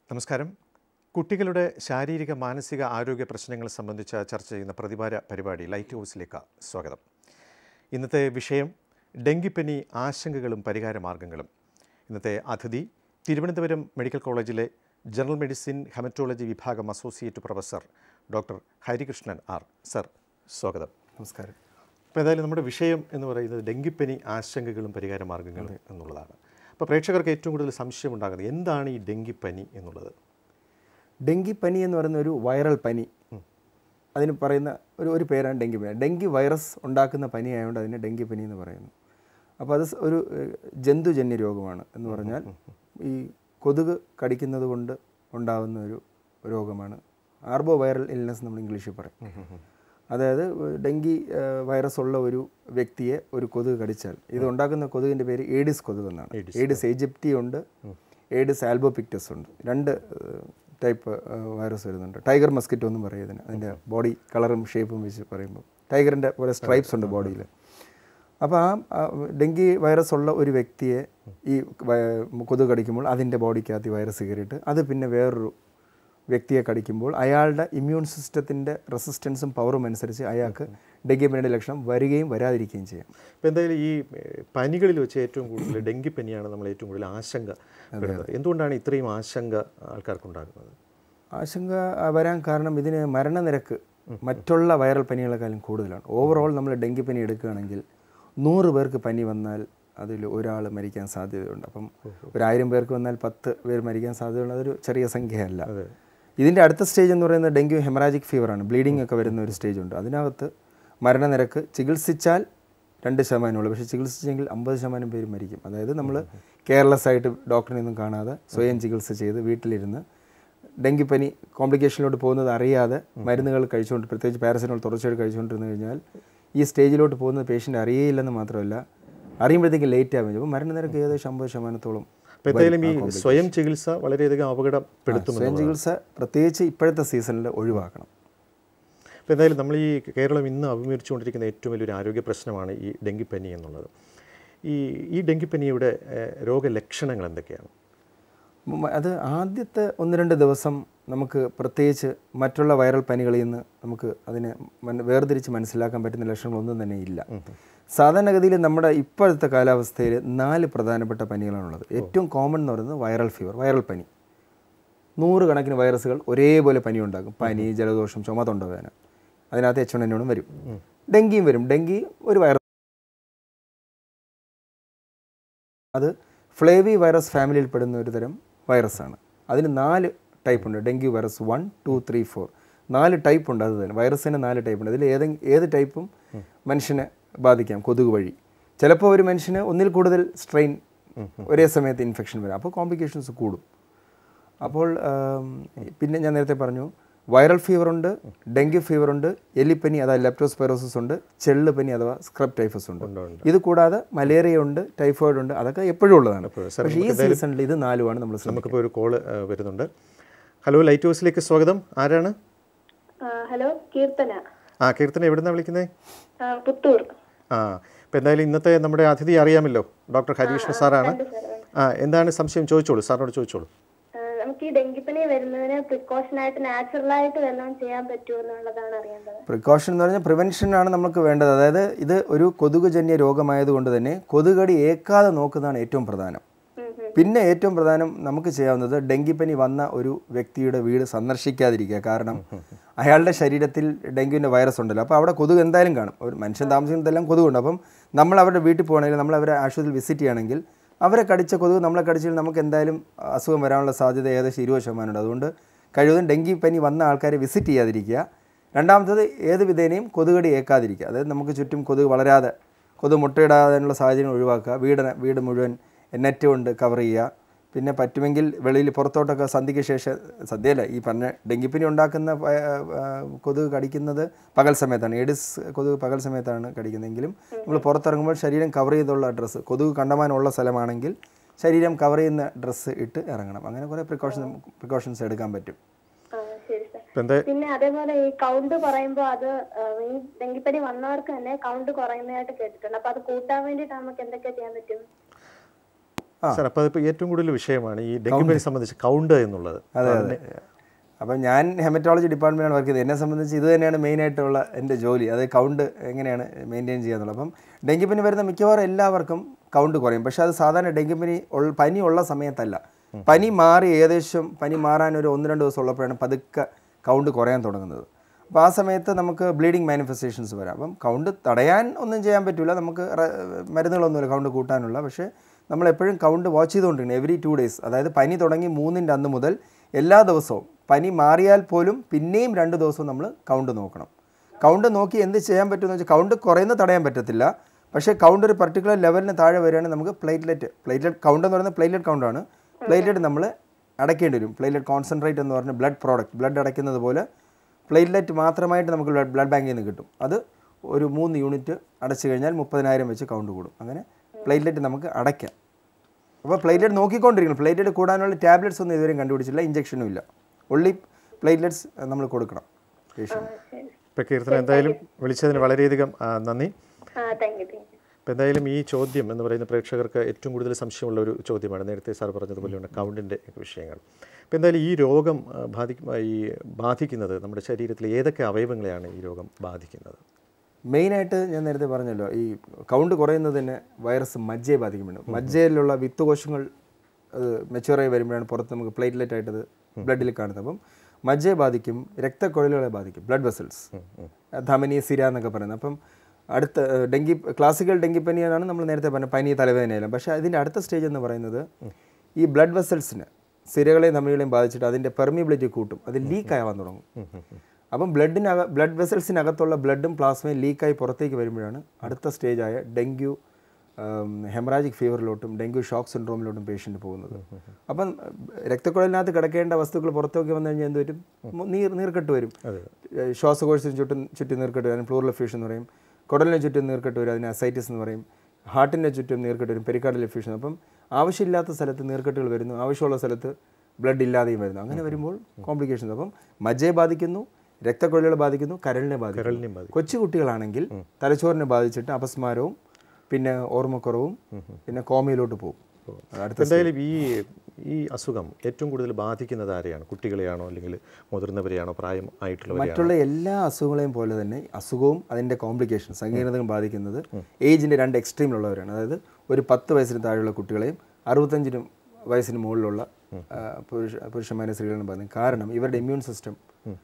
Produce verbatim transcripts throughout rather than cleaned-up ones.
നമസ്കാരം. കുട്ടികളുടെ ശാരീരിക മാനസിക ആരോഗ്യ പ്രശ്നങ്ങൾ സംബന്ധിച്ച് ചർച്ച ചെയ്യുന്ന പ്രതിവാര പരിപാടി ലൈറ്റ് ഹൗസിലേക്ക് സ്വാഗതം. ഇന്നത്തെ വിഷയം ഡെങ്കിപ്പനി ആശങ്കകളും പരിഹാര മാർഗങ്ങളും. ഇന്നത്തെ അതിഥി തിരുവനന്തപുരം മെഡിക്കൽ കോളേജിലെ ജനറൽ മെഡിസിൻ ഹെമറ്റോളജി വിഭാഗം associate professor doctor Harikrishnan R. Sir, സ്വാഗതം. നമസ്കാരം. അപ്പോൾ ഏതായാലും നമ്മുടെ വിഷയം എന്ന് പറയുന്നത് ഡെങ്കിപ്പനി ആശങ്കകളും പരിഹാര മാർഗങ്ങളും എന്നുള്ളതാണ്. അപ്പോൾ പ്രേക്ഷകർക്ക് ഏറ്റവും കൂടുതൽ സംശയമുണ്ടാകുന്നത് എന്താണ് ഈ ഡെങ്കിപ്പനി എന്നുള്ളത്? ഡെങ്കിപ്പനി എന്ന് പറയുന്ന ഒരു വൈറൽ പനി, അതിന് പറയുന്ന ഒരു ഒരു പേരാണ് ഡെങ്കിപ്പനി. ഡെങ്കി വൈറസ് ഉണ്ടാക്കുന്ന പനി ആയതുകൊണ്ട് അതിനെ ഡെങ്കിപ്പനി എന്ന് പറയുന്നു. അപ്പോൾ അത് ഒരു ജന്തുജന്യ രോഗമാണ് എന്ന് പറഞ്ഞാൽ ഈ കൊതുക് കടിക്കുന്നത് കൊണ്ട് ഉണ്ടാകുന്ന ഒരു രോഗമാണ്. ആർബോ വൈറൽ ഇൽനെസ് നമ്മൾ ഇംഗ്ലീഷിൽ പറയും. അതായത് ഡെങ്കി വൈറസ് ഉള്ള ഒരു വ്യക്തിയെ ഒരു കൊതുക് കടിച്ചാൽ ഇത് ഉണ്ടാക്കുന്ന കൊതുകിൻ്റെ പേര് ഏഡിസ് കൊതുക് എന്നാണ്. ഏഡിസ് ഈജിപ്തി ഉണ്ട്, ഏഡിസ് ആൽബോപിക്ടസ് ഉണ്ട്. രണ്ട് ടൈപ്പ് വൈറസ് വരുന്നുണ്ട്. ടൈഗർ മസ്കിറ്റോ എന്നും പറയും ഇതിന്. അതിൻ്റെ ബോഡി കളറും ഷേപ്പും വെച്ച് പറയുമ്പോൾ ടൈഗറിൻ്റെ പോലെ സ്ട്രൈപ്സ് ഉണ്ട് ബോഡിയിൽ. അപ്പോൾ ആ ഡെങ്കി വൈറസ് ഉള്ള ഒരു വ്യക്തിയെ ഈ കൊതുക് കടിക്കുമ്പോൾ അതിൻ്റെ ബോഡിക്കകത്ത് വൈറസ് കയറിയിട്ട് അത് പിന്നെ വേറൊരു വ്യക്തിയെ കടിക്കുമ്പോൾ അയാളുടെ ഇമ്മ്യൂൺ സിസ്റ്റത്തിൻ്റെ റെസിസ്റ്റൻസും പവറും അനുസരിച്ച് അയാൾക്ക് ഡെങ്കിപ്പനിയുടെ ലക്ഷണം വരികയും വരാതിരിക്കുകയും ചെയ്യാം. ഇപ്പോൾ എന്തായാലും ഈ പനികളിൽ വെച്ച് ഏറ്റവും കൂടുതൽ ഡെങ്കിപ്പനിയാണ് നമ്മൾ ഏറ്റവും കൂടുതൽ ആശങ്ക വരുന്നത്. എന്തുകൊണ്ടാണ് ഇത്രയും ആശങ്ക ആൾക്കാർക്കുണ്ടാകുന്നത്? ആശങ്ക വരാൻ കാരണം ഇതിന് മരണനിരക്ക് മറ്റുള്ള വൈറൽ പനികളെക്കാളും കൂടുതലാണ്. ഓവറോൾ നമ്മൾ ഡെങ്കിപ്പനി എടുക്കുകയാണെങ്കിൽ നൂറ് പേർക്ക് പനി വന്നാൽ അതിൽ ഒരാൾ മരിക്കാൻ സാധ്യതയുണ്ട്. അപ്പം ഒരായിരം പേർക്ക് വന്നാൽ പത്ത് പേർ മരിക്കാൻ സാധ്യതയുള്ള അതൊരു ചെറിയ സംഖ്യയല്ല. ഇതിൻ്റെ അടുത്ത സ്റ്റേജ് എന്ന് പറയുന്നത് ഡെങ്കി ഹെമറാജിക് ഫീവറാണ്. ബ്ലീഡിംഗ് ഒക്കെ വരുന്ന ഒരു സ്റ്റേജ് ഉണ്ട്. അതിനകത്ത് മരണനിരക്ക് ചികിത്സിച്ചാൽ രണ്ട് ശതമാനമുള്ളൂ, പക്ഷേ ചികിത്സിച്ചെങ്കിൽ അമ്പത് ശതമാനം പേര് മരിക്കും. അതായത് നമ്മൾ കെയർലെസ് ആയിട്ട് ഡോക്ടറിനൊന്നും കാണാതെ സ്വയം ചികിത്സ ചെയ്ത് വീട്ടിലിരുന്ന് ഡെങ്കിപ്പനി കോംപ്ലിക്കേഷനിലോട്ട് പോകുന്നത് അറിയാതെ മരുന്നുകൾ കഴിച്ചുകൊണ്ട്, പ്രത്യേകിച്ച് പാരസെറ്റമോൾ തുടർച്ചയായിട്ട് കഴിച്ചുകൊണ്ടിരുന്നു കഴിഞ്ഞാൽ ഈ സ്റ്റേജിലോട്ട് പോകുന്നത് പേഷ്യൻ്റ് അറിയേയില്ലെന്ന് മാത്രമല്ല അറിയുമ്പോഴത്തേക്ക് ലേറ്റ് ആവുകയും അപ്പോൾ മരണനിരക്ക് ഏകദേശം അമ്പത് ശതമാനത്തോളം. ഈ സ്വയം ചികിത്സ വളരെയധികം അപകടപ്പെടുത്തും. സ്വയം ചികിത്സ പ്രത്യേകിച്ച് ഇപ്പോഴത്തെ സീസണിൽ ഒഴിവാക്കണം. അപ്പോൾ എന്തായാലും നമ്മൾ ഈ കേരളം ഇന്ന് അഭിമുഖീകരിച്ചുകൊണ്ടിരിക്കുന്ന ഏറ്റവും വലിയൊരു ആരോഗ്യ പ്രശ്നമാണ് ഈ ഡെങ്കിപ്പനി എന്നുള്ളത്. ഈ ഈ ഡെങ്കിപ്പനിയുടെ രോഗലക്ഷണങ്ങൾ എന്തൊക്കെയാണ്? അത് ആദ്യത്തെ ഒന്ന് രണ്ട് ദിവസം നമുക്ക് പ്രത്യേകിച്ച് മറ്റുള്ള വൈറൽ പനികളിൽ നിന്ന് നമുക്ക് അതിനെ വേർതിരിച്ച് മനസ്സിലാക്കാൻ പറ്റുന്ന ലക്ഷണങ്ങളൊന്നും തന്നെ ഇല്ല. സാധാരണഗതിയിൽ നമ്മുടെ ഇപ്പോഴത്തെ കാലാവസ്ഥയിൽ നാല് പ്രധാനപ്പെട്ട പനികളാണുള്ളത്. ഏറ്റവും കോമൺ എന്ന് പറയുന്നത് വൈറൽ ഫീവർ, വൈറൽ പനി. നൂറുകണക്കിന് വൈറസുകൾ ഒരേപോലെ പനി ഉണ്ടാകും. പനി, ജലദോഷം, ചുമ, തൊണ്ടവേദന. അതിനകത്ത് എച്ച് വൺ എൻ വണ്ണും വരും, ഡെങ്കിയും വരും. ഡെങ്കി ഒരു വൈറസ്, അത് ഫ്ലേവി വൈറസ് ഫാമിലിയിൽ പെടുന്ന ഒരു തരം വൈറസാണ്. അതിന് നാല് ടൈപ്പ് ഉണ്ട്. Dengue virus one two three four നാല് ടൈപ്പ് ഉണ്ട്. അത് തന്നെ വൈറസിന് നാല് ടൈപ്പ് ഉണ്ട്. അതിൽ ഏതെ ഏത് ടൈപ്പും മനുഷ്യനെ ബാധിക്കാം കൊതുക് വഴി. ചിലപ്പോൾ ഒരു മനുഷ്യന് ഒന്നിൽ കൂടുതൽ സ്ട്രെയിൻ ഒരേ സമയത്ത് ഇൻഫെക്ഷൻ വരാം, അപ്പോൾ കോംപ്ലിക്കേഷൻസ് കൂടും. അപ്പോൾ പിന്നെ ഞാൻ നേരത്തെ പറഞ്ഞു വൈറൽ ഫീവറുണ്ട്, ഡെങ്കി ഫീവറുണ്ട്, എലിപ്പനി അതായത് ലെപ്റ്റോസ്പൈറോസിസ് ഉണ്ട്, ചെള്ള് പനി അഥവാ സ്ക്രബ് ടൈഫസ് ഉണ്ട്. ഇത് കൂടാതെ മലേറിയ ഉണ്ട്, ടൈഫോയിഡ് ഉണ്ട്. അതൊക്കെ എപ്പോഴും ഉള്ളതാണ്. പക്ഷേ ഈ സീസണിൽ ഇത് നാലുമാണ് നമ്മൾ. നമുക്കിപ്പോൾ ഒരു കോള് വരുന്നുണ്ട്. ഹലോ, ലൈറ്റ് ഹൗസിലേക്ക് സ്വാഗതം. ആരാണ്? ഹലോ, കീർത്തന. ആ കീർത്തന, എവിടുന്നാണ് വിളിക്കുന്നത്? പുത്തൂർ. ആ അപ്പോൾ എന്തായാലും ഇന്നത്തെ നമ്മുടെ അതിഥി അറിയാമല്ലോ, ഡോക്ടർ ഹരികൃഷ്ണ സാറാണ്. ആ എന്താണ് സംശയം ചോദിച്ചോളൂ, സാറിനോട് ചോദിച്ചോളൂ. നമുക്ക് ഈ ഡെങ്കിപ്പനി വരുന്നതിന് പ്രിക്കോഷൻ ആയിട്ട് നാച്ചുറൽ ആയിട്ട് വല്ലതും ചെയ്യാൻ പറ്റുമോ എന്നുള്ളതാണ് അറിയേണ്ടത്. പ്രിക്കോഷൻ എന്ന് പറഞ്ഞാൽ പ്രിവെൻഷനാണ് നമുക്ക് വേണ്ടത്. അതായത് ഇത് ഒരു കൊതുകുജന്യ രോഗമായതുകൊണ്ട് തന്നെ കൊതുകടി ഏക്കാതെ നോക്കുന്നതാണ് ഏറ്റവും പ്രധാനം. പിന്നെ ഏറ്റവും പ്രധാനം നമുക്ക് ചെയ്യാവുന്നത് ഡെങ്കിപ്പനി വന്ന ഒരു വ്യക്തിയുടെ വീട് സന്ദർശിക്കാതിരിക്കുക. കാരണം അയാളുടെ ശരീരത്തിൽ ഡെങ്കിൻ്റെ വൈറസ് ഉണ്ടല്ലോ, അപ്പോൾ അവിടെ കൊതുക് എന്തായാലും കാണും. ഒരു മനുഷ്യൻ താമസിക്കുന്നതെല്ലാം കൊതുകുണ്ട്. അപ്പം നമ്മൾ അവരുടെ വീട്ടിൽ പോകണമെങ്കിൽ, നമ്മൾ അവരെ ആശുപത്രിയിൽ വിസിറ്റ് ചെയ്യുകയാണെങ്കിൽ അവരെ കടിച്ച കൊതുക് നമ്മളെ കടിച്ചാൽ നമുക്ക് എന്തായാലും അസുഖം വരാനുള്ള സാധ്യത ഏകദേശം ഇരുപത് ശതമാനമുണ്ട്. അതുകൊണ്ട് കഴിവതും ഡെങ്കിപ്പനി വന്ന ആൾക്കാരെ വിസിറ്റ് ചെയ്യാതിരിക്കുക. രണ്ടാമത്തത് ഏത് വിധേനയും കൊതുകടി ഏക്കാതിരിക്കുക. അതായത് നമുക്ക് ചുറ്റും കൊതുക് വളരാതെ, കൊതുക് മുട്ടയിടാനുള്ള സാഹചര്യം ഒഴിവാക്കുക. വീട് വീട് മുഴുവൻ നെറ്റ് കൊണ്ട് കവർ ചെയ്യുക. പിന്നെ പറ്റുമെങ്കിൽ വെളിയിൽ പുറത്തോട്ടൊക്കെ സന്ധ്യയ്ക്ക് ശേഷം, സദ്യയല്ല ഈ പറഞ്ഞ ഡെങ്കിപ്പനി ഉണ്ടാക്കുന്ന കൊതുക് കടിക്കുന്നത് പകൽ സമയത്താണ്. ഏഡിസ് കൊതുക് പകൽ സമയത്താണ് കടിക്കുന്നതെങ്കിലും നമ്മൾ പുറത്തിറങ്ങുമ്പോൾ ശരീരം കവർ ചെയ്തുള്ള ഡ്രസ്സ്, കൊതുക് കണ്ടമാനമുള്ള സ്ഥലമാണെങ്കിൽ ശരീരം കവർ ചെയ്യുന്ന ഡ്രസ്സ് ഇട്ട് ഇറങ്ങണം. അങ്ങനെ കുറേ പ്രിക്കോഷൻ പ്രിക്കോഷൻസ് എടുക്കാൻ പറ്റും. പിന്നെ അതേപോലെ ഈ കൗണ്ട് പറയുമ്പോൾ അത് ഈ ഡെങ്കിപ്പനി വന്നവർക്ക് തന്നെ കൗണ്ട് കുറയുന്നതായിട്ട് കേട്ടിട്ടുണ്ട്. അപ്പൊ അത് കൂട്ടാൻ വേണ്ടിയിട്ട് നമുക്ക് എന്തൊക്കെ ചെയ്യാൻ പറ്റും? സാർ അപ്പോൾ അതിപ്പോൾ ഏറ്റവും കൂടുതൽ വിഷയമാണ് ഈ ഡെങ്കിപ്പനി സംബന്ധിച്ച് കൗണ്ട് എന്നുള്ളത്. അതെ അതെ. അപ്പം ഞാൻ ഹെമറ്റോളജി ഡിപ്പാർട്ട്മെൻറ്റാണ് വർക്ക് ചെയ്തത്. എന്നെ സംബന്ധിച്ച് ഇത് തന്നെയാണ് മെയിനായിട്ടുള്ള എൻ്റെ ജോലി, അത് കൗണ്ട് എങ്ങനെയാണ് മെയിൻറ്റെയിൻ ചെയ്യാന്നുള്ളത്. അപ്പം ഡെങ്കിപ്പനി വരുന്ന മിക്കവാറും എല്ലാവർക്കും കൗണ്ട് കുറയും. പക്ഷേ അത് സാധാരണ ഡെങ്കിപ്പനി ഉള്ള പനി ഉള്ള സമയത്തല്ല, പനി മാറി ഏകദേശം പനി മാറാൻ ഒരു ഒന്ന് രണ്ട് ദിവസം ഉള്ളപ്പോഴാണ് പതുക്കെ കൗണ്ട് കുറയാൻ തുടങ്ങുന്നത്. അപ്പോൾ ആ സമയത്ത് നമുക്ക് ബ്ലീഡിങ് മാനിഫെസ്റ്റേഷൻസ് വരാം. അപ്പം കൗണ്ട് തടയാൻ ഒന്നും ചെയ്യാൻ പറ്റില്ല, നമുക്ക് മരുന്നുകളൊന്നുമില്ല കൗണ്ട് കൂട്ടാനുള്ള. പക്ഷേ നമ്മളെപ്പോഴും കൗണ്ട് വാച്ച് ചെയ്തുകൊണ്ടിരിക്കണം എവറി ടു ഡേയ്സ്. അതായത് പനി തുടങ്ങി മൂന്നിൻ്റെ അന്ന് മുതൽ എല്ലാ ദിവസവും, പനി മാറിയാൽ പോലും പിന്നെയും രണ്ട് ദിവസവും നമ്മൾ കൗണ്ട് നോക്കണം. കൗണ്ട് നോക്കി എന്ത് ചെയ്യാൻ പറ്റുമെന്ന് വെച്ചാൽ, കൗണ്ട് കുറയുന്നത് തടയാൻ പറ്റത്തില്ല, പക്ഷേ കൗണ്ട് ഒരു പർട്ടിക്കുലർ ലെവലിന് താഴെ വരികയാണെങ്കിൽ നമുക്ക് പ്ലേറ്റ്ലെറ്റ് പ്ലേറ്റ്ലെറ്റ് കൗണ്ട് എന്ന് പറയുന്നത് പ്ലേറ്റ്ലെറ്റ് കൗണ്ടാണ്. പ്ലേറ്റ്ലെറ്റ് നമ്മൾ അടയ്ക്കേണ്ടി വരും. പ്ലേറ്റ്ലെറ്റ് കോൺസെൻട്രേറ്റ് എന്ന് പറഞ്ഞ ബ്ലഡ് പ്രോഡക്റ്റ്, ബ്ലഡ് അടയ്ക്കുന്നത് പോലെ പ്ലേറ്റ്ലെറ്റ് മാത്രമായിട്ട് നമുക്ക് ബ്ലഡ് ബ്ലഡ് ബാങ്കിൽ നിന്ന് കിട്ടും. അത് ഒരു മൂന്ന് യൂണിറ്റ് അടച്ചു കഴിഞ്ഞാൽ മുപ്പതിനായിരം വെച്ച് കൗണ്ട് കൂടും. അങ്ങനെ പ്ലേറ്റ്ലെറ്റ് നമുക്ക് അടയ്ക്കാം. അപ്പോൾ പ്ലേറ്റ്ലെറ്റ് നോക്കിക്കൊണ്ടിരിക്കണം. പ്ലേറ്റ്ലെറ്റ് കൂടാനുള്ള ടാബ്ലറ്റ്സ് ഒന്നും ഇതുവരെയും കണ്ടുപിടിച്ചില്ല, ഇഞ്ചക്ഷനും ഇല്ല. ഒൺലി പ്ലേറ്റ്ലെറ്റ്സ് നമ്മൾ കൊടുക്കണം പേഷ്യൻ്റ്. ഇപ്പോൾ കീർത്തന എന്തായാലും വിളിച്ചതിന് വളരെയധികം നന്ദി. അപ്പോൾ എന്തായാലും ഈ ചോദ്യം എന്ന് പറയുന്ന പ്രേക്ഷകർക്ക് ഏറ്റവും കൂടുതൽ സംശയമുള്ള ഒരു ചോദ്യമാണ്. നേരത്തെ സാർ പറഞ്ഞതുപോലെയുള്ള കൗണ്ടിൻ്റെ വിഷയങ്ങൾ. അപ്പോൾ എന്തായാലും ഈ രോഗം ബാധിക്കും ഈ ബാധിക്കുന്നത് നമ്മുടെ ശരീരത്തിലെ ഏതൊക്കെ അവയവങ്ങളെയാണ് ഈ രോഗം ബാധിക്കുന്നത്? മെയിനായിട്ട് ഞാൻ നേരത്തെ പറഞ്ഞല്ലോ, ഈ കൗണ്ട് കുറയുന്നതിന് വൈറസ് മജ്ജയെ ബാധിക്കുന്നുണ്ട്. മജ്ജയിലുള്ള വിത്തുകോശങ്ങൾ അത് മെച്ചുവറായി വരുമ്പോഴാണ് പുറത്ത് നമുക്ക് പ്ലേറ്റ്ലെറ്റ് ആയിട്ടത് ബ്ലഡിൽ കാണുന്നത്. അപ്പം മജ്ജയെ ബാധിക്കും, രക്തക്കുഴലുകളെ ബാധിക്കും, ബ്ലഡ് വെസൽസ്, ധമനി, സിര എന്നൊക്കെ പറയുന്നത്. അപ്പം അടുത്ത ഡെങ്കി ക്ലാസിക്കൽ ഡെങ്കിപ്പനിയാണ് നമ്മൾ നേരത്തെ പറഞ്ഞ പനി, തലവേദനയെല്ലാം. പക്ഷേ അതിൻ്റെ അടുത്ത സ്റ്റേജ് എന്ന് പറയുന്നത് ഈ ബ്ലഡ് വെസൽസിന്, സിരകളെയും ധമനികളെയും ബാധിച്ചിട്ട് അതിൻ്റെ പെർമിബിലിറ്റി കൂട്ടും, അത് ലീക്ക് ആവാൻ തുടങ്ങും. അപ്പം ബ്ലഡിനക ബ്ലഡ് വെസൽസിനകത്തുള്ള ബ്ലഡും പ്ലാസ്മയും ലീക്കായി പുറത്തേക്ക് വരുമ്പോഴാണ് അടുത്ത സ്റ്റേജായ ഡെങ്കു, ഹെമറാജിക് ഫീവറിലോട്ടും ഡെങ്കു ഷോക്ക് സിൻഡ്രോമിലോട്ടും പേഷ്യൻ്റ് പോകുന്നത്. അപ്പം രക്തക്കുഴലിനകത്ത് കിടക്കേണ്ട വസ്തുക്കൾ പുറത്തേക്ക് വന്നു കഴിഞ്ഞാൽ എന്ത് വരും? നീർ നീർക്കെട്ട് വരും. ശ്വാസകോശത്തിന് ചുറ്റും ചുറ്റും നീർക്കെട്ട് വരും, പ്ലൂറൽ എഫ്യൂഷൻ എന്ന് പറയും. കുടലിന് ചുറ്റും നീർക്കെട്ട് വരും, അതിന് അസൈറ്റിസ് എന്ന് പറയും. ഹാർട്ടിൻ്റെ ചുറ്റും നീർക്കെട്ട് വരും, പെരിക്കാർഡിയൽ എഫ്യൂഷൻ. അപ്പം ആവശ്യമില്ലാത്ത സ്ഥലത്ത് നീർക്കെട്ടുകൾ വരുന്നു, ആവശ്യമുള്ള സ്ഥലത്ത് ബ്ലഡ് ഇല്ലാതെയും വരുന്നു. അങ്ങനെ വരുമ്പോൾ കോംപ്ലിക്കേഷൻസ്. അപ്പം മജ്ജയെ ബാധിക്കുന്നു, രക്തക്കുഴലുകളെ ബാധിക്കുന്നു, കരളിനെ ബാധിക്കുന്നു. കൊച്ചു കുട്ടികളാണെങ്കിൽ തലച്ചോറിനെ ബാധിച്ചിട്ട് അപസ്മാരവും പിന്നെ ഓർമ്മക്കുറവും പിന്നെ കോമയിലോട്ട് പോകും. എന്തായാലും ഈ ഈ അസുഖം ഏറ്റവും കൂടുതൽ ബാധിക്കുന്നത് ആരെയാണ്? കുട്ടികളെയാണോ അല്ലെങ്കിൽ മുതിർന്നവരെയാണോ, പ്രായം ആയിട്ടുള്ളവരെയാണോ? മറ്റുള്ള എല്ലാ അസുഖങ്ങളെയും പോലെ തന്നെ അസുഖവും അതിൻ്റെ കോംപ്ലിക്കേഷൻ സങ്കീർണതയും ബാധിക്കുന്നത് ഏജിൻ്റെ രണ്ട് എക്സ്ട്രീമിലുള്ളവരാണ്. അതായത് ഒരു പത്ത് വയസ്സിന് താഴെയുള്ള കുട്ടികളെയും അറുപത്തഞ്ചിനും വയസ്സിന് മുകളിലുള്ള പുരുഷ പുരുഷന്മാരെ സ്ത്രീകളെയും ബാധിക്കും. കാരണം ഇവരുടെ ഇമ്മ്യൂൺ സിസ്റ്റം,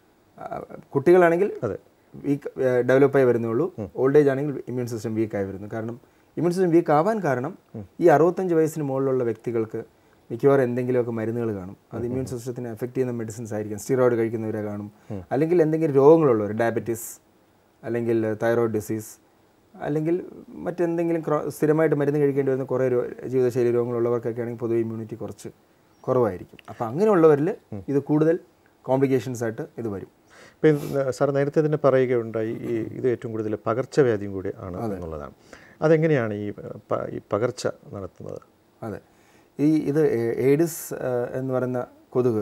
കുട്ടികളാണെങ്കിൽ വീക്ക് ഡെവലപ്പായി വരുന്നുള്ളൂ, ഓൾഡ് ഏജ് ആണെങ്കിൽ ഇമ്മ്യൂൺ സിസ്റ്റം വീക്കായി വരുന്നു. കാരണം ഇമ്മ്യൂൺ സിസ്റ്റം വീക്ക് ആവാൻ കാരണം ഈ അറുപത്തഞ്ച് വയസ്സിന് മുകളിലുള്ള വ്യക്തികൾക്ക് മിക്കവാറും എന്തെങ്കിലുമൊക്കെ മരുന്നുകൾ കാണും. അത് ഇമ്മ്യൂൺ സിസ്റ്റത്തിനെ എഫക്റ്റ് ചെയ്യുന്ന മെഡിസിൻസ് ആയിരിക്കും. സ്റ്റിറോയിഡ് കഴിക്കുന്നവരെ കാണും, അല്ലെങ്കിൽ എന്തെങ്കിലും രോഗങ്ങളുള്ളവർ, ഡയബറ്റീസ് അല്ലെങ്കിൽ തൈറോയിഡ് ഡിസീസ്, അല്ലെങ്കിൽ മറ്റെന്തെങ്കിലും സ്ഥിരമായിട്ട് മരുന്ന് കഴിക്കേണ്ടി വരുന്ന കുറേ ജീവിതശൈലി രോഗങ്ങളുള്ളവർക്കൊക്കെ ആണെങ്കിൽ പൊതുവെ ഇമ്മ്യൂണിറ്റി കുറച്ച് കുറവായിരിക്കും. അപ്പോൾ അങ്ങനെയുള്ളവരിൽ ഇത് കൂടുതൽ കോംപ്ലിക്കേഷൻസ് ആയിട്ട് ഇത് വരും. ഇപ്പം സാർ നേരത്തെ തന്നെ പറയുകയുണ്ടായി ഈ ഇത് ഏറ്റവും കൂടുതൽ പകർച്ചവ്യാധിയും കൂടി ആണ് എന്നുള്ളതാണ്. അതെങ്ങനെയാണ് ഈ ഈ പകർച്ച നടത്തുന്നത്? അതെ, ഈ ഇത് എയ്ഡിസ് എന്ന് പറയുന്ന കൊതുക്,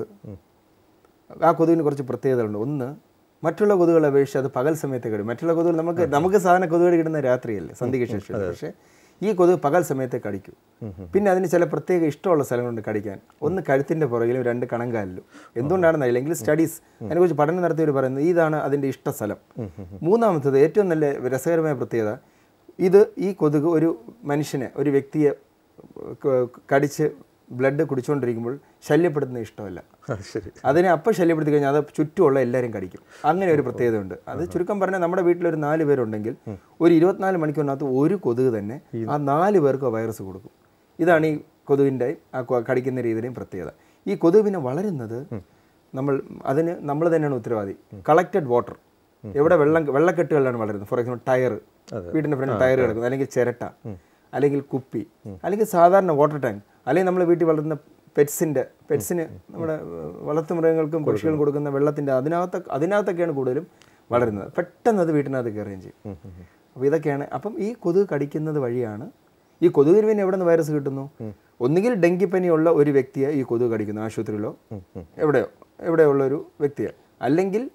ആ കൊതുകിന് കുറച്ച് പ്രത്യേകതകളുണ്ട്. ഒന്ന്, മറ്റുള്ള കൊതുകുകളെ അപേക്ഷിച്ച് അത് പകൽ സമയത്ത് കടിക്കും. മറ്റുള്ള കൊതുകുകൾ നമുക്ക് നമുക്ക് സാധാരണ കൊതുക് കിട്ടുന്ന രാത്രിയല്ലേ, സന്ധ്യയ്ക്ക് ശേഷം. പക്ഷേ ഈ കൊതുക് പകൽ സമയത്ത് കടിക്കും. പിന്നെ അതിന് ചില പ്രത്യേക ഇഷ്ടമുള്ള സ്ഥലങ്ങളുണ്ട് കടിക്കാൻ. ഒന്ന് കഴുത്തിൻ്റെ പുറകിലും രണ്ട് കണങ്കാലിലും. എന്തുകൊണ്ടാണെന്ന് അറിയില്ല, എങ്കിലും സ്റ്റഡീസ് അതിനെക്കുറിച്ച് പഠനം നടത്തിയവർ പറയുന്നത് ഇതാണ് അതിൻ്റെ ഇഷ്ട സ്ഥലം. മൂന്നാമത്തത്, ഏറ്റവും നല്ല രസകരമായ പ്രത്യേകത, ഇത് ഈ കൊതുക് ഒരു മനുഷ്യനെ, ഒരു വ്യക്തിയെ കടിച്ച് ബ്ലഡ് കുടിച്ചുകൊണ്ടിരിക്കുമ്പോൾ ശല്യപ്പെടുത്തുന്ന ഇഷ്ടമല്ല. അതിനെ അപ്പം ശല്യപ്പെടുത്തി കഴിഞ്ഞാൽ അത് ചുറ്റുമുള്ള എല്ലാവരും കടിക്കും. അങ്ങനെ ഒരു പ്രത്യേകതയുണ്ട്. അത് ചുരുക്കം പറഞ്ഞാൽ നമ്മുടെ വീട്ടിലൊരു നാല് പേരുണ്ടെങ്കിൽ ഒരു ഇരുപത്തിനാല് മണിക്കൂറിനകത്ത് ഒരു കൊതുക് തന്നെ ആ നാല് പേർക്ക് വൈറസ് കൊടുക്കും. ഇതാണ് ഈ കൊതുകിൻ്റെ ആ കടിക്കുന്ന രീതിയുടെയും പ്രത്യേകത. ഈ കൊതുക് പിന്നെ വളരുന്നത് നമ്മൾ അതിന് നമ്മൾ തന്നെയാണ് ഉത്തരവാദി. കളക്റ്റഡ് വാട്ടർ, എവിടെ വെള്ളം വെള്ളക്കെട്ടുകളിലാണ് വളരുന്നത്. ഫോർ എക്സാമ്പിൾ ടയർ, വീടിൻ്റെ ഫ്രണ്ട് ടയർ കിടക്കുന്നത്, അല്ലെങ്കിൽ ചിരട്ട, അല്ലെങ്കിൽ കുപ്പി, അല്ലെങ്കിൽ സാധാരണ വാട്ടർ ടാങ്ക്, അല്ലെങ്കിൽ നമ്മൾ വീട്ടിൽ വളർത്തുന്ന പെറ്റ്സിൻ്റെ പെറ്റ്സിന് നമ്മുടെ വളർത്തുമൃഗങ്ങൾക്കും പക്ഷികൾക്കും കൊടുക്കുന്ന വെള്ളത്തിൻ്റെ അതിനകത്ത് അതിനകത്തൊക്കെയാണ് കൂടുതലും വളരുന്നത്. പെട്ടെന്ന് അത് വീട്ടിനകത്ത് കയറുകയും ചെയ്യും. അപ്പോൾ ഇതൊക്കെയാണ്. അപ്പം ഈ കൊതുക് കടിക്കുന്നത് വഴിയാണ് ഈ കൊതുകിന് പിന്നെ എവിടെ നിന്ന് വൈറസ് കിട്ടുന്നു? ഒന്നുകിൽ ഡെങ്കിപ്പനിയുള്ള ഒരു വ്യക്തിയെ ഈ കൊതുക് കടിക്കുന്നു, ആശുപത്രിയിലോ എവിടെയോ എവിടെയുള്ള ഒരു വ്യക്തിയെ, അല്ലെങ്കിൽ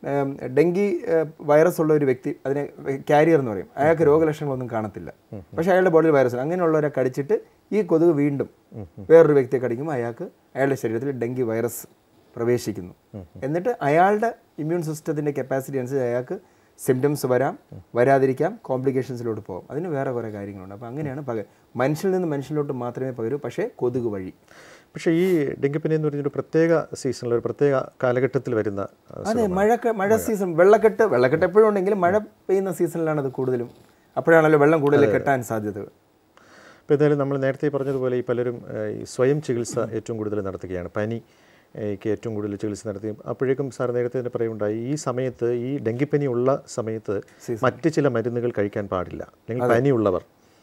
ഡെങ്കി വൈറസ് ഉള്ള ഒരു വ്യക്തി, അതിനെ കാരിയർ എന്ന് പറയും, അയാൾക്ക് രോഗലക്ഷണങ്ങളൊന്നും കാണത്തില്ല, പക്ഷേ അയാളുടെ ബോഡിയിൽ വൈറസ് ഉണ്ട്. അങ്ങനെയുള്ളവരെ കടിച്ചിട്ട് ഈ കൊതുക് വീണ്ടും വേറൊരു വ്യക്തിയെ കടിക്കുമ്പോൾ അയാൾക്ക് അയാളുടെ ശരീരത്തിൽ ഡെങ്കി വൈറസ് പ്രവേശിക്കുന്നു. എന്നിട്ട് അയാളുടെ ഇമ്മ്യൂൺ സിസ്റ്റത്തിൻ്റെ കപ്പാസിറ്റി അനുസരിച്ച് അയാൾക്ക് സിംറ്റംസ് വരാം, വരാതിരിക്കാം, കോംപ്ലിക്കേഷൻസിലോട്ട് പോകും. അതിന് വേറെ കുറേ കാര്യങ്ങളുണ്ട്. അപ്പോൾ അങ്ങനെയാണ് പക മനുഷ്യനിൽ നിന്ന് മനുഷ്യനിലോട്ട് മാത്രമേ പകരൂ, പക്ഷേ കൊതുക് വഴി. പക്ഷേ ഈ ഡെങ്കിപ്പനി എന്ന് പറഞ്ഞൊരു പ്രത്യേക സീസണിൽ, ഒരു പ്രത്യേക കാലഘട്ടത്തിൽ വരുന്ന, അതെ, മഴ മഴ സീസൺ, വെള്ളക്കെട്ട് വെള്ളക്കെട്ട് എപ്പോഴും ഉണ്ടെങ്കിലും മഴ പെയ്യുന്ന സീസണിലാണ് അത് കൂടുതലും. അപ്പോഴാണല്ലോ വെള്ളം കൂടുതൽ കെട്ടാൻ സാധ്യത. ഇപ്പോൾ എന്തായാലും നമ്മൾ നേരത്തെ പറഞ്ഞതുപോലെ ഈ പലരും ഈ സ്വയം ചികിത്സ ഏറ്റവും കൂടുതൽ നടത്തുകയാണ്. പനി ക്ക് ഏറ്റവും കൂടുതൽ ചികിത്സ നടത്തി. അപ്പോഴേക്കും സാർ നേരത്തെ തന്നെ പറയുണ്ടായി, ഈ സമയത്ത് ഈ ഡെങ്കിപ്പനി ഉള്ള സമയത്ത് മറ്റ് ചില മരുന്നുകൾ കഴിക്കാൻ പാടില്ല, അല്ലെങ്കിൽ പനിയുള്ളവർ.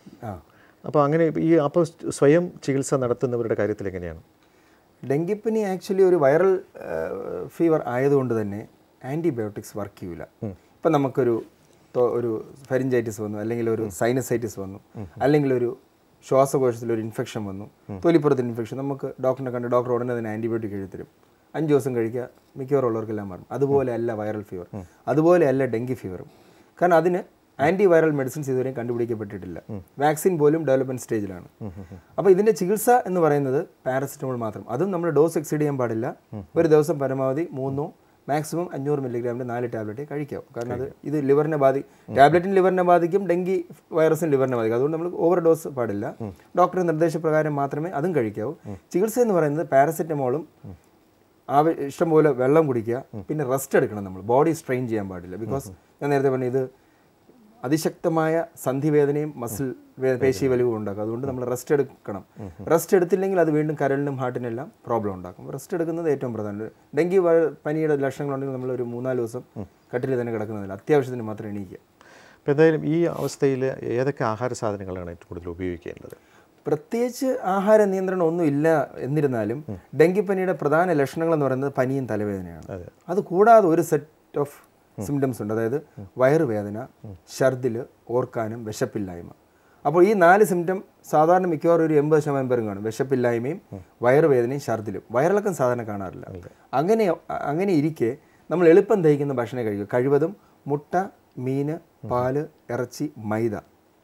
അപ്പോൾ അങ്ങനെ ഈ അപ്പോൾ സ്വയം ചികിത്സ നടത്തുന്നവരുടെ കാര്യത്തിൽ എങ്ങനെയാണ്? ഡെങ്കിപ്പനി ആക്ച്വലി ഒരു വൈറൽ ഫീവർ ആയതുകൊണ്ട് തന്നെ ആൻറ്റിബയോട്ടിക്സ് വർക്ക് ചെയ്യില്ല. ഇപ്പം നമുക്കൊരു ഒരു ഫെരിഞ്ചൈറ്റിസ് വന്നു, അല്ലെങ്കിൽ ഒരു സൈനസൈറ്റിസ് വന്നു, അല്ലെങ്കിൽ ഒരു ശ്വാസകോശത്തിൽ ഒരു ഇൻഫെക്ഷൻ വന്നു, തൊലിപ്പുറത്തിന് ഇൻഫെക്ഷൻ, നമുക്ക് ഡോക്ടറിനെ കണ്ട് ഡോക്ടർ ഉടനെ തന്നെ ആൻറ്റിബയോട്ടിക് എഴുതി തരും. അഞ്ച് ദിവസം കഴിക്കുക, മിക്കവാറും ഉള്ളവർക്കെല്ലാം മാറും. അതുപോലെ അല്ല വൈറൽ ഫീവർ, അതുപോലെ അല്ല ഡെങ്കി ഫീവറും. കാരണം അതിന് ആൻറ്റി വൈറൽ മെഡിസിൻസ് ഇതുവരെയും കണ്ടുപിടിക്കപ്പെട്ടിട്ടില്ല. വാക്സിൻ പോലും ഡെവലപ്മെൻറ്റ് സ്റ്റേജിലാണ്. അപ്പോൾ ഇതിൻ്റെ ചികിത്സ എന്ന് പറയുന്നത് പാരസെറ്റമോൾ മാത്രം. അതും നമ്മൾ ഡോസ് എക്സീഡ് ചെയ്യാൻ പാടില്ല. ഒരു ദിവസം പരമാവധി മൂന്നോ മാക്സിമം അഞ്ഞൂറ് മില്ലിഗ്രാമിൻ്റെ നാല് ടാബ്ലറ്റ് കഴിക്കാം. കാരണം അത് ഇത് ലിവറിനെ ബാധി ടാബ്ലറ്റിന് ലിവറിനെ ബാധിക്കും, ഡെങ്കി വൈറസിന് ലിവറിനെ ബാധിക്കും. അതുകൊണ്ട് നമ്മൾ ഓവർ ഡോസ് പാടില്ല. ഡോക്ടറുടെ നിർദ്ദേശപ്രകാരം മാത്രമേ അതും കഴിക്കാവൂ. ചികിത്സ എന്ന് പറയുന്നത് പാരസെറ്റമോളും ആവ ഇഷ്ടംപോലെ വെള്ളം കുടിക്കുക, പിന്നെ റെസ്റ്റ് എടുക്കണം. നമ്മൾ ബോഡി സ്ട്രെയിൻ ചെയ്യാൻ പാടില്ല. ബിക്കോസ് ഞാൻ നേരത്തെ പറഞ്ഞു, ഇത് അതിശക്തമായ സന്ധിവേദനയും മസിൽ പേശി വലിവും ഉണ്ടാക്കും. അതുകൊണ്ട് നമ്മൾ റെസ്റ്റ് എടുക്കണം. റെസ്റ്റ് എടുത്തില്ലെങ്കിൽ അത് വീണ്ടും കരളിനും ഹാർട്ടിനെല്ലാം പ്രോബ്ലം ഉണ്ടാക്കും. റെസ്റ്റ് എടുക്കുന്നത് ഏറ്റവും പ്രധാനം. ഡെങ്കി പനിയുടെ ലക്ഷണങ്ങളുണ്ടെങ്കിൽ നമ്മൾ ഒരു മൂന്നാല് ദിവസം കട്ടിൽ തന്നെ കിടക്കുന്നതില്ല, അത്യാവശ്യത്തിന് മാത്രം എണീക്കുക. അപ്പോൾ എന്തായാലും ഈ അവസ്ഥയിൽ ഏതൊക്കെ ആഹാര സാധനങ്ങളാണ് ഏറ്റവും കൂടുതൽ ഉപയോഗിക്കേണ്ടത്? പ്രത്യേകിച്ച് ആഹാര നിയന്ത്രണം ഒന്നും ഇല്ല. എന്നിരുന്നാലും ഡെങ്കിപ്പനിയുടെ പ്രധാന ലക്ഷണങ്ങൾ എന്ന് പറയുന്നത് പനിയും തലവേദനയാണ്. അത് കൂടാതെ ഒരു സെറ്റ് ഓഫ് സിംറ്റംസ് ഉണ്ട്. അതായത് വയറുവേദന, ഛർദിൽ, ഓർക്കാനും, വിശപ്പില്ലായ്മ. അപ്പോൾ ഈ നാല് സിംറ്റം സാധാരണ മിക്കവാറും ഒരു എൺപത് ശതമാനം പേരും കാണും. വിശപ്പില്ലായ്മയും വയറുവേദനയും ഛർദിലും. വയറിളക്കം സാധാരണ കാണാറില്ല. അങ്ങനെ അങ്ങനെ ഇരിക്കെ നമ്മൾ എളുപ്പം ദഹിക്കുന്ന ഭക്ഷണം കഴിക്കുക. കഴിവതും മുട്ട, മീന്, പാല്, ഇറച്ചി, മൈദ,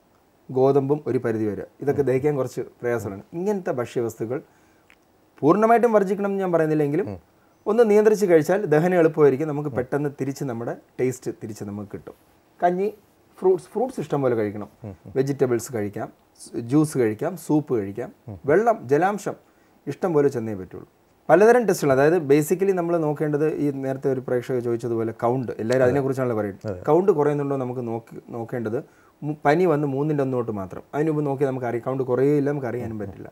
ഗോതമ്പും ഒരു പരിധി വരെ, ഇതൊക്കെ ദഹിക്കാൻ കുറച്ച് പ്രയാസമാണ്. ഇങ്ങനത്തെ ഭക്ഷ്യവസ്തുക്കൾ പൂർണ്ണമായിട്ടും വർജിക്കണം എന്ന് ഞാൻ പറയുന്നില്ലെങ്കിലും ഒന്ന് നിയന്ത്രിച്ച് കഴിച്ചാൽ ദഹനം എളുപ്പമായിരിക്കും. നമുക്ക് പെട്ടെന്ന് തിരിച്ച് നമ്മുടെ ടേസ്റ്റ് തിരിച്ച് നമുക്ക് കിട്ടും. കഞ്ഞി, ഫ്രൂട്ട്സ് ഫ്രൂട്ട്സ് ഇഷ്ടം പോലെ കഴിക്കണം. വെജിറ്റബിൾസ് കഴിക്കാം, ജ്യൂസ് കഴിക്കാം, സൂപ്പ് കഴിക്കാം. വെള്ളം, ജലാംശം ഇഷ്ടം പോലെ ചെന്നേ പറ്റുള്ളൂ. പലതരം ടെസ്റ്റുകൾ, അതായത് ബേസിക്കലി നമ്മൾ നോക്കേണ്ടത്, ഈ നേരത്തെ ഒരു പ്രേക്ഷകർ ചോദിച്ചതുപോലെ കൗണ്ട്, എല്ലാവരും അതിനെക്കുറിച്ചാണല്ലോ പറയുന്നത്. കൗണ്ട് കുറയുന്നുണ്ടോ നമുക്ക് നോക്കി നോക്കേണ്ടത് പനി വന്ന് മൂന്നിൻ്റെ ഒന്ന് തൊട്ട് മാത്രം. അതിന് മുമ്പ് നോക്കി നമുക്ക് അറിയാം. കൗണ്ട് കുറയില്ല, നമുക്ക് അറിയാനും പറ്റില്ല.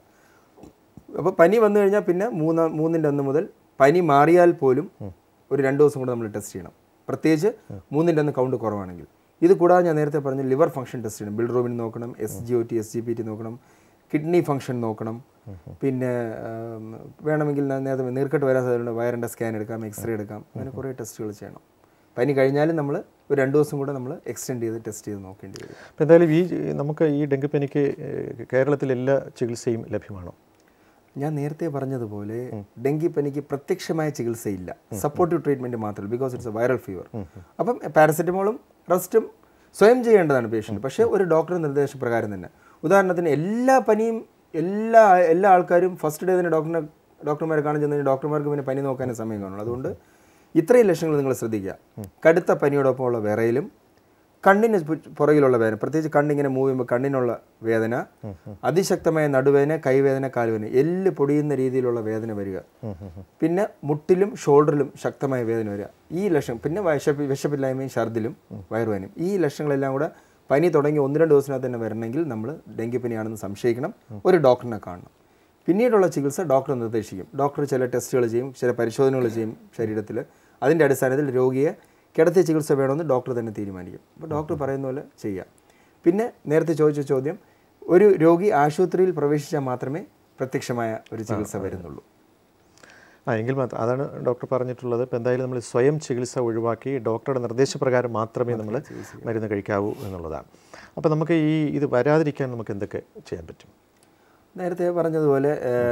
അപ്പോൾ പനി വന്നു കഴിഞ്ഞാൽ പിന്നെ മൂന്ന് മൂന്നിൻ്റെ ഒന്ന് മുതൽ പനി മാറിയാൽ പോലും ഒരു രണ്ട് ദിവസം കൂടെ നമ്മൾ ടെസ്റ്റ് ചെയ്യണം. പ്രത്യേകിച്ച് മൂന്നിൻ്റെ ഒന്ന് കൗണ്ട് കുറവാണെങ്കിൽ. ഇത് കൂടാതെ ഞാൻ നേരത്തെ പറഞ്ഞ ലിവർ ഫംഗ്ഷൻ ടെസ്റ്റ് ചെയ്യണം. ബിൽറൂബിൻ നോക്കണം, S G O T, S G P T നോക്കണം, കിഡ്നി ഫംഗ്ഷൻ നോക്കണം. പിന്നെ വേണമെങ്കിൽ നേരത്തെ നീർക്കെട്ട് വരാൻ സാധ്യതയുണ്ട്, വയറിൻ്റെ സ്കാൻ എടുക്കാം, എക്സ്റേ എടുക്കാം. അങ്ങനെ കുറേ ടെസ്റ്റുകൾ ചെയ്യണം. പനി കഴിഞ്ഞാലും നമ്മൾ ഒരു രണ്ട് ദിവസം കൂടെ നമ്മൾ എക്സ്റ്റെൻഡ് ചെയ്ത് ടെസ്റ്റ് ചെയ്ത് നോക്കേണ്ടി വരും. അപ്പോൾ എന്തായാലും ഈ നമുക്ക് ഈ ഡെങ്കിപ്പനിക്ക് കേരളത്തിൽ എല്ലാ ചികിത്സയും ലഭ്യമാണോ? ഞാൻ നേരത്തെ പറഞ്ഞതുപോലെ ഡെങ്കിപ്പനിക്ക് പ്രത്യക്ഷമായ ചികിത്സയില്ല, സപ്പോർട്ടീവ് ട്രീറ്റ്മെൻറ്റ് മാത്രമേ, because it's a viral fever. അപ്പം പാരസെറ്റമോളും റെസ്റ്റും സ്വയം ചെയ്യേണ്ടതാണ് പേഷ്യൻ്റ്, പക്ഷേ ഒരു ഡോക്ടറുടെ നിർദ്ദേശപ്രകാരം തന്നെ. ഉദാഹരണത്തിന് എല്ലാ പനിയും എല്ലാ എല്ലാ ആൾക്കാരും ഫസ്റ്റ് ഡേ തന്നെ ഡോക്ടറിനെ ഡോക്ടർമാരെ കാണാൻ ചെന്നതിന് ഡോക്ടർമാർക്ക് പിന്നെ പനി നോക്കാനും സമയം കാണുള്ളൂ. അതുകൊണ്ട് ഇത്രയും ലക്ഷണങ്ങൾ നിങ്ങൾ ശ്രദ്ധിക്കുക. കടുത്ത പനിയോടൊപ്പമുള്ള വിറയലും, കണ്ണിന് പുറകിലുള്ള വേദന, പ്രത്യേകിച്ച് കണ്ണിങ്ങനെ മൂവ് ചെയ്യുമ്പോൾ കണ്ണിനുള്ള വേദന, അതിശക്തമായ നടുവേദന, കൈവേദന, കാൽവേദന, എല്ല് പൊടിയുന്ന രീതിയിലുള്ള വേദന വരിക, പിന്നെ മുട്ടിലും ഷോൾഡറിലും ശക്തമായ വേദന വരിക. ഈ ലക്ഷണം, പിന്നെ വിശപ്പ് വിശപ്പില്ലായ്മയും ഛർദിലും വയറുവേദനയും. ഈ ലക്ഷണങ്ങളെല്ലാം കൂടെ പനി തുടങ്ങി ഒന്ന് രണ്ട് ദിവസത്തിനകത്ത് തന്നെ വരണമെങ്കിൽ നമ്മൾ ഡെങ്കിപ്പനിയാണെന്ന് സംശയിക്കണം, ഒരു ഡോക്ടറിനെ കാണണം. പിന്നീടുള്ള ചികിത്സ ഡോക്ടർ നിർദ്ദേശിക്കും. ഡോക്ടർ ചില ടെസ്റ്റുകൾ ചെയ്യും, ചില പരിശോധനകൾ ചെയ്യും ശരീരത്തിൽ. അതിൻ്റെ അടിസ്ഥാനത്തിൽ രോഗിയെ കിടത്തിയ ചികിത്സ വേണമെന്ന് ഡോക്ടർ തന്നെ തീരുമാനിക്കും. അപ്പോൾ ഡോക്ടർ പറയുന്ന പോലെ ചെയ്യാം. പിന്നെ നേരത്തെ ചോദിച്ച ചോദ്യം, ഒരു രോഗി ആശുപത്രിയിൽ പ്രവേശിച്ചാൽ മാത്രമേ പ്രത്യക്ഷമായ ഒരു ചികിത്സ വരുന്നുള്ളൂ. ആ എങ്കിൽ മാത്രം അതാണ് ഡോക്ടർ പറഞ്ഞിട്ടുള്ളത്. ഇപ്പോൾ എന്തായാലും നമ്മൾ സ്വയം ചികിത്സ ഒഴിവാക്കി ഡോക്ടറുടെ നിർദ്ദേശപ്രകാരം മാത്രമേ നമ്മൾ മരുന്ന് കഴിക്കാവൂ എന്നുള്ളതാണ്. അപ്പോൾ നമുക്ക് ഈ ഇത് വരാതിരിക്കാൻ നമുക്ക് എന്തൊക്കെ ചെയ്യാൻ പറ്റും? നേരത്തെ പറഞ്ഞതുപോലെ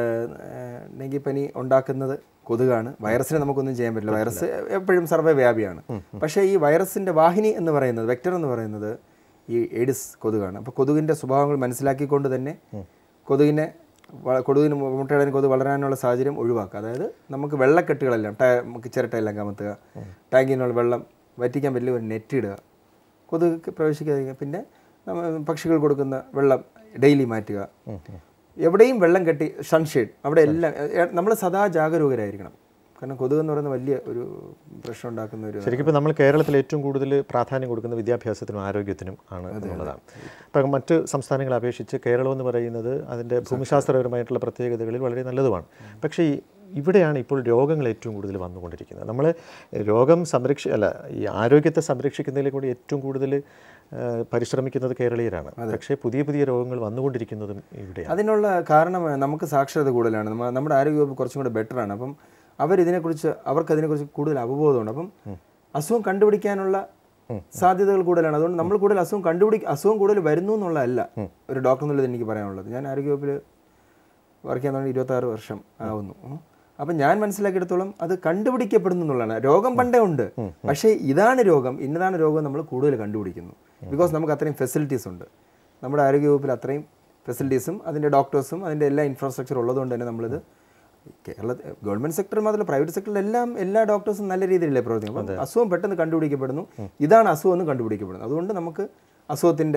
ഡെങ്കിപ്പനി ഉണ്ടാക്കുന്നത് കൊതുകാണ്. വൈറസിനെ നമുക്കൊന്നും ചെയ്യാൻ പറ്റില്ല. വൈറസ് എപ്പോഴും സർവ്വവ്യാപിയാണ്. പക്ഷേ ഈ വൈറസിൻ്റെ വാഹിനി എന്ന് പറയുന്നത്, വെക്ടർ എന്ന് പറയുന്നത് ഈ എയ്ഡ്സ് കൊതുകാണ്. അപ്പോൾ കൊതുകിൻ്റെ സ്വഭാവങ്ങൾ മനസ്സിലാക്കിക്കൊണ്ട് തന്നെ കൊതുകിനെ കൊതുകിന് മുട്ടയിടാൻ കൊതുക് വളരാനുള്ള സാഹചര്യം ഒഴിവാക്കുക. അതായത് നമുക്ക് വെള്ളക്കെട്ടുകളെല്ലാം ടയ നമുക്ക് ചിരട്ടയെല്ലാം കമത്തുക, ടാങ്കിനുള്ള വെള്ളം വറ്റിക്കാൻ പറ്റില്ല ഒരു നെറ്റ് ഇടുക, കൊതുക് പ്രവേശിക്കാതിരിക്കുക. പിന്നെ പക്ഷികൾ കൊടുക്കുന്ന വെള്ളം ഡെയിലി മാറ്റുക. എവിടെയും വെള്ളം കെട്ടി സൺഷെയ്ഡ് അവിടെ എല്ലാം നമ്മൾ സദാ ജാഗരൂകരായിരിക്കണം. കാരണം കൊതുക് എന്ന് പറയുന്ന വലിയ ഒരു പ്രശ്നം ഉണ്ടാക്കുന്ന ഒരു ശരിക്കും ഇപ്പോൾ നമ്മൾ കേരളത്തിൽ ഏറ്റവും കൂടുതൽ പ്രാധാന്യം കൊടുക്കുന്ന വിദ്യാഭ്യാസത്തിനും ആരോഗ്യത്തിനും ആണ് എന്നുള്ളതാണ്. ഇപ്പം മറ്റ് സംസ്ഥാനങ്ങളെ അപേക്ഷിച്ച് കേരളം എന്ന് പറയുന്നത് അതിൻ്റെ ഭൂമിശാസ്ത്രപരമായിട്ടുള്ള പ്രത്യേകതകളിൽ വളരെ നല്ലതുമാണ്. പക്ഷേ ഇവിടെയാണ് ഇപ്പോൾ രോഗങ്ങൾ ഏറ്റവും കൂടുതൽ വന്നുകൊണ്ടിരിക്കുന്നത്. നമ്മൾ രോഗം സംരക്ഷി അല്ല ഈ ആരോഗ്യത്തെ സംരക്ഷിക്കുന്നതിൽ കൂടി ഏറ്റവും കൂടുതൽ പരിശ്രമിക്കുന്നത് കേരളീയരാണ്. പക്ഷേ പുതിയ പുതിയ രോഗങ്ങൾ വന്നുകൊണ്ടിരിക്കുന്നതും ഇവിടെയാണ്. അതിനുള്ള കാരണം നമുക്ക് സാക്ഷരത കൂടുതലാണ്. നമ്മുടെ ആരോഗ്യവകുപ്പ് കുറച്ചും കൂടെ ബെറ്ററാണ്. അപ്പം അവരിതിനെക്കുറിച്ച് അവർക്ക് അതിനെക്കുറിച്ച് കൂടുതൽ അവബോധമുണ്ട്. അപ്പം അസുഖം കണ്ടുപിടിക്കാനുള്ള സാധ്യതകൾ കൂടുതലാണ്. അതുകൊണ്ട് നമ്മൾ കൂടുതൽ അസുഖം കണ്ടുപിടി അസുഖം കൂടുതൽ വരുന്നു എന്നുള്ളതല്ല ഒരു ഡോക്ടർ എന്നുള്ളത് എനിക്ക് പറയാനുള്ളത്. ഞാൻ ആരോഗ്യവകുപ്പിൽ വർക്ക് ചെയ്യാൻ തുടങ്ങി ഇരുപത്താറ് വർഷം ആവുന്നു. അപ്പം ഞാൻ മനസ്സിലാക്കിയെടുത്തോളം അത് കണ്ടുപിടിക്കപ്പെടുന്നു എന്നുള്ളതാണ്. രോഗം പണ്ടേ ഉണ്ട്, പക്ഷേ ഇതാണ് രോഗം, ഇന്നതാണ് രോഗം നമ്മൾ കൂടുതൽ കണ്ടുപിടിക്കുന്നു. ബിക്കോസ് നമുക്ക് അത്രയും ഫെസിലിറ്റീസ് ഉണ്ട്. നമ്മുടെ ആരോഗ്യവകുപ്പിൽ അത്രയും ഫെസിലിറ്റീസും അതിൻ്റെ ഡോക്ടേഴ്സും അതിൻ്റെ എല്ലാ ഇൻഫ്രാസ്ട്രക്ചർ ഉള്ളതുകൊണ്ട് തന്നെ നമ്മളിത് കേരള ഗവൺമെൻറ് സെക്ടർ മാത്രമല്ല പ്രൈവറ്റ് സെക്ടറിലെല്ലാം എല്ലാ ഡോക്ടേഴ്സും നല്ല രീതിയിലല്ലേ പ്രവർത്തിക്കും. അപ്പം അസുഖം പെട്ടെന്ന് കണ്ടുപിടിക്കപ്പെടുന്നു, ഇതാണ് അസുഖം എന്ന് കണ്ടുപിടിക്കപ്പെടുന്നു. അതുകൊണ്ട് നമുക്ക് അസുഖത്തിൻ്റെ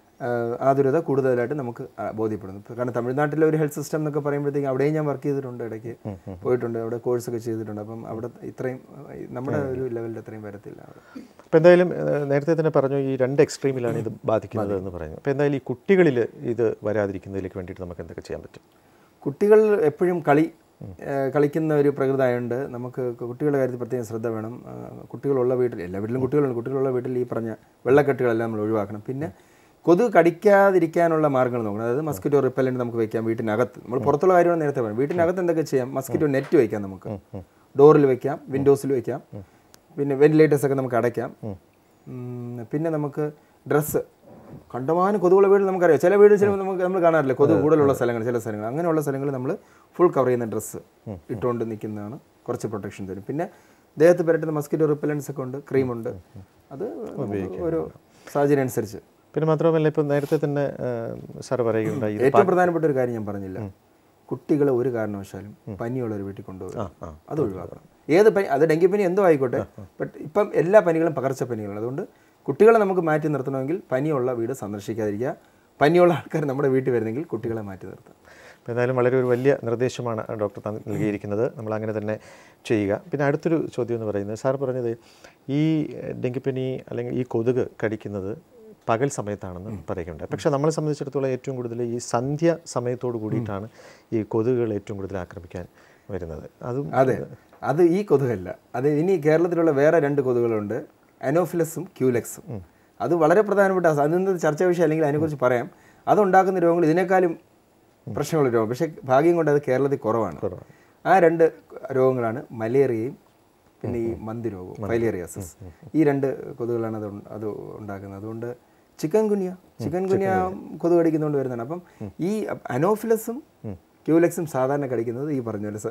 ആതുരത കൂടുതലായിട്ട് നമുക്ക് ബോധ്യപ്പെടുന്നു. കാരണം തമിഴ്നാട്ടിലെ ഒരു ഹെൽത്ത് സിസ്റ്റം എന്നൊക്കെ പറയുമ്പോഴത്തേക്കും അവിടെയും ഞാൻ വർക്ക് ചെയ്തിട്ടുണ്ട്, ഇടയ്ക്ക് പോയിട്ടുണ്ട്, അവിടെ കോഴ്സൊക്കെ ചെയ്തിട്ടുണ്ട്. അപ്പം അവിടെ ഇത്രയും നമ്മുടെ ഒരു ലെവലിൽ അത്രയും വരത്തില്ല. അപ്പോൾ എന്തായാലും നേരത്തെ തന്നെ പറഞ്ഞു ഈ രണ്ട് എക്സ്ട്രീമിലാണ് ഇത് ബാധിക്കുന്നത് എന്ന് പറയുന്നത്. അപ്പോൾ എന്തായാലും ഈ കുട്ടികളിൽ ഇത് വരാതിരിക്കുന്നതിലേക്ക് വേണ്ടിയിട്ട് നമുക്ക് എന്തൊക്കെ ചെയ്യാൻ പറ്റും? കുട്ടികൾ എപ്പോഴും കളി കളിക്കുന്ന ഒരു പ്രകൃതമായതുകൊണ്ട് നമുക്ക് കുട്ടികളുടെ കാര്യത്തിൽ പ്രത്യേകം ശ്രദ്ധ വേണം. കുട്ടികളുള്ള വീട്ടിൽ എല്ലാ വീട്ടിലും കുട്ടികളുണ്ട്. കുട്ടികളുള്ള വീട്ടിൽ ഈ പറഞ്ഞ വെള്ളക്കെട്ടുകളെല്ലാം നമ്മൾ ഒഴിവാക്കണം. പിന്നെ കൊതുക് കടിക്കാതിരിക്കാനുള്ള മാർഗ്ഗങ്ങൾ നോക്കണം. അതായത് മസ്കിറ്റോ റിപ്പല്ലൻ്റ് നമുക്ക് വയ്ക്കാം വീട്ടിനകത്ത്. നമ്മൾ പുറത്തുള്ള കാര്യമാണ് നേരത്തെ പറയാം. വീട്ടിനകത്ത് എന്തൊക്കെ ചെയ്യാം? മസ്കിറ്റോ നെറ്റ് വയ്ക്കാം, നമുക്ക് ഡോറിൽ വയ്ക്കാം, വിൻഡോസിൽ വയ്ക്കാം. പിന്നെ വെന്റിലേറ്റേഴ്സൊക്കെ നമുക്ക് അടയ്ക്കാം. പിന്നെ നമുക്ക് ഡ്രസ്സ് കണ്ടമാനം കൊതുകുള്ള വീട് നമുക്കറിയാം. ചില വീട് ചില നമുക്ക് നമ്മൾ കാണാറില്ല കൊതുക് കൂടുതലുള്ള സ്ഥലങ്ങൾ, ചില സ്ഥലങ്ങൾ അങ്ങനെയുള്ള സ്ഥലങ്ങൾ നമ്മൾ ഫുൾ കവർ ചെയ്യുന്ന ഡ്രസ്സ് ഇട്ടുകൊണ്ട് നിൽക്കുന്നതാണ് കുറച്ച് പ്രൊട്ടക്ഷൻ തരും. പിന്നെ ദേഹത്ത് പുരട്ടുന്ന മസ്കിറ്റോ റിപ്പല്ലൻസ് ഒക്കെ ഉണ്ട്, ക്രീമുണ്ട്, അത് ഒരു സാഹചര്യം അനുസരിച്ച്. പിന്നെ മാത്രമല്ല ഇപ്പം നേരത്തെ തന്നെ സാർ പറയുകയുണ്ടായി ഏറ്റവും പ്രധാനപ്പെട്ട ഒരു കാര്യം ഞാൻ പറഞ്ഞില്ല, കുട്ടികളെ ഒരു കാരണവശാലും പനിയുള്ളൊരു വീട്ടിൽ കൊണ്ടുപോകും, അത് ഒഴിവാക്കണം. ഏത് പനി, അത് ഡെങ്കിപ്പനി എന്തോ ആയിക്കോട്ടെ, ബട്ട് ഇപ്പം എല്ലാ പനികളും പകർച്ചപ്പനികളാണ്. അതുകൊണ്ട് കുട്ടികളെ നമുക്ക് മാറ്റി നിർത്തണമെങ്കിൽ പനിയുള്ള വീട് സന്ദർശിക്കാതിരിക്കുക. പനിയുള്ള ആൾക്കാർ നമ്മുടെ വീട്ടിൽ വരുന്നെങ്കിൽ കുട്ടികളെ മാറ്റി നിർത്താം. അപ്പോൾ എന്തായാലും വളരെ ഒരു വലിയ നിർദ്ദേശമാണ് ഡോക്ടർ നൽകിയിരിക്കുന്നത്. നമ്മൾ അങ്ങനെ തന്നെ ചെയ്യുക. പിന്നെ അടുത്തൊരു ചോദ്യം എന്ന് പറയുന്നത്, സാർ പറഞ്ഞത് ഈ ഡെങ്കിപ്പനി അല്ലെങ്കിൽ ഈ കൊതുക് കടിക്കുന്നത് പകൽ സമയത്താണെന്ന് പറയുകയുണ്ടായി. പക്ഷേ നമ്മളെ സംബന്ധിച്ചിടത്തോളം ഏറ്റവും കൂടുതൽ ഈ സന്ധ്യ സമയത്തോട് കൂടിയിട്ടാണ് ഈ കൊതുകുകൾ ഏറ്റവും കൂടുതൽ ആക്രമിക്കാൻ വരുന്നത്. അതും അതെ, അത് ഈ കൊതുകല്ല. അത് ഇനി കേരളത്തിലുള്ള വേറെ രണ്ട് കൊതുകുകളുണ്ട്, അനോഫിലസും ക്യൂലെക്സും. അത് വളരെ പ്രധാനപ്പെട്ട അതിന് ചർച്ചാ വിഷയം, അല്ലെങ്കിൽ അതിനെക്കുറിച്ച് പറയാം. അതുണ്ടാക്കുന്ന രോഗങ്ങൾ ഇതിനേക്കാളും പ്രശ്നമുള്ള രോഗം, പക്ഷേ ഭാഗ്യം കൊണ്ട് അത് കേരളത്തിൽ കുറവാണ്. ആ രണ്ട് രോഗങ്ങളാണ് മലേറിയയും പിന്നെ ഈ മന്തി രോഗവും, ഫൈലേറിയാസിസ്. ഈ രണ്ട് കൊതുകുകളാണ് അത് അത് ഉണ്ടാക്കുന്നത്. അതുകൊണ്ട് ചിക്കൻ ഗുനിയ ചിക്കൻ ഗുനിയ കൊതുക് കടിക്കുന്നതുകൊണ്ട് വരുന്നതാണ്. അപ്പം ഈ അനോഫിലസും ക്യൂലെക്സും സാധാരണ കടിക്കുന്നത് ഈ പറഞ്ഞ പോലെ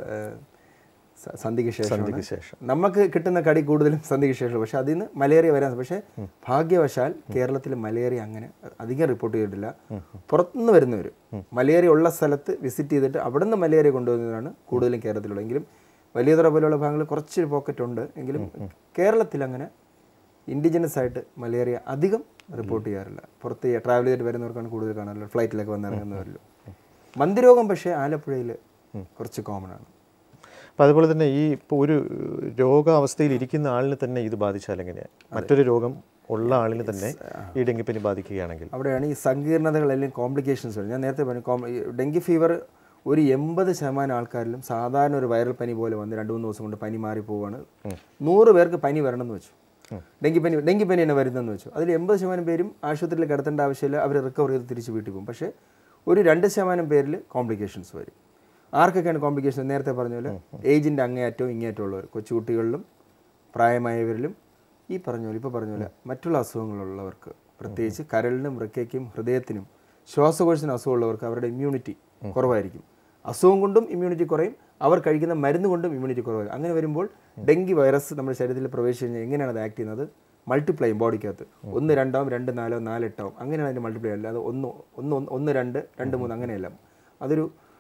സന്ധിക്ക് ശേഷം. നമുക്ക് കിട്ടുന്ന കടി കൂടുതലും സന്ധിക്ക് ശേഷം, പക്ഷെ അതിൽ നിന്ന് മലേറിയ വരാൻ. പക്ഷേ ഭാഗ്യവശാൽ കേരളത്തിൽ മലേറിയ അങ്ങനെ അധികം റിപ്പോർട്ട് ചെയ്തിട്ടില്ല. പുറത്തുനിന്ന് വരുന്നവർ മലേറിയ ഉള്ള സ്ഥലത്ത് വിസിറ്റ് ചെയ്തിട്ട് അവിടെ നിന്ന് മലേറിയ കൊണ്ടുവരുന്നതാണ് കൂടുതലും കേരളത്തിലുള്ളത്. എങ്കിലും വലിയതുറ പോലെയുള്ള ഭാഗങ്ങളിൽ കുറച്ചൊരു പോക്കറ്റ് ഉണ്ട്. എങ്കിലും കേരളത്തിൽ അങ്ങനെ ഇൻഡിജിനസ് ആയിട്ട് മലേറിയ അധികം റിപ്പോർട്ട് ചെയ്യാറില്ല. പുറത്ത് ട്രാവൽ ചെയ്തിട്ട് വരുന്നവർക്കാണ് കൂടുതൽ കാണാറുള്ളത്, ഫ്ലൈറ്റിലൊക്കെ വന്നിറങ്ങുന്നവരിലും. മന്തിരോഗം പക്ഷേ ആലപ്പുഴയിൽ കുറച്ച് കോമൺ ആണ്. അപ്പോൾ അതുപോലെ തന്നെ ഈ ഇപ്പോൾ ഒരു രോഗാവസ്ഥയിൽ ഇരിക്കുന്ന ആളിന് തന്നെ ഇത് ബാധിച്ചാൽ എങ്ങനെയാണ്? മറ്റൊരു രോഗം ഉള്ള ആളിന് തന്നെ ഈ ഡെങ്കിപ്പനി ബാധിക്കുകയാണെങ്കിൽ അവിടെയാണ് ഈ സങ്കീർണതകൾ അല്ലെങ്കിൽ കോംപ്ലിക്കേഷൻസ് വരും. ഞാൻ നേരത്തെ പറഞ്ഞു, ഡെങ്കി ഫീവർ ഒരു എൺപത് ശതമാനം ആൾക്കാരിലും സാധാരണ ഒരു വൈറൽ പനി പോലെ വന്ന് രണ്ട് മൂന്ന് ദിവസം കൊണ്ട് പനി മാറിപ്പോവാണ്. നൂറ് പേർക്ക് പനി വരണമെന്ന് വെച്ചു, ഡെങ്കിപ്പനി ഡെങ്കിപ്പനി തന്നെ വരുന്നതെന്ന് വെച്ചു. അതിൽ എൺപത് ശതമാനം പേരും ആശുപത്രിയിൽ കിടത്തേണ്ട ആവശ്യമില്ല, അവർ റിക്കവർ ചെയ്ത് തിരിച്ച് വീട്ടിൽ പോകും. പക്ഷേ ഒരു രണ്ട് ശതമാനം പേരിൽ കോംപ്ലിക്കേഷൻസ് വരും. ആർക്കൊക്കെയാണ് കോംപ്ലിക്കേഷൻ? നേരത്തെ പറഞ്ഞ പോലെ ഏജിൻ്റെ അങ്ങേയറ്റവും ഇങ്ങേയറ്റവും ഉള്ളവർ, കൊച്ചുകുട്ടികളിലും പ്രായമായവരിലും, ഈ പറഞ്ഞ പോലെ ഇപ്പോൾ പറഞ്ഞ പോലെ മറ്റുള്ള അസുഖങ്ങളുള്ളവർക്ക്, പ്രത്യേകിച്ച് കരളിനും വൃക്കയ്ക്കും ഹൃദയത്തിനും ശ്വാസകോശത്തിന് അസുഖമുള്ളവർക്ക് അവരുടെ ഇമ്മ്യൂണിറ്റി കുറവായിരിക്കും. അസുഖം കൊണ്ടും ഇമ്മ്യൂണിറ്റി കുറയും, അവർ കഴിക്കുന്ന മരുന്ന് കൊണ്ടും ഇമ്മ്യൂണിറ്റി കുറവായിരിക്കും. അങ്ങനെ വരുമ്പോൾ ഡെങ്കി വൈറസ് നമ്മുടെ ശരീരത്തിൽ പ്രവേശിച്ച് കഴിഞ്ഞാൽ എങ്ങനെയാണ് അത് ആക്ട് ചെയ്യുന്നത്? മൾട്ടിപ്ലൈ ബോഡിക്കകത്ത് ഒന്ന് രണ്ടാവും, രണ്ട് നാലോ നാല് എട്ടാവും, അങ്ങനെയാണ് അതിൻ്റെ മൾട്ടിപ്ലൈ. അല്ലാതെ ഒന്ന് ഒന്ന് ഒന്ന് രണ്ട് രണ്ട് മൂന്ന് അങ്ങനെയല്ല. അതൊരു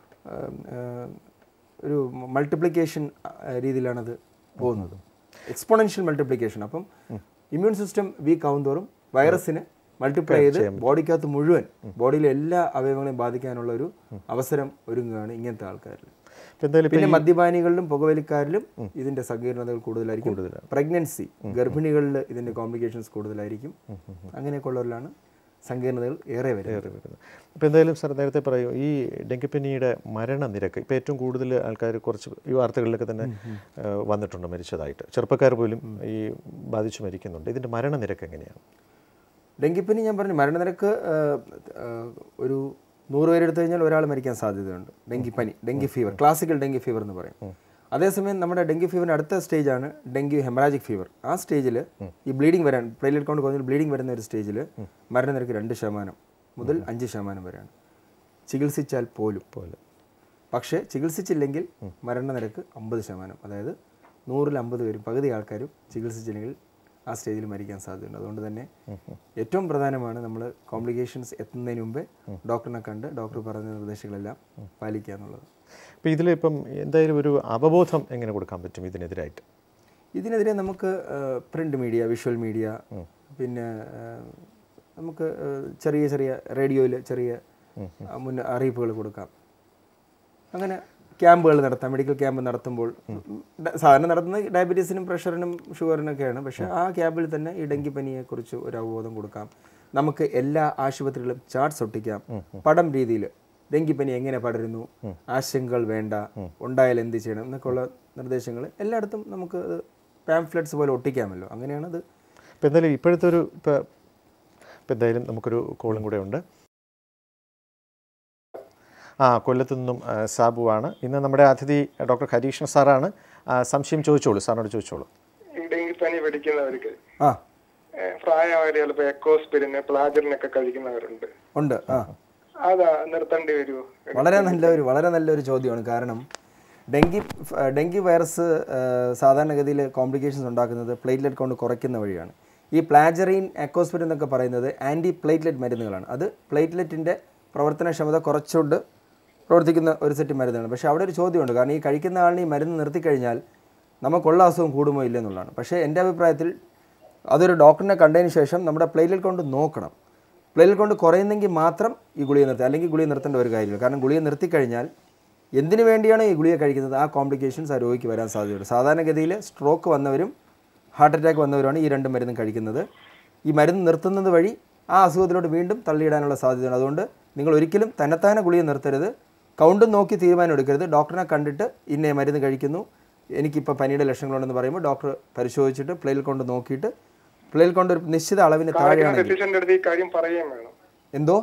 ഒരു മൾട്ടിപ്ലിക്കേഷൻ രീതിയിലാണത് പോകുന്നത്, എക്സ്പോണൻഷ്യൽ മൾട്ടിപ്ലിക്കേഷൻ. അപ്പം ഇമ്മ്യൂൺ സിസ്റ്റം വീക്ക് ആവും തോറും വൈറസിന് മൾട്ടിപ്ലൈ ചെയ്ത് ബോഡിക്കകത്ത് മുഴുവൻ ബോഡിയിലെ എല്ലാ അവയവങ്ങളെയും ബാധിക്കാനുള്ള ഒരു അവസരം ഒരുങ്ങുകയാണ് ഇങ്ങനത്തെ ആൾക്കാരിൽ. പിന്നെ മദ്യപാനികളിലും പുകവലിക്കാരിലും ഇതിന്റെ സങ്കീർണതകൾ കൂടുതലായിരിക്കും. പ്രഗ്നൻസി ഗർഭിണികളിൽ ഇതിന്റെ കോംപ്ലിക്കേഷൻസ് കൂടുതലായിരിക്കും. അങ്ങനെയൊക്കെ ഉള്ളവരിലാണ് സങ്കീർണതകൾ ഏറെ വരുന്നത്. ഇപ്പോൾ എന്തായാലും സാർ നേരത്തെ പറയൂ, ഈ ഡെങ്കിപ്പനിയുടെ മരണനിരക്ക് ഇപ്പോൾ ഏറ്റവും കൂടുതൽ ആൾക്കാർ കുറച്ച് ഈ വാർത്തകളിലൊക്കെ തന്നെ വന്നിട്ടുണ്ട് മരിച്ചതായിട്ട്, ചെറുപ്പക്കാർ പോലും ഈ ബാധിച്ചു മരിക്കുന്നുണ്ട്. ഇതിൻ്റെ മരണനിരക്ക് എങ്ങനെയാണ്? ഡെങ്കിപ്പനി ഞാൻ പറഞ്ഞു, മരണനിരക്ക് ഒരു നൂറ് പേരെടുത്തു കഴിഞ്ഞാൽ ഒരാൾ മരിക്കാൻ സാധ്യതയുണ്ട്. ഡെങ്കിപ്പനി, dengue fever, classical dengue fever എന്ന് പറയും. അതേസമയം നമ്മുടെ ഡെങ്കി ഫീവറിൻ്റെ അടുത്ത സ്റ്റേജാണ് ഡെങ്കി ഹെമറാജിക് ഫീവർ. ആ സ്റ്റേജിൽ ഈ ബ്ലീഡിങ് വരാൻ, പ്ലേറ്റ്ലെറ്റ് കൗണ്ട് കുറഞ്ഞാൽ ബ്ലീഡിങ് വരുന്ന ഒരു സ്റ്റേജിൽ മരണനിരക്ക് രണ്ട് ശതമാനം മുതൽ അഞ്ച് ശതമാനം വരെയാണ്, ചികിത്സിച്ചാൽ പോലും പോലും പക്ഷേ ചികിത്സിച്ചില്ലെങ്കിൽ മരണനിരക്ക് അമ്പത് ശതമാനം, അതായത് നൂറിൽ അമ്പത് പേരും, പകുതി ആൾക്കാരും ചികിത്സിച്ചില്ലെങ്കിൽ ആ സ്റ്റേജിൽ മരിക്കാൻ സാധ്യതയുണ്ട്. അതുകൊണ്ട് തന്നെ ഏറ്റവും പ്രധാനമാണ് നമ്മൾ കോംപ്ലിക്കേഷൻസ് എത്തുന്നതിന് മുമ്പേ ഡോക്ടറിനെ കണ്ട് ഡോക്ടർ പറഞ്ഞ നിർദ്ദേശങ്ങളെല്ലാം പാലിക്കുക എന്നുള്ളത്. അപ്പോൾ ഇതിലിപ്പം എന്തായാലും ഒരു അവബോധം എങ്ങനെ കൊടുക്കാൻ പറ്റും ഇതിനെതിരായിട്ട്? ഇതിനെതിരെ നമുക്ക് പ്രിൻ്റ് മീഡിയ, വിഷ്വൽ മീഡിയ, പിന്നെ നമുക്ക് ചെറിയ ചെറിയ റേഡിയോയിൽ ചെറിയ മുൻ അറിയിപ്പുകൾ കൊടുക്കാം. അങ്ങനെ ക്യാമ്പുകൾ നടത്താം. മെഡിക്കൽ ക്യാമ്പ് നടത്തുമ്പോൾ സാധാരണ നടത്തുന്നത് ഡയബറ്റീസിനും പ്രഷറിനും ഷുഗറിനൊക്കെയാണ്. പക്ഷേ ആ ക്യാമ്പിൽ തന്നെ ഈ ഡെങ്കിപ്പനിയെക്കുറിച്ച് ഒരു അവബോധം കൊടുക്കാം. നമുക്ക് എല്ലാ ആശുപത്രികളിലും ചാർട്ട്സ് ഒട്ടിക്കാം, പടം രീതിയിൽ ഡെങ്കിപ്പനി എങ്ങനെ പടരുന്നു, ആശങ്കകൾ വേണ്ട, ഉണ്ടായാൽ എന്ത് ചെയ്യണം എന്നൊക്കെയുള്ള നിർദ്ദേശങ്ങൾ എല്ലായിടത്തും നമുക്ക് പാംഫ്ലെറ്റ്സ് പോലെ ഒട്ടിക്കാമല്ലോ. അങ്ങനെയാണത്. ഇപ്പോൾ എന്തായാലും ഇപ്പോഴത്തെ ഒരു ഇപ്പോൾ ഇപ്പോൾ എന്തായാലും നമുക്കൊരു കോളും കൂടെ ഉണ്ട്. ആ കൊല്ലത്തു നിന്നും സാബുവാണ്. ഇന്ന് നമ്മുടെ അതിഥി ഡോക്ടർ ഹരീഷ്ണ സാറാണ്. സംശയം ചോദിച്ചോളൂ, സാറിനോട് ചോദിച്ചോളൂ. ഡെങ്കിപ്പനി പിടിക്കുന്നവർക്ക് പ്രായമായവർ ചിലപ്പോൾ എക്കോസ്പിരിന്, പ്ലാജറിനൊക്കെ കഴിക്കുന്നവരുണ്ട് ഉണ്ട് അതാ നിർത്തേണ്ടി വരുമോ? വളരെ നല്ലൊരു വളരെ നല്ലൊരു ചോദ്യമാണ്. കാരണം ഡെങ്കി ഡെങ്കി വൈറസ് സാധാരണഗതിയിൽ കോംപ്ലിക്കേഷൻസ് ഉണ്ടാക്കുന്നത് പ്ലേറ്റ്ലെറ്റ് കൗണ്ട് കുറയ്ക്കുന്ന വഴിയാണ്. ഈ പ്ലാജറിൻ, എക്കോസ്പിരിൻ എന്നൊക്കെ പറയുന്നത് ആൻറ്റി പ്ലേറ്റ്ലെറ്റ് മരുന്നുകളാണ്. അത് പ്ലേറ്റ്ലെറ്റിൻ്റെ പ്രവർത്തനക്ഷമത കുറച്ചുകൊണ്ട് പ്രവർത്തിക്കുന്ന ഒരു സെറ്റ് മരുന്നാണ്. പക്ഷേ അവിടെ ഒരു ചോദ്യമുണ്ട്. കാരണം ഈ കഴിക്കുന്ന ആളിന് ഈ മരുന്ന് നിർത്തിക്കഴിഞ്ഞാൽ നമുക്കുള്ള അസുഖം കൂടുമോ ഇല്ലെന്നുള്ളതാണ്. പക്ഷേ എൻ്റെ അഭിപ്രായത്തിൽ അതൊരു ഡോക്ടറിനെ കണ്ടതിന് ശേഷം നമ്മുടെ പ്ലേറ്റ്ലെറ്റ് കൗണ്ട് നോക്കണം. പ്ലേറ്റ്ലെറ്റ് കൗണ്ട് കുറയുന്നെങ്കിൽ മാത്രം ഈ ഗുളിക നിർത്തുക, അല്ലെങ്കിൽ ഗുളിക നിർത്തേണ്ട ഒരു കാര്യമില്ല. കാരണം ഗുളിക നിർത്തിക്കഴിഞ്ഞാൽ എന്തിനു വേണ്ടിയാണ് ഈ ഗുളിക കഴിക്കുന്നത് ആ കോംപ്ലിക്കേഷൻസ് ആ രോഗിക്ക് വരാൻ സാധ്യതയുണ്ട്. സാധാരണഗതിയിൽ സ്ട്രോക്ക് വന്നവരും ഹാർട്ട് അറ്റാക്ക് വന്നവരുമാണ് ഈ രണ്ട് മരുന്നും കഴിക്കുന്നത്. ഈ മരുന്ന് നിർത്തുന്നത് വഴി ആ അസുഖത്തിലോട്ട് വീണ്ടും തള്ളിയിടാനുള്ള സാധ്യതയാണ്. അതുകൊണ്ട് നിങ്ങൾ ഒരിക്കലും തന്നെത്താനെ ഗുളിക നിർത്തരുത്, കൗണ്ടും നോക്കി തീരുമാനം എടുക്കരുത്. ഡോക്ടറിനെ കണ്ടിട്ട് ഇന്ന മരുന്ന് കഴിക്കുന്നു, എനിക്കിപ്പോൾ പനിയുടെ ലക്ഷണങ്ങളുണ്ടെന്ന് പറയുമ്പോൾ ഡോക്ടർ പരിശോധിച്ചിട്ട് പ്ലേറ്റ്ലെറ്റ് കൗണ്ട് നോക്കിയിട്ട് പ്ലേറ്റ്ലെറ്റ് കൗണ്ട് ഒരു നിശ്ചിത അളവിന് താഴെയാണ്. എന്തോ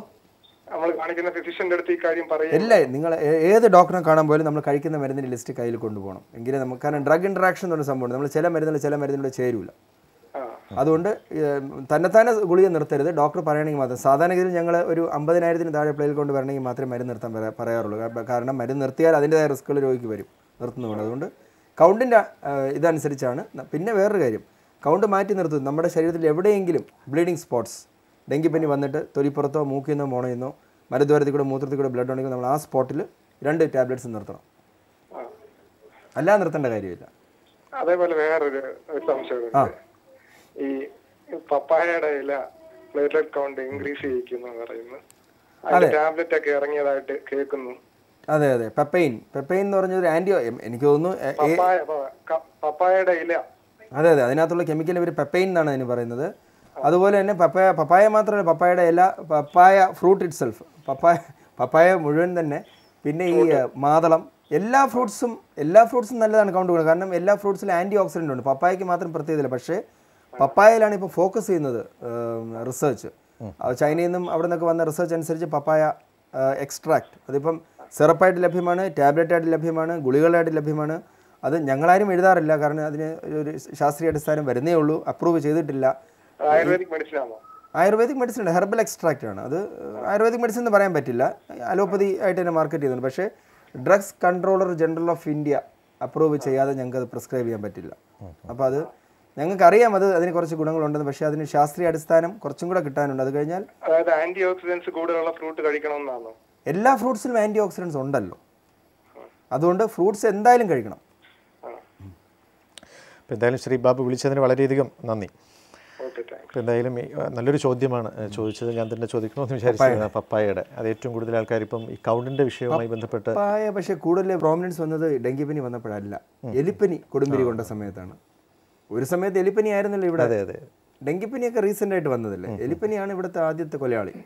ഇല്ല, നിങ്ങൾ ഏത് ഡോക്ടറെ കാണാൻ പോലും നമ്മൾ കഴിക്കുന്ന മരുന്നിൻ്റെ ലിസ്റ്റ് കയ്യിൽ കൊണ്ടുപോകണം. എങ്കിലും നമുക്ക്, കാരണം ഡ്രഗ് ഇൻട്രാക്ഷൻ എന്നൊരു സംഭവമുണ്ട്. നമ്മൾ ചില മരുന്നുകൾ ചില മരുന്നിലൂടെ ചേരൂല. അതുകൊണ്ട് തന്നെത്താനെ ഗുളിക നിർത്തരുത്, ഡോക്ടർ പറയണമെങ്കിൽ മാത്രം. സാധാരണഗതിയിൽ ഞങ്ങൾ ഒരു അമ്പതിനായിരത്തിന് താഴെ പ്ലേറ്റ്ലെറ്റ് കൊണ്ട് വരണമെങ്കിൽ മാത്രമേ മരുന്ന് നിർത്താൻ പറയാറുള്ളൂ. കാരണം മരുന്ന് നിർത്തിയാൽ അതിൻ്റെതായ റിസ്ക്കുകൾ രോഗിക്ക് വരും നിർത്തുന്നതുകൊണ്ട്. അതുകൊണ്ട് കൗണ്ടിൻ്റെ ഇതനുസരിച്ചാണ്. പിന്നെ വേറൊരു കാര്യം, കൗണ്ട് മാറ്റി നിർത്തുന്നത് നമ്മുടെ ശരീരത്തിൽ എവിടെയെങ്കിലും ബ്ലീഡിങ് സ്പോട്ട്സ്, ഡെങ്കിപ്പനി വന്നിട്ട് തൊലിപ്പുറത്തോ മൂക്കിൽ നിന്നോ മോണയിൽ നിന്നോ മരുദ്വാരത്തിൽ കൂടെ മൂത്രത്തിൽ കൂടെ ബ്ലഡ് ഉണ്ടെങ്കിൽ നമ്മൾ ആ സ്പോട്ടിൽ രണ്ട് ടാബ്ലറ്റ്സ് നിർത്തണം, അല്ലാതെ നിർത്തേണ്ട കാര്യമില്ല. അതേപോലെ വേറൊരു സംശയം, ഈ പപ്പായയുടെ ഇല പ്ലേറ്റ്ലെറ്റ് കൗണ്ട് ഇൻക്രീസ് ചെയ്യിക്കുന്നു പറയുന്നു, ടാബ്ലറ്റ് ഒക്കെ ഇറങ്ങിയതായിട്ട് കേൾക്കുന്നു. അതെ അതെ പെപ്പൈൻ പെപ്പൈൻ എന്ന് പറഞ്ഞൊരു ആന്റി, എനിക്ക് തോന്നുന്നു പപ്പായയുടെ ഇല, അതെ അതെ അതിനകത്തുള്ള കെമിക്കൽ ഇവർ പെപ്പൈൻ എന്നാണ് അതിന് പറയുന്നത്. അതുപോലെ തന്നെ പപ്പായ പപ്പായ മാത്രമല്ല, പപ്പായയുടെ ഇല, papaya fruit itself, papaya papaya മുഴുവൻ തന്നെ, പിന്നെ ഈ മാതളം, എല്ലാ ഫ്രൂട്ട്സും എല്ലാ ഫ്രൂട്ട്സും നല്ലതാണ് കൗണ്ട് കൂടുന്നത്. കാരണം എല്ലാ ഫ്രൂട്ട്സിലും ആൻറ്റി ഓക്സിഡൻ്റ് ഉണ്ട്. പപ്പായയ്ക്ക് മാത്രം പ്രത്യേകതയില്ല. പക്ഷേ പപ്പായയിലാണ് ഇപ്പോൾ ഫോക്കസ് ചെയ്യുന്നത് റിസർച്ച്. ചൈനയിൽ നിന്നും അവിടെ നിന്നൊക്കെ വന്ന റിസർച്ച് അനുസരിച്ച് പപ്പായ എക്സ്ട്രാക്ട് അതിപ്പം സിറപ്പായിട്ട് ലഭ്യമാണ്, ടാബ്ലറ്റായിട്ട് ലഭ്യമാണ്, ഗുളികളായിട്ട് ലഭ്യമാണ്. അത് ഞങ്ങളാരും എഴുതാറില്ല, കാരണം അതിന് ഒരു ശാസ്ത്രീയ അടിസ്ഥാനം വരുന്നേ ഉള്ളൂ, അപ്രൂവ് ചെയ്തിട്ടില്ല. ആയുർവേദിക് മെഡിസിൻ ആണോ? ആയുർവേദിക് മെഡിസിൻ ഉണ്ട്, ഹെർബൽ എക്സ്ട്രാക്റ്റ് ആണ് അത്. ആയുർവേദിക് മെഡിസിൻ എന്ന് പറയാൻ പറ്റില്ല, അലോപ്പതി ആയിട്ട് തന്നെ മാർക്കറ്റ് ചെയ്യുന്നുണ്ട്. പക്ഷേ drugs controller general of India approve ചെയ്യാതെ ഞങ്ങൾക്ക് അത് പ്രിസ്ക്രൈബ് ചെയ്യാൻ പറ്റില്ല. അപ്പോൾ അത് ഞങ്ങൾക്കറിയാം അത് അതിന് കുറച്ച് ഗുണങ്ങളുണ്ടെന്ന്, പക്ഷേ അതിന് ശാസ്ത്രീയ അടിസ്ഥാനം കുറച്ചും കൂടെ കിട്ടാനുണ്ട്. അത് കഴിഞ്ഞാൽ അതായത് ആന്റി ഓക്സിഡൻസ് കൂടുതലുള്ള ഫ്രൂട്ട് കഴിക്കണമെന്നാണോ? എല്ലാ ഫ്രൂട്ട്സിലും ആൻറ്റി ഓക്സിഡൻസ് ഉണ്ടല്ലോ, അതുകൊണ്ട് ഫ്രൂട്ട്സ് എന്തായാലും കഴിക്കണം. അപ്പോൾ എന്തായാലും ശ്രീ ബാബു വിളിച്ചതിന് വളരെയധികം നന്ദി. അപ്പോൾ എന്തായാലും നല്ലൊരു ചോദ്യമാണ് ചോദിച്ചത്, ഞാൻ തന്നെ ചോദിക്കണമെന്ന് വിചാരിച്ചത് പപ്പായയുടെ. അത് ഏറ്റവും കൂടുതൽ ആൾക്കാർ ഇപ്പം ഈ കൗണ്ടിൻ്റെ വിഷയവുമായി ബന്ധപ്പെട്ട് പപ്പായ പക്ഷേ കൂടുതൽ പ്രോമിനൻസ് വന്നത് ഡെങ്കിപ്പനി വന്നപ്പോഴല്ല, എലിപ്പനി കൊടുമ്പിരി കൊണ്ട സമയത്താണ്. ഒരു സമയത്ത് എലിപ്പനി ആയിരുന്നല്ലോ ഇവിടെ. അതെ അതെ ഡെങ്കിപ്പനിയൊക്കെ റീസെൻ്റ് ആയിട്ട് വന്നതല്ലേ. എലിപ്പനിയാണ് ഇവിടുത്തെ ആദ്യത്തെ കൊലയാളി.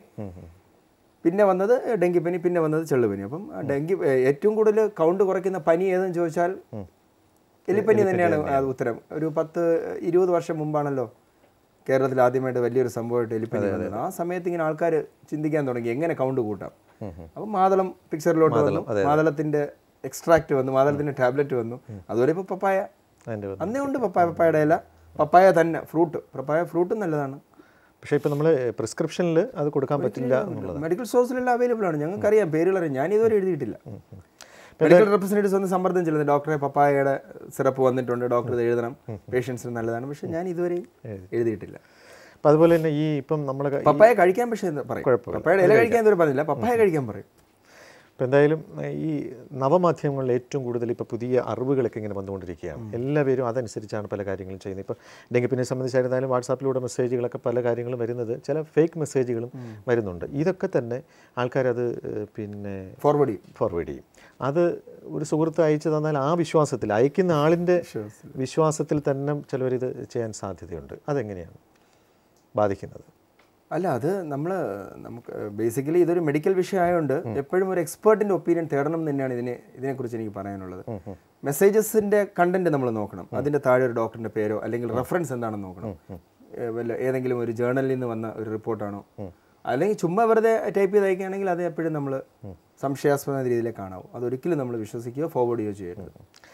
പിന്നെ വന്നത് ഡെങ്കിപ്പനി, പിന്നെ വന്നത് ചെള്ളുപനി. അപ്പം ഡെങ്കി ഏറ്റവും കൂടുതൽ കൗണ്ട് കുറയ്ക്കുന്ന പനി ഏതെന്ന് ചോദിച്ചാൽ എലിപ്പനി തന്നെയാണ് ഉത്തരം. ഒരു പത്ത് ഇരുപത് വർഷം മുമ്പാണല്ലോ കേരളത്തിൽ ആദ്യമായിട്ട് വലിയൊരു സംഭവമായിട്ട് എലിപ്പനി വന്നത്. ആ സമയത്ത് ഇങ്ങനെ ആൾക്കാർ ചിന്തിക്കാൻ തുടങ്ങി എങ്ങനെ കൗണ്ട് കൂട്ടാം. അപ്പം മാതളം പിക്ചറിലോട്ട് വന്നു, മാതളത്തിൻ്റെ എക്സ്ട്രാക്ട് വന്നു, മാതളത്തിൻ്റെ ടാബ്ലറ്റ് വന്നു. അതുപോലെ ഇപ്പോൾ പപ്പായ അന്നേ ഉണ്ട്. പപ്പായ പപ്പായയുടെ ഇല, പപ്പായ തന്നെ ഫ്രൂട്ട്, പപ്പായ ഫ്രൂട്ടും നല്ലതാണ്. പക്ഷേ ഇപ്പോൾ നമ്മൾ പ്രിസ്ക്രിപ്ഷനിൽ അത് കൊടുക്കാൻ പറ്റില്ല എന്നുള്ളത്. മെഡിക്കൽ സ്റ്റോഴ്സിലെല്ലാം അവൈലബിൾ ആണ്, ഞങ്ങൾക്കറിയാം, പേരുകളറിയാം. ഞാൻ ഇതുവരെ എഴുതിയിട്ടില്ല. മെഡിക്കൽ റെപ്രസെൻറ്റേറ്റീവ്സ് ഒന്ന് സമ്മർദ്ദം ചെല്ലുന്നത് ഡോക്ടറെ പപ്പായയുടെ സിറപ്പ് വന്നിട്ടുണ്ട്, ഡോക്ടർ ഇത് എഴുതണം, പേഷ്യൻസിന് നല്ലതാണ്. പക്ഷേ ഞാൻ ഇതുവരെയും എഴുതിയിട്ടില്ല. അപ്പോൾ അതുപോലെ തന്നെ ഈ ഇപ്പം നമ്മൾ പപ്പായ കഴിക്കാൻ പക്ഷേ പറയും, പപ്പായയുടെ ഇല കഴിക്കാൻ ഇതുവരെ പറഞ്ഞില്ല, പപ്പായ കഴിക്കാൻ പറയും. അപ്പോൾ എന്തായാലും ഈ നവമാധ്യമങ്ങളിൽ ഏറ്റവും കൂടുതൽ ഇപ്പോൾ പുതിയ അറിവുകളൊക്കെ ഇങ്ങനെ വന്നുകൊണ്ടിരിക്കുകയാണ്. എല്ലാവരും അതനുസരിച്ചാണ് പല കാര്യങ്ങളും ചെയ്യുന്നത്. ഇപ്പോൾ ഡെങ്കിപ്പനിയെ സംബന്ധിച്ചായിരുന്നാലും വാട്സാപ്പിലൂടെ മെസ്സേജുകളൊക്കെ പല കാര്യങ്ങളും വരുന്നത്, ചില ഫേക്ക് മെസ്സേജുകളും വരുന്നുണ്ട്. ഇതൊക്കെ തന്നെ ആൾക്കാരത് പിന്നെ ഫോർവേഡ് ചെയ്യും ഫോർവേഡ് ചെയ്യും അത് ഒരു സുഹൃത്ത് അയച്ചു തന്നാൽ ആ വിശ്വാസത്തിൽ, അയക്കുന്ന ആളിൻ്റെ വിശ്വാസത്തിൽ തന്നെ ചിലവരിത് ചെയ്യാൻ സാധ്യതയുണ്ട്. അതെങ്ങനെയാണ് ബാധിക്കുന്നത്? അല്ല, അത് നമ്മൾ നമുക്ക് ബേസിക്കലി ഇതൊരു മെഡിക്കൽ വിഷയമായതുകൊണ്ട് എപ്പോഴും ഒരു എക്സ്പേർട്ടിൻ്റെ ഒപ്പീനിയൻ തേടണം എന്ന് തന്നെയാണ് ഇതിനെ ഇതിനെക്കുറിച്ച് എനിക്ക് പറയാനുള്ളത്. മെസ്സേജസിൻ്റെ കണ്ടന്റ് നമ്മൾ നോക്കണം, അതിൻ്റെ താഴെ ഒരു ഡോക്ടറിൻ്റെ പേരോ അല്ലെങ്കിൽ റെഫറൻസ് എന്താണെന്ന് നോക്കണം. വല്ല ഏതെങ്കിലും ഒരു ജേർണലിൽ നിന്ന് വന്ന ഒരു റിപ്പോർട്ടാണോ, അല്ലെങ്കിൽ ചുമ്മാ വെറുതെ ടൈപ്പ് ചെയ്ത് അയക്കുകയാണെങ്കിൽ അത് എപ്പോഴും നമ്മൾ സംശയാസ്പദ രീതിയിലേ കാണാവും. അതൊരിക്കലും നമ്മൾ വിശ്വസിക്കുകയോ ഫോർവേഡ് ചെയ്യുകയോ ചെയ്യരുത്.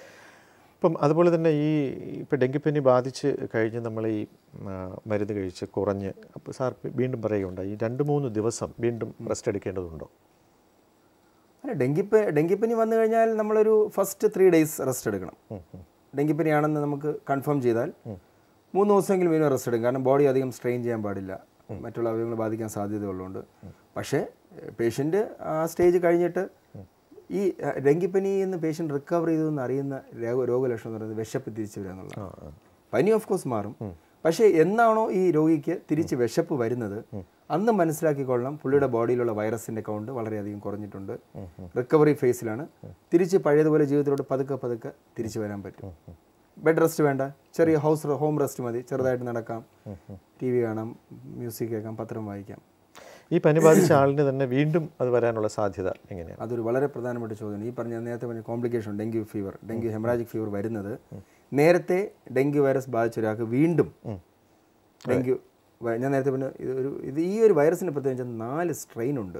ഇപ്പം അതുപോലെ തന്നെ ഈ ഇപ്പോൾ ഡെങ്കിപ്പനി ബാധിച്ച് കഴിഞ്ഞ് നമ്മൾ ഈ മരുന്ന് കഴിച്ച് കുറഞ്ഞ് അപ്പോൾ സാർ വീണ്ടും പറയുകയുണ്ടായി ഈ രണ്ട് മൂന്ന് ദിവസം വീണ്ടും റെസ്റ്റ് എടുക്കേണ്ടതുണ്ടോ? അല്ല, ഡെങ്കിപ്പ ഡെങ്കിപ്പനി വന്നു കഴിഞ്ഞാൽ നമ്മളൊരു ഫസ്റ്റ് ത്രീ ഡേയ്സ് റെസ്റ്റ് എടുക്കണം. ഡെങ്കിപ്പനി ആണെന്ന് നമുക്ക് കൺഫേം ചെയ്താൽ മൂന്ന് ദിവസമെങ്കിലും മിനിമം റെസ്റ്റ് എടുക്കും. കാരണം ബോഡി അധികം സ്ട്രെയിൻ ചെയ്യാൻ പാടില്ല, മറ്റുള്ള അവയവങ്ങൾ ബാധിക്കാൻ സാധ്യതയുള്ളതുകൊണ്ട്. പക്ഷേ പേഷ്യൻ്റ് ആ സ്റ്റേജ് കഴിഞ്ഞിട്ട് ഈ ഡെങ്കിപ്പനിയിൽ നിന്ന് പേഷ്യൻ്റ് റിക്കവർ ചെയ്തതെന്ന് അറിയുന്ന രോഗ രോഗലക്ഷണം എന്ന് പറയുന്നത് വിശപ്പ് തിരിച്ചു വരിക എന്നുള്ളതാണ്. പനി ഓഫ് കോഴ്സ് മാറും, പക്ഷേ എന്നാണോ ഈ രോഗിക്ക് തിരിച്ച് വിശപ്പ് വരുന്നത് അന്ന് മനസ്സിലാക്കിക്കൊള്ളാം പുള്ളിയുടെ ബോഡിയിലുള്ള വൈറസിൻ്റെ കൗണ്ട് വളരെയധികം കുറഞ്ഞിട്ടുണ്ട്, റിക്കവറി ഫേസിലാണ്, തിരിച്ച് പഴയതുപോലെ ജീവിതത്തിലോട്ട് പതുക്കെ പതുക്കെ തിരിച്ചു വരാൻ പറ്റും. ബെഡ് റെസ്റ്റ് വേണ്ട, ചെറിയ ഹൗസ് ഹോം റെസ്റ്റ് മതി, ചെറുതായിട്ട് നടക്കാം, ടി വി കാണാം, മ്യൂസിക് കേൾക്കാം, പത്രം വായിക്കാം. ഈ പനി ബാധിച്ച ആളിന് തന്നെ വീണ്ടും അത് വരാനുള്ള സാധ്യത എങ്ങനെയാണ്? അതൊരു വളരെ പ്രധാനപ്പെട്ട ചോദ്യമാണ്. ഈ പറഞ്ഞ നേരത്തെ പറഞ്ഞ complication dengue fever, dengue hemorrhagic fever വരുന്നത് നേരത്തെ ഡെങ്കി വൈറസ് ബാധിച്ച ഒരാൾക്ക് വീണ്ടും ഡെങ്കി, ഞാൻ നേരത്തെ പറഞ്ഞ ഇത് ഒരു ഇത് ഈ ഒരു വൈറസിന് പ്രത്യേകിച്ച് നാല് സ്ട്രെയിൻ ഉണ്ട്.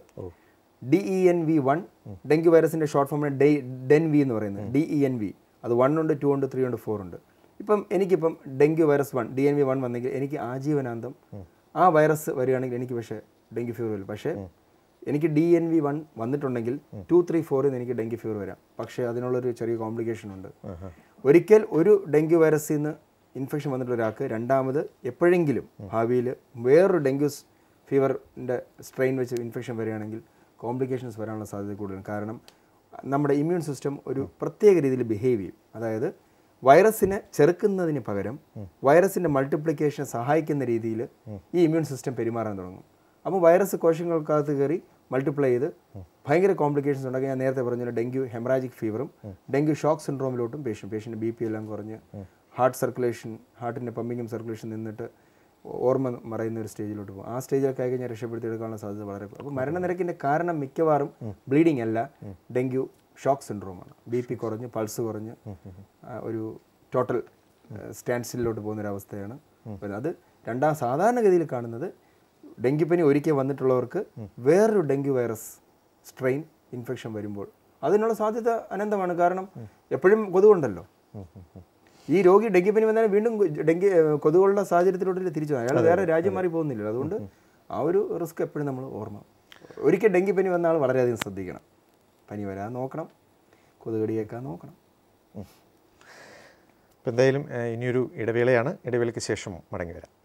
D E N V one, dengue വൈറസിൻ്റെ ഷോർട്ട് ഫോമാണ് ഡെ ഡെൻ വി എന്ന് പറയുന്നത്. ഡി ഇ എൻ വി അത് വൺ ഉണ്ട്, ടു ഉണ്ട്, ത്രീ ഉണ്ട്, ഫോർ ഉണ്ട്. ഇപ്പം എനിക്കിപ്പം dengue virus one D N V one വന്നെങ്കിൽ എനിക്ക് ആജീവനാന്തം ആ വൈറസ് വരികയാണെങ്കിൽ എനിക്ക് പക്ഷേ ഡെങ്കി ഫീവർ വരും. പക്ഷേ എനിക്ക് ഡി എൻ വി വൺ വന്നിട്ടുണ്ടെങ്കിൽ ടു ത്രീ ഫോറിൽ നിന്ന് എനിക്ക് ഡെങ്കി ഫീവർ വരാം. പക്ഷേ അതിനുള്ളൊരു ചെറിയ കോംപ്ലിക്കേഷൻ ഉണ്ട്. ഒരിക്കൽ ഒരു ഡെങ്കി വൈറസിൽ നിന്ന് ഇൻഫെക്ഷൻ വന്നിട്ടുള്ള ഒരാൾക്ക് രണ്ടാമത് എപ്പോഴെങ്കിലും ഭാവിയിൽ വേറൊരു ഡെങ്കി ഫീവറിൻ്റെ സ്ട്രെയിൻ വെച്ച് ഇൻഫെക്ഷൻ വരികയാണെങ്കിൽ കോംപ്ലിക്കേഷൻസ് വരാനുള്ള സാധ്യത കൂടുതലാണ്. കാരണം നമ്മുടെ ഇമ്മ്യൂൺ സിസ്റ്റം ഒരു പ്രത്യേക രീതിയിൽ ബിഹേവ് ചെയ്യും. അതായത് വൈറസിനെ ചെറുക്കുന്നതിന് പകരം വൈറസിൻ്റെ മൾട്ടിപ്ലിക്കേഷനെ സഹായിക്കുന്ന രീതിയിൽ ഈ ഇമ്മ്യൂൺ സിസ്റ്റം പെരുമാറാൻ തുടങ്ങും. അപ്പോൾ വൈറസ് കോശങ്ങൾക്കകത്ത് കയറി മൾട്ടിപ്ലൈ ചെയ്ത് ഭയങ്കര കോംപ്ലിക്കേഷൻസ് ഉണ്ടാക്കി. ഞാൻ നേരത്തെ പറഞ്ഞ ഡെങ്കി ഹെമറാജിക് ഫീവറും ഡെങ്കി ഷോക്ക് സിൻഡ്രോമിലോട്ടും പേഷ്യൻ പേഷ്യൻ്റെ ബി പി എല്ലാം കുറഞ്ഞ് ഹാർട്ട് സർക്കുലേഷൻ, ഹാർട്ടിൻ്റെ പമ്പിങ്ങും സർക്കുലേഷൻ നിന്നിട്ട് ഓർമ്മ മറയുന്ന ഒരു സ്റ്റേജിലോട്ട് പോകും. ആ സ്റ്റേജിലൊക്കെ ആയി കഴിഞ്ഞാൽ രക്ഷപ്പെടുത്തിയെടുക്കാനുള്ള സാധ്യത വളരെ കുറവ്. അപ്പോൾ മരണനിരക്കിൻ്റെ കാരണം മിക്കവാറും ബ്ലീഡിംഗ് അല്ല, ഡെങ്കി ഷോക്ക് സിൻഡ്രോമാണ്. ബി പി കുറഞ്ഞ് പൾസ് കുറഞ്ഞ് ഒരു ടോട്ടൽ സ്റ്റാൻഡ് സ്റ്റില്ലിലോട്ട് പോകുന്നൊരവസ്ഥയാണ്. അത് രണ്ടാം സാധാരണഗതിയിൽ കാണുന്നത് ഡെങ്കിപ്പനി ഒരിക്കൽ വന്നിട്ടുള്ളവർക്ക് വേറൊരു ഡെങ്കി വൈറസ് സ്ട്രെയിൻ ഇൻഫെക്ഷൻ വരുമ്പോൾ അതിനുള്ള സാധ്യത അനന്തമാണ്. കാരണം എപ്പോഴും കൊതുകുണ്ടല്ലോ. ഈ രോഗി ഡെങ്കിപ്പനി വന്നാൽ വീണ്ടും ഡെങ്കി കൊതുകുള്ള സാഹചര്യത്തിലോട്ട് തിരിച്ചു അയാൾ വേറെ രാജ്യം മാറി പോകുന്നില്ലല്ലോ. അതുകൊണ്ട് ആ ഒരു റിസ്ക് എപ്പോഴും നമ്മൾ ഓർമ്മ. ഒരിക്കൽ ഡെങ്കിപ്പനി വന്ന ആൾ വളരെയധികം ശ്രദ്ധിക്കണം. പനി വരാൻ നോക്കണം, കൊതുകടിയേക്കാൻ നോക്കണം. അപ്പോൾ എന്തായാലും ഇനിയൊരു ഇടവേളയാണ്. ഇടവേളയ്ക്ക് ശേഷം മടങ്ങി വരാം.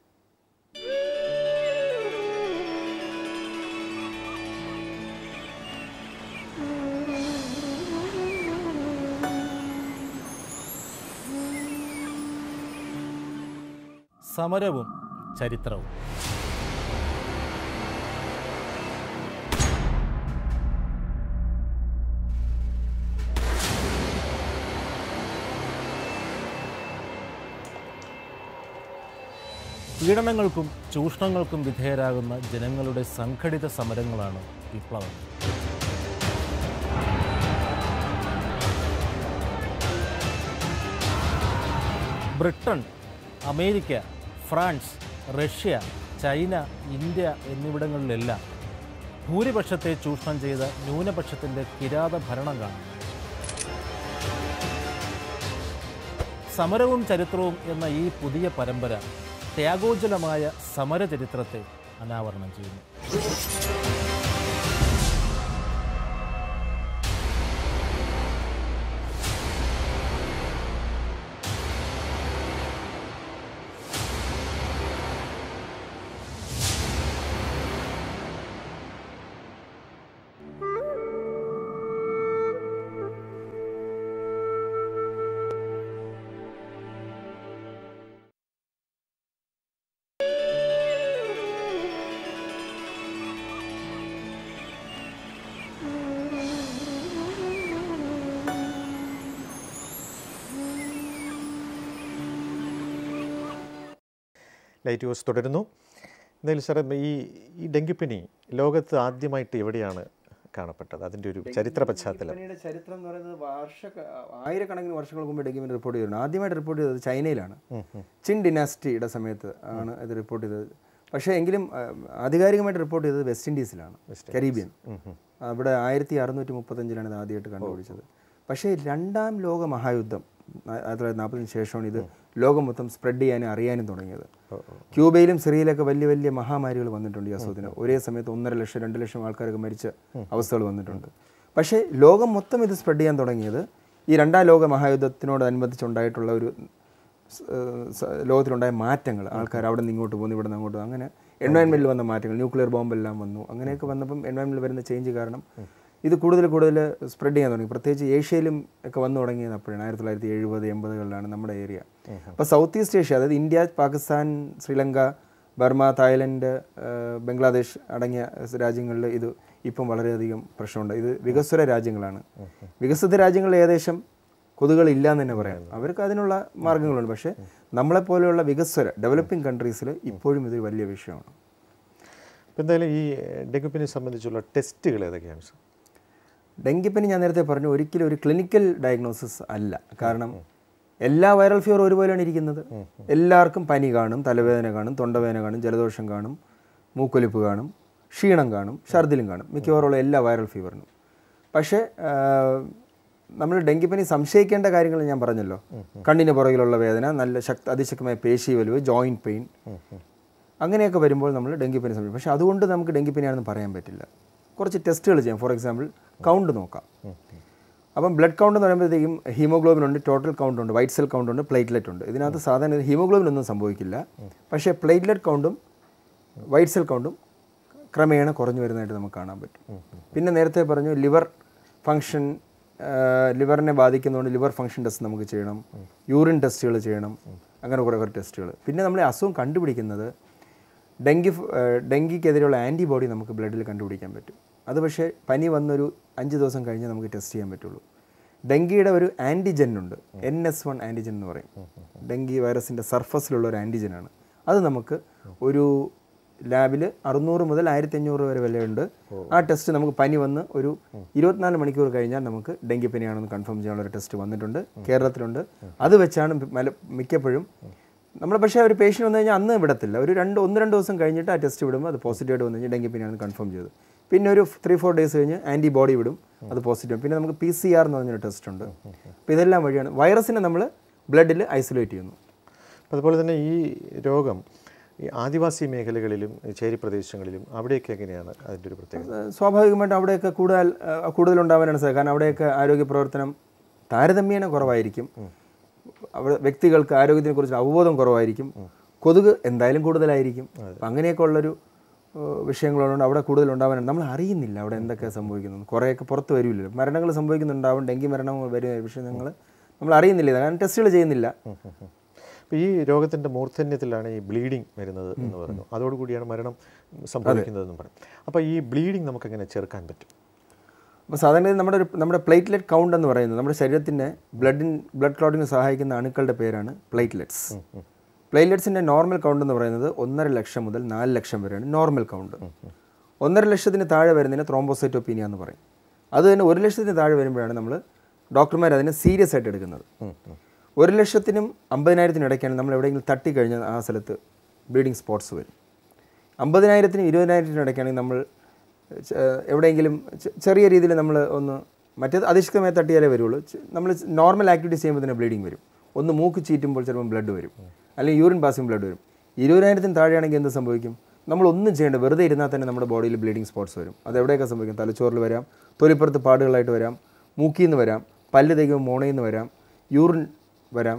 സമരവും ചരിത്രവും. പീഡനങ്ങൾക്കും ചൂഷണങ്ങൾക്കും വിധേയരാകുന്ന ജനങ്ങളുടെ സംഘടിത സമരങ്ങളാണ് വിപ്ലവം. Britain, America, France, Russia, China, India എന്നിവിടങ്ങളിലെല്ലാം ഭൂരിപക്ഷത്തെ ചൂഷണം ചെയ്ത ന്യൂനപക്ഷത്തിൻ്റെ കിരാത ഭരണം കാണും. സമരവും ചരിത്രവും എന്ന ഈ പുതിയ പരമ്പര ത്യാഗോജ്വലമായ സമരചരിത്രത്തെ അനാവരണം ചെയ്യുന്നു. ലൈറ്റ് ഹൗസ് തുടരുന്നു. എന്തായാലും സാറേ, ഈ ഈ ഡെങ്കിപ്പനി ലോകത്ത് ആദ്യമായിട്ട് എവിടെയാണ് കാണപ്പെട്ടത്? അതിൻ്റെ ഒരു ചരിത്ര പശ്ചാത്തലം. ഡെങ്കിപ്പനിയുടെ ചരിത്രം എന്ന് പറയുന്നത് വർഷ ആയിരക്കണക്കിന് വർഷങ്ങൾക്ക് മുമ്പ് ഡെങ്കിപ്പനി റിപ്പോർട്ട് ചെയ്തിട്ടുണ്ട്. ആദ്യമായിട്ട് റിപ്പോർട്ട് ചെയ്തത് ചൈനയിലാണ്. ചിൻ ഡിനാസ്റ്റിയുടെ സമയത്ത് ആണ് ഇത് റിപ്പോർട്ട് ചെയ്തത്. പക്ഷേ എങ്കിലും ആധികാരികമായിട്ട് റിപ്പോർട്ട് ചെയ്തത് വെസ്റ്റ് ഇൻഡീസിലാണ്, കരീബിയൻ. അവിടെ ആയിരത്തി അറുന്നൂറ്റി മുപ്പത്തഞ്ചിലാണ് ഇത് ആദ്യമായിട്ട് കണ്ടുപിടിച്ചത്. പക്ഷേ രണ്ടാം ലോക മഹായുദ്ധം ആയിരത്തി തൊള്ളായിരത്തി നാൽപ്പതിന് ശേഷമാണ് ഇത് ലോകം മൊത്തം സ്പ്രെഡ് ചെയ്യാനും അറിയാനും തുടങ്ങിയത്. ക്യൂബയിലും സിറിയയിലൊക്കെ വലിയ വലിയ മഹാമാരികൾ വന്നിട്ടുണ്ട് ഈ അസുഖത്തിന്. ഒരേ സമയത്ത് ഒന്നര ലക്ഷം രണ്ട് ലക്ഷം ആൾക്കാരൊക്കെ മരിച്ച അവസ്ഥകൾ വന്നിട്ടുണ്ട്. പക്ഷേ ലോകം മൊത്തം ഇത് സ്പ്രെഡ് ചെയ്യാൻ തുടങ്ങിയത് ഈ രണ്ടാം ലോക മഹായുദ്ധത്തിനോടനുബന്ധിച്ചുണ്ടായിട്ടുള്ള ഒരു ലോകത്തിലുണ്ടായ മാറ്റങ്ങൾ. ആൾക്കാർ അവിടെ നിന്ന് ഇങ്ങോട്ട് പോകുന്നു, ഇവിടെ നിന്ന് അങ്ങോട്ട്, അങ്ങനെ എൻവയൺമെൻറ്റിൽ വന്ന മാറ്റങ്ങൾ, ന്യൂക്ലിയർ ബോംബെല്ലാം വന്നു. അങ്ങനെയൊക്കെ വന്നപ്പം എൻവയൺമെൻറ്റിൽ വരുന്ന ചേഞ്ച് കാരണം ഇത് കൂടുതൽ കൂടുതൽ സ്പ്രെഡ് ചെയ്യാൻ തുടങ്ങി. പ്രത്യേകിച്ച് ഏഷ്യയിലും ഒക്കെ വന്നു തുടങ്ങിയത് അപ്പോഴാണ്. ആയിരത്തി തൊള്ളായിരത്തി എഴുപത് എൺപതുകളിലാണ് നമ്മുടെ ഏരിയ. അപ്പോൾ സൗത്ത് ഈസ്റ്റ് ഏഷ്യ, അതായത് India, Pakistan, Sri Lanka, Burma, Thailand, Bangladesh അടങ്ങിയ രാജ്യങ്ങളിൽ ഇത് ഇപ്പം വളരെയധികം പ്രശ്നമുണ്ട്. ഇത് വികസ്വര രാജ്യങ്ങളാണ്. വികസിത രാജ്യങ്ങളിൽ ഏകദേശം കൊതുകളില്ല എന്ന് തന്നെ പറയാം. അവർക്ക് അതിനുള്ള മാർഗ്ഗങ്ങളുണ്ട്. പക്ഷേ നമ്മളെപ്പോലെയുള്ള വികസ്വര ഡെവലപ്പിംഗ് കൺട്രീസിൽ ഇപ്പോഴും ഇതൊരു വലിയ വിഷയമാണ്. അപ്പോൾ എന്തായാലും ഈ ഡെങ്കിപ്പനി സംബന്ധിച്ചുള്ള ടെസ്റ്റുകൾ ഏതൊക്കെയാണ് സാർ? ഡെങ്കിപ്പനി ഞാൻ നേരത്തെ പറഞ്ഞു, ഒരിക്കലും ഒരു ക്ലിനിക്കൽ ഡയഗ്നോസിസ് അല്ല. കാരണം എല്ലാ വൈറൽ ഫീവർ ഒരുപോലെയാണ് ഇരിക്കുന്നത്. എല്ലാവർക്കും പനി കാണും, തലവേദന കാണും, തൊണ്ടവേദന കാണും, ജലദോഷം കാണും, മൂക്കൊലിപ്പ് കാണും, ക്ഷീണം കാണും, ഛർദിലും കാണും, മിക്കവാറുള്ള എല്ലാ വൈറൽ ഫീവറിനും. പക്ഷേ നമ്മൾ ഡെങ്കിപ്പനി സംശയിക്കേണ്ട കാര്യങ്ങൾ ഞാൻ പറഞ്ഞല്ലോ. കണ്ണിന് പുറകിലുള്ള വേദന, നല്ല ശക്തി അതിശക്തമായ പേശി വലിവ്, ജോയിൻറ്റ് പെയിൻ, അങ്ങനെയൊക്കെ വരുമ്പോൾ നമ്മൾ ഡെങ്കിപ്പനി സംശയിക്കും. പക്ഷേ അതുകൊണ്ട് നമുക്ക് ഡെങ്കിപ്പനിയാണെന്ന് പറയാൻ പറ്റില്ല. കുറച്ച് ടെസ്റ്റുകൾ ചെയ്യാം. ഫോർ എക്സാമ്പിൾ കൗണ്ട് നോക്കാം. അപ്പം ബ്ലഡ് കൗണ്ട് എന്ന് പറയുമ്പോഴത്തേക്കും ഹീമോഗ്ലോബിൻ ഉണ്ട്, ടോട്ടൽ കൗണ്ട് ഉണ്ട്, വൈറ്റ് സെൽ കൗണ്ട് ഉണ്ട്, പ്ലേറ്റ്ലെറ്റ് ഉണ്ട്. ഇതിനകത്ത് സാധാരണ ഹീമോഗ്ലോബിൻ ഒന്നും സംഭവിക്കില്ല. പക്ഷേ പ്ലേറ്റ്ലെറ്റ് കൗണ്ടും വൈറ്റ് സെൽ കൗണ്ടും ക്രമേണ കുറഞ്ഞു വരുന്നതായിട്ട് നമുക്ക് കാണാൻ പറ്റും. പിന്നെ നേരത്തെ പറഞ്ഞു ലിവർ ഫങ്ഷൻ, ലിവറിനെ ബാധിക്കുന്നതുകൊണ്ട് ലിവർ ഫങ്ഷൻ ടെസ്റ്റ് നമുക്ക് ചെയ്യണം, യൂറിൻ ടെസ്റ്റുകൾ ചെയ്യണം, അങ്ങനെ കുറേ കുറേ ടെസ്റ്റുകൾ. പിന്നെ നമ്മൾ അസുഖം കണ്ടുപിടിക്കുന്നത് ഡെങ്കി ഡെങ്കിക്കെതിരെയുള്ള ആൻറ്റിബോഡി നമുക്ക് ബ്ലഡിൽ കണ്ടുപിടിക്കാൻ പറ്റും. അത് പക്ഷേ പനി വന്നൊരു അഞ്ച് ദിവസം കഴിഞ്ഞ് നമുക്ക് ടെസ്റ്റ് ചെയ്യാൻ പറ്റുള്ളൂ. ഡെങ്കിയുടെ ഒരു ആൻറ്റിജൻ ഉണ്ട്, എൻ എസ് വൺ ആൻറ്റിജൻ എന്ന് പറയും. ഡെങ്കി വൈറസിൻ്റെ സർഫസിലുള്ള ഒരു ആൻറ്റിജനാണ്. അത് നമുക്ക് ഒരു ലാബിൽ അറുന്നൂറ് മുതൽ ആയിരത്തി അഞ്ഞൂറ് വരെ വിലയുണ്ട്. ആ ടെസ്റ്റ് നമുക്ക് പനി വന്ന് ഒരു ഇരുപത്തിനാല് മണിക്കൂർ കഴിഞ്ഞാൽ നമുക്ക് ഡെങ്കിപ്പനിയാണെന്ന് കൺഫേം ചെയ്യാനുള്ള ഒരു ടെസ്റ്റ് വന്നിട്ടുണ്ട്, കേരളത്തിലുണ്ട്. അത് വെച്ചാണ് മല മിക്കപ്പോഴും നമ്മൾ. പക്ഷേ ഒരു പേഷ്യൻ്റ് വന്നു കഴിഞ്ഞാൽ അന്ന് വിടത്തില്ല. ഒരു രണ്ട് ഒന്ന് രണ്ട് ദിവസം കഴിഞ്ഞിട്ട് ആ ടെസ്റ്റ് വിടുമ്പോൾ അത് പോസിറ്റീവായിട്ട് വന്നു കഴിഞ്ഞാൽ ഡെങ്കിപ്പനിയാണെന്ന് കൺഫേം ചെയ്തു. പിന്നെ ഒരു ത്രീ ഫോർ ഡേയ്സ് കഴിഞ്ഞ് ആൻറ്റിബോഡി വിടും, അത് പോസിറ്റീവ്. പിന്നെ നമുക്ക് പി സി ആർ എന്ന് പറഞ്ഞൊരു ടെസ്റ്റ് ഉണ്ട്. അപ്പോൾ ഇതെല്ലാം വഴിയാണ് വൈറസിനെ നമ്മൾ ബ്ലഡിൽ ഐസൊലേറ്റ് ചെയ്യുന്നു. അതുപോലെ തന്നെ ഈ രോഗം ഈ ആദിവാസി മേഖലകളിലും ചേരി പ്രദേശങ്ങളിലും അവിടെയൊക്കെ എങ്ങനെയാണ് അതിൻ്റെ ഒരു പ്രത്യേകത? സ്വാഭാവികമായിട്ടും അവിടെയൊക്കെ കൂടുതൽ കൂടുതലുണ്ടാവാനാണ് സാർ. കാരണം അവിടെയൊക്കെ ആരോഗ്യ പ്രവർത്തനം താരതമ്യേന കുറവായിരിക്കും. അവിടെ വ്യക്തികൾക്ക് ആരോഗ്യത്തെക്കുറിച്ച് അവബോധം കുറവായിരിക്കും. കൊതുക് എന്തായാലും കൂടുതലായിരിക്കും. അപ്പം അങ്ങനെയൊക്കെ ഉള്ളൊരു വിഷയങ്ങളുള്ളതുകൊണ്ട് അവിടെ കൂടുതൽ ഉണ്ടാവാനാണ്. നമ്മൾ അറിയുന്നില്ല അവിടെ എന്തൊക്കെയാണ് സംഭവിക്കുന്നത്. കുറേയൊക്കെ പുറത്ത് വരില്ലല്ലോ. മരണങ്ങൾ സംഭവിക്കുന്നുണ്ടാവും, ഡെങ്കി മരണം വരും, പക്ഷേ നിങ്ങൾ നമ്മൾ അറിയുന്നില്ല, കാരണം ടെസ്റ്റുകൾ ചെയ്യുന്നില്ല. അപ്പോൾ ഈ രോഗത്തിൻ്റെ മൂർധന്യത്തിലാണ് ഈ ബ്ലീഡിങ് വരുന്നത് എന്ന് പറഞ്ഞു. അതോടുകൂടിയാണ് മരണം സംഭവിക്കുന്നതെന്നും പറയും. അപ്പോൾ ഈ ബ്ലീഡിങ് നമുക്ക് എങ്ങനെ ചെറുക്കാൻ പറ്റും? അപ്പോൾ സാധാരണ നമ്മുടെ ഒരു നമ്മുടെ പ്ലേറ്റ്ലെറ്റ് കൗണ്ട് എന്ന് പറയുന്നത് നമ്മുടെ ശരീരത്തിൻ്റെ ബ്ലഡിൻ ബ്ലഡ് ക്ലോട്ടിന് സഹായിക്കുന്ന അണുക്കളുടെ പേരാണ് പ്ലേറ്റ്ലെറ്റ്സ്. പ്ലേറ്റ്ലെറ്റ്സിൻ്റെ നോർമൽ കൗണ്ട് എന്ന് പറയുന്നത് ഒന്നര ലക്ഷം മുതൽ നാല് ലക്ഷം വരെയാണ് നോർമൽ കൗണ്ട്. ഒന്നര ലക്ഷത്തിന് താഴെ വരുന്നതിന് ത്രോംബോസൈറ്റോപീനിയ എന്ന് പറയും. അത് തന്നെ ഒരു ലക്ഷത്തിന് താഴെ വരുമ്പോഴാണ് നമ്മൾ ഡോക്ടർമാർ അതിനെ സീരിയസ് ആയിട്ട് എടുക്കുന്നത്. ഒരു ലക്ഷത്തിനും അമ്പതിനായിരത്തിനും ഇടയ്ക്കാണ് നമ്മൾ എവിടെയെങ്കിലും തട്ടിക്കഴിഞ്ഞാൽ ആ സ്ഥലത്ത് ബ്ലീഡിങ് സ്പോട്ട്സ് വരും. അമ്പതിനായിരത്തിനും ഇരുപതിനായിരത്തിനും ഇടയ്ക്കാണെങ്കിൽ നമ്മൾ എവിടെയെങ്കിലും ചെറിയ രീതിയിൽ നമ്മൾ ഒന്ന് മറ്റേത് അതിശക്തമായി തട്ടിയാലേ വരുള്ളൂ. നമ്മൾ നോർമൽ ആക്ടിവിറ്റീസ് ചെയ്യുമ്പോൾ തന്നെ ബ്ലീഡിങ് വരും. ഒന്ന് മൂക്ക് ചീറ്റുമ്പോൾ ചിലപ്പോൾ ബ്ലഡ് വരും, അല്ലെങ്കിൽ യൂറിൻ പാസിങ് ബ്ലഡ് വരും. ഇരുപതിനായിരത്തിന് താഴെയാണെങ്കിൽ എന്ത് സംഭവിക്കും? നമ്മളൊന്നും ചെയ്യേണ്ട, വെറുതെ ഇരുന്നാൽ തന്നെ നമ്മുടെ ബോഡിയിൽ ബ്ലീഡിങ് സ്പോട്ട്സ് വരും. അത് എവിടെയൊക്കെ സംഭവിക്കും? തലച്ചോറിൽ വരാം, തൊലിപ്പുറത്ത് പാടുകളായിട്ട് വരാം, മൂക്കിൽ നിന്ന് വരാം, പല്ല് തേക്കുമ്പോൾ മോണയിൽ നിന്ന് വരാം, യൂറിൻ വരാം,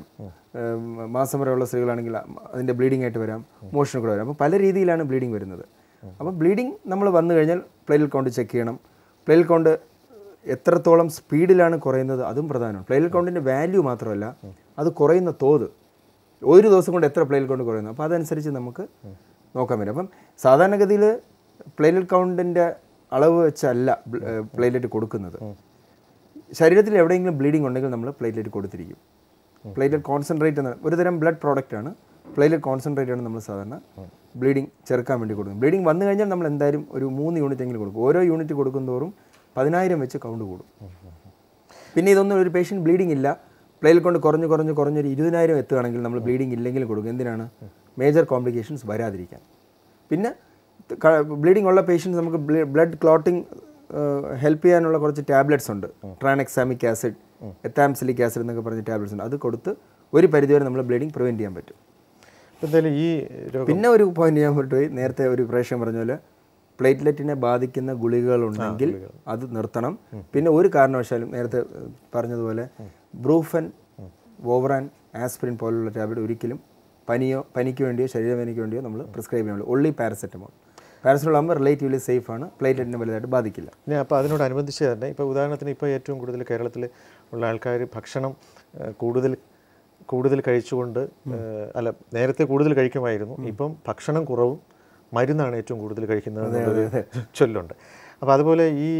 മാസം വരെയുള്ള സ്ത്രീകളാണെങ്കിൽ അതിൻ്റെ ബ്ലീഡിംഗ് ആയിട്ട് വരാം, മോഷന് കൂടെ വരാം. അപ്പോൾ പല രീതിയിലാണ് ബ്ലീഡിംഗ് വരുന്നത്. അപ്പോൾ ബ്ലീഡിംഗ് നമ്മൾ വന്നു കഴിഞ്ഞാൽ പ്ലേറ്റ്ലെറ്റ് കൗണ്ട് ചെക്ക് ചെയ്യണം. പ്ലേറ്റ്ലെറ്റ് കൗണ്ട് എത്രത്തോളം സ്പീഡിലാണ് കുറയുന്നത് അതും പ്രധാനമാണ്. പ്ലേറ്റ്ലെറ്റ് കൗണ്ടിൻ്റെ വാല്യൂ മാത്രമല്ല, അത് കുറയുന്ന തോത്, ഒരു ദിവസം കൊണ്ട് എത്ര പ്ലേറ്റ്ലെറ്റ് കൗണ്ട് കുറയുന്നു, അപ്പോൾ അതനുസരിച്ച് നമുക്ക് നോക്കാൻ പറ്റും. അപ്പം സാധാരണഗതിയിൽ പ്ലേറ്റ്ലെറ്റ് കൗണ്ടിൻ്റെ അളവ് വെച്ചല്ല പ്ലേറ്റ്ലെറ്റ് കൊടുക്കുന്നത്. ശരീരത്തിൽ എവിടെയെങ്കിലും ബ്ലീഡിംഗ് ഉണ്ടെങ്കിൽ നമ്മൾ പ്ലേറ്റ്ലെറ്റ് കൊടുത്തിരിക്കും. പ്ലേറ്റ്ലെറ്റ് കോൺസെൻട്രേറ്റ് എന്ന ഒരു തരം ബ്ലഡ് പ്രോഡക്റ്റാണ്. പ്ലേറ്റ്ലെറ്റ് കോൺസെൻട്രേറ്റ് ആണ് നമ്മൾ സാധാരണ ബ്ലീഡിംഗ് ചെറുക്കാൻ വേണ്ടി കൊടുക്കും. ബ്ലീഡിംഗ് വന്നു കഴിഞ്ഞാൽ നമ്മൾ എന്തായാലും ഒരു മൂന്ന് യൂണിറ്റ് എങ്കിലും കൊടുക്കും. ഓരോ യൂണിറ്റ് കൊടുക്കും തോറും പതിനായിരം വെച്ച് കൗണ്ട് കൂടും. പിന്നെ ഇതൊന്നും ഒരു പേഷ്യൻറ്റ് ബ്ലീഡിംഗ് ഇല്ല, പ്ലേറ്റ്ലെറ്റ് കൊണ്ട് കുറഞ്ഞ് കുറഞ്ഞ് കുറഞ്ഞൊരു ഇരുപതിനായിരം എത്തുകയാണെങ്കിൽ നമ്മൾ ബ്ലീഡിംഗ് ഇല്ലെങ്കിലും കൊടുക്കും. എന്തിനാണ്? മേജർ കോംപ്ലിക്കേഷൻസ് വരാതിരിക്കാൻ. പിന്നെ ബ്ലീഡിംഗ് ഉള്ള പേഷ്യൻസ് നമുക്ക് ബ്ലഡ് ക്ലോട്ടിംഗ് ഹെൽപ്പ് ചെയ്യാനുള്ള കുറച്ച് ടാബ്ലറ്റ്സ് ഉണ്ട്. ട്രാനക്സാമിക് ആസിഡ്, എത്താംസിലിക് ആസിഡ് എന്നൊക്കെ പറഞ്ഞ ടാബ്ലറ്റ്സ് ഉണ്ട്. അത് കൊടുത്ത് ഒരു പരിധിവരെ നമ്മൾ ബ്ലീഡിംഗ് പ്രിവെൻറ്റ് ചെയ്യാൻ പറ്റും. എന്തായാലും ഈ പിന്നെ ഒരു പോയിന്റ് ഞാൻ വിട്ടുപോയി, നേരത്തെ ഒരു പ്രേക്ഷകൻ പറഞ്ഞ പോലെ പ്ലേറ്റ്ലെറ്റിനെ ബാധിക്കുന്ന ഗുളികകളുണ്ടെങ്കിൽ അത് നിർത്തണം. പിന്നെ ഒരു കാരണവശാലും നേരത്തെ പറഞ്ഞതുപോലെ ബ്രൂഫൻ, വോവറാൻ, ആസ്പിരിൻ പോലുള്ള ടാബ്ലറ്റ് ഒരിക്കലും പനിയോ പനിക്ക് വേണ്ടിയോ ശരീരവേദനയ്ക്ക് വേണ്ടിയോ നമ്മൾ പ്രിസ്ക്രൈബ് ചെയ്യാൻ പറ്റില്ല. Only paracetamol. പാരസെറ്റമോൾ ആകുമ്പോൾ റിലേറ്റീവ്ലി സേഫാണ്, പ്ലേറ്റ്ലെറ്റിനെ വലുതായിട്ട് ബാധിക്കില്ല. പിന്നെ അപ്പോൾ അതിനോടനുബന്ധിച്ച് തന്നെ ഇപ്പോൾ ഉദാഹരണത്തിന് ഇപ്പോൾ ഏറ്റവും കൂടുതൽ കേരളത്തിൽ ഉള്ള ആൾക്കാർ ഭക്ഷണം കൂടുതൽ കൂടുതൽ കഴിച്ചുകൊണ്ട്, അല്ല നേരത്തെ കൂടുതൽ കഴിക്കുമായിരുന്നു, ഇപ്പം ഭക്ഷണം കുറവും മരുന്നാണ് ഏറ്റവും കൂടുതൽ കഴിക്കുന്നത് എന്നുള്ളൊരു ചൊല്ലുണ്ട്. അപ്പോൾ അതുപോലെ ഈ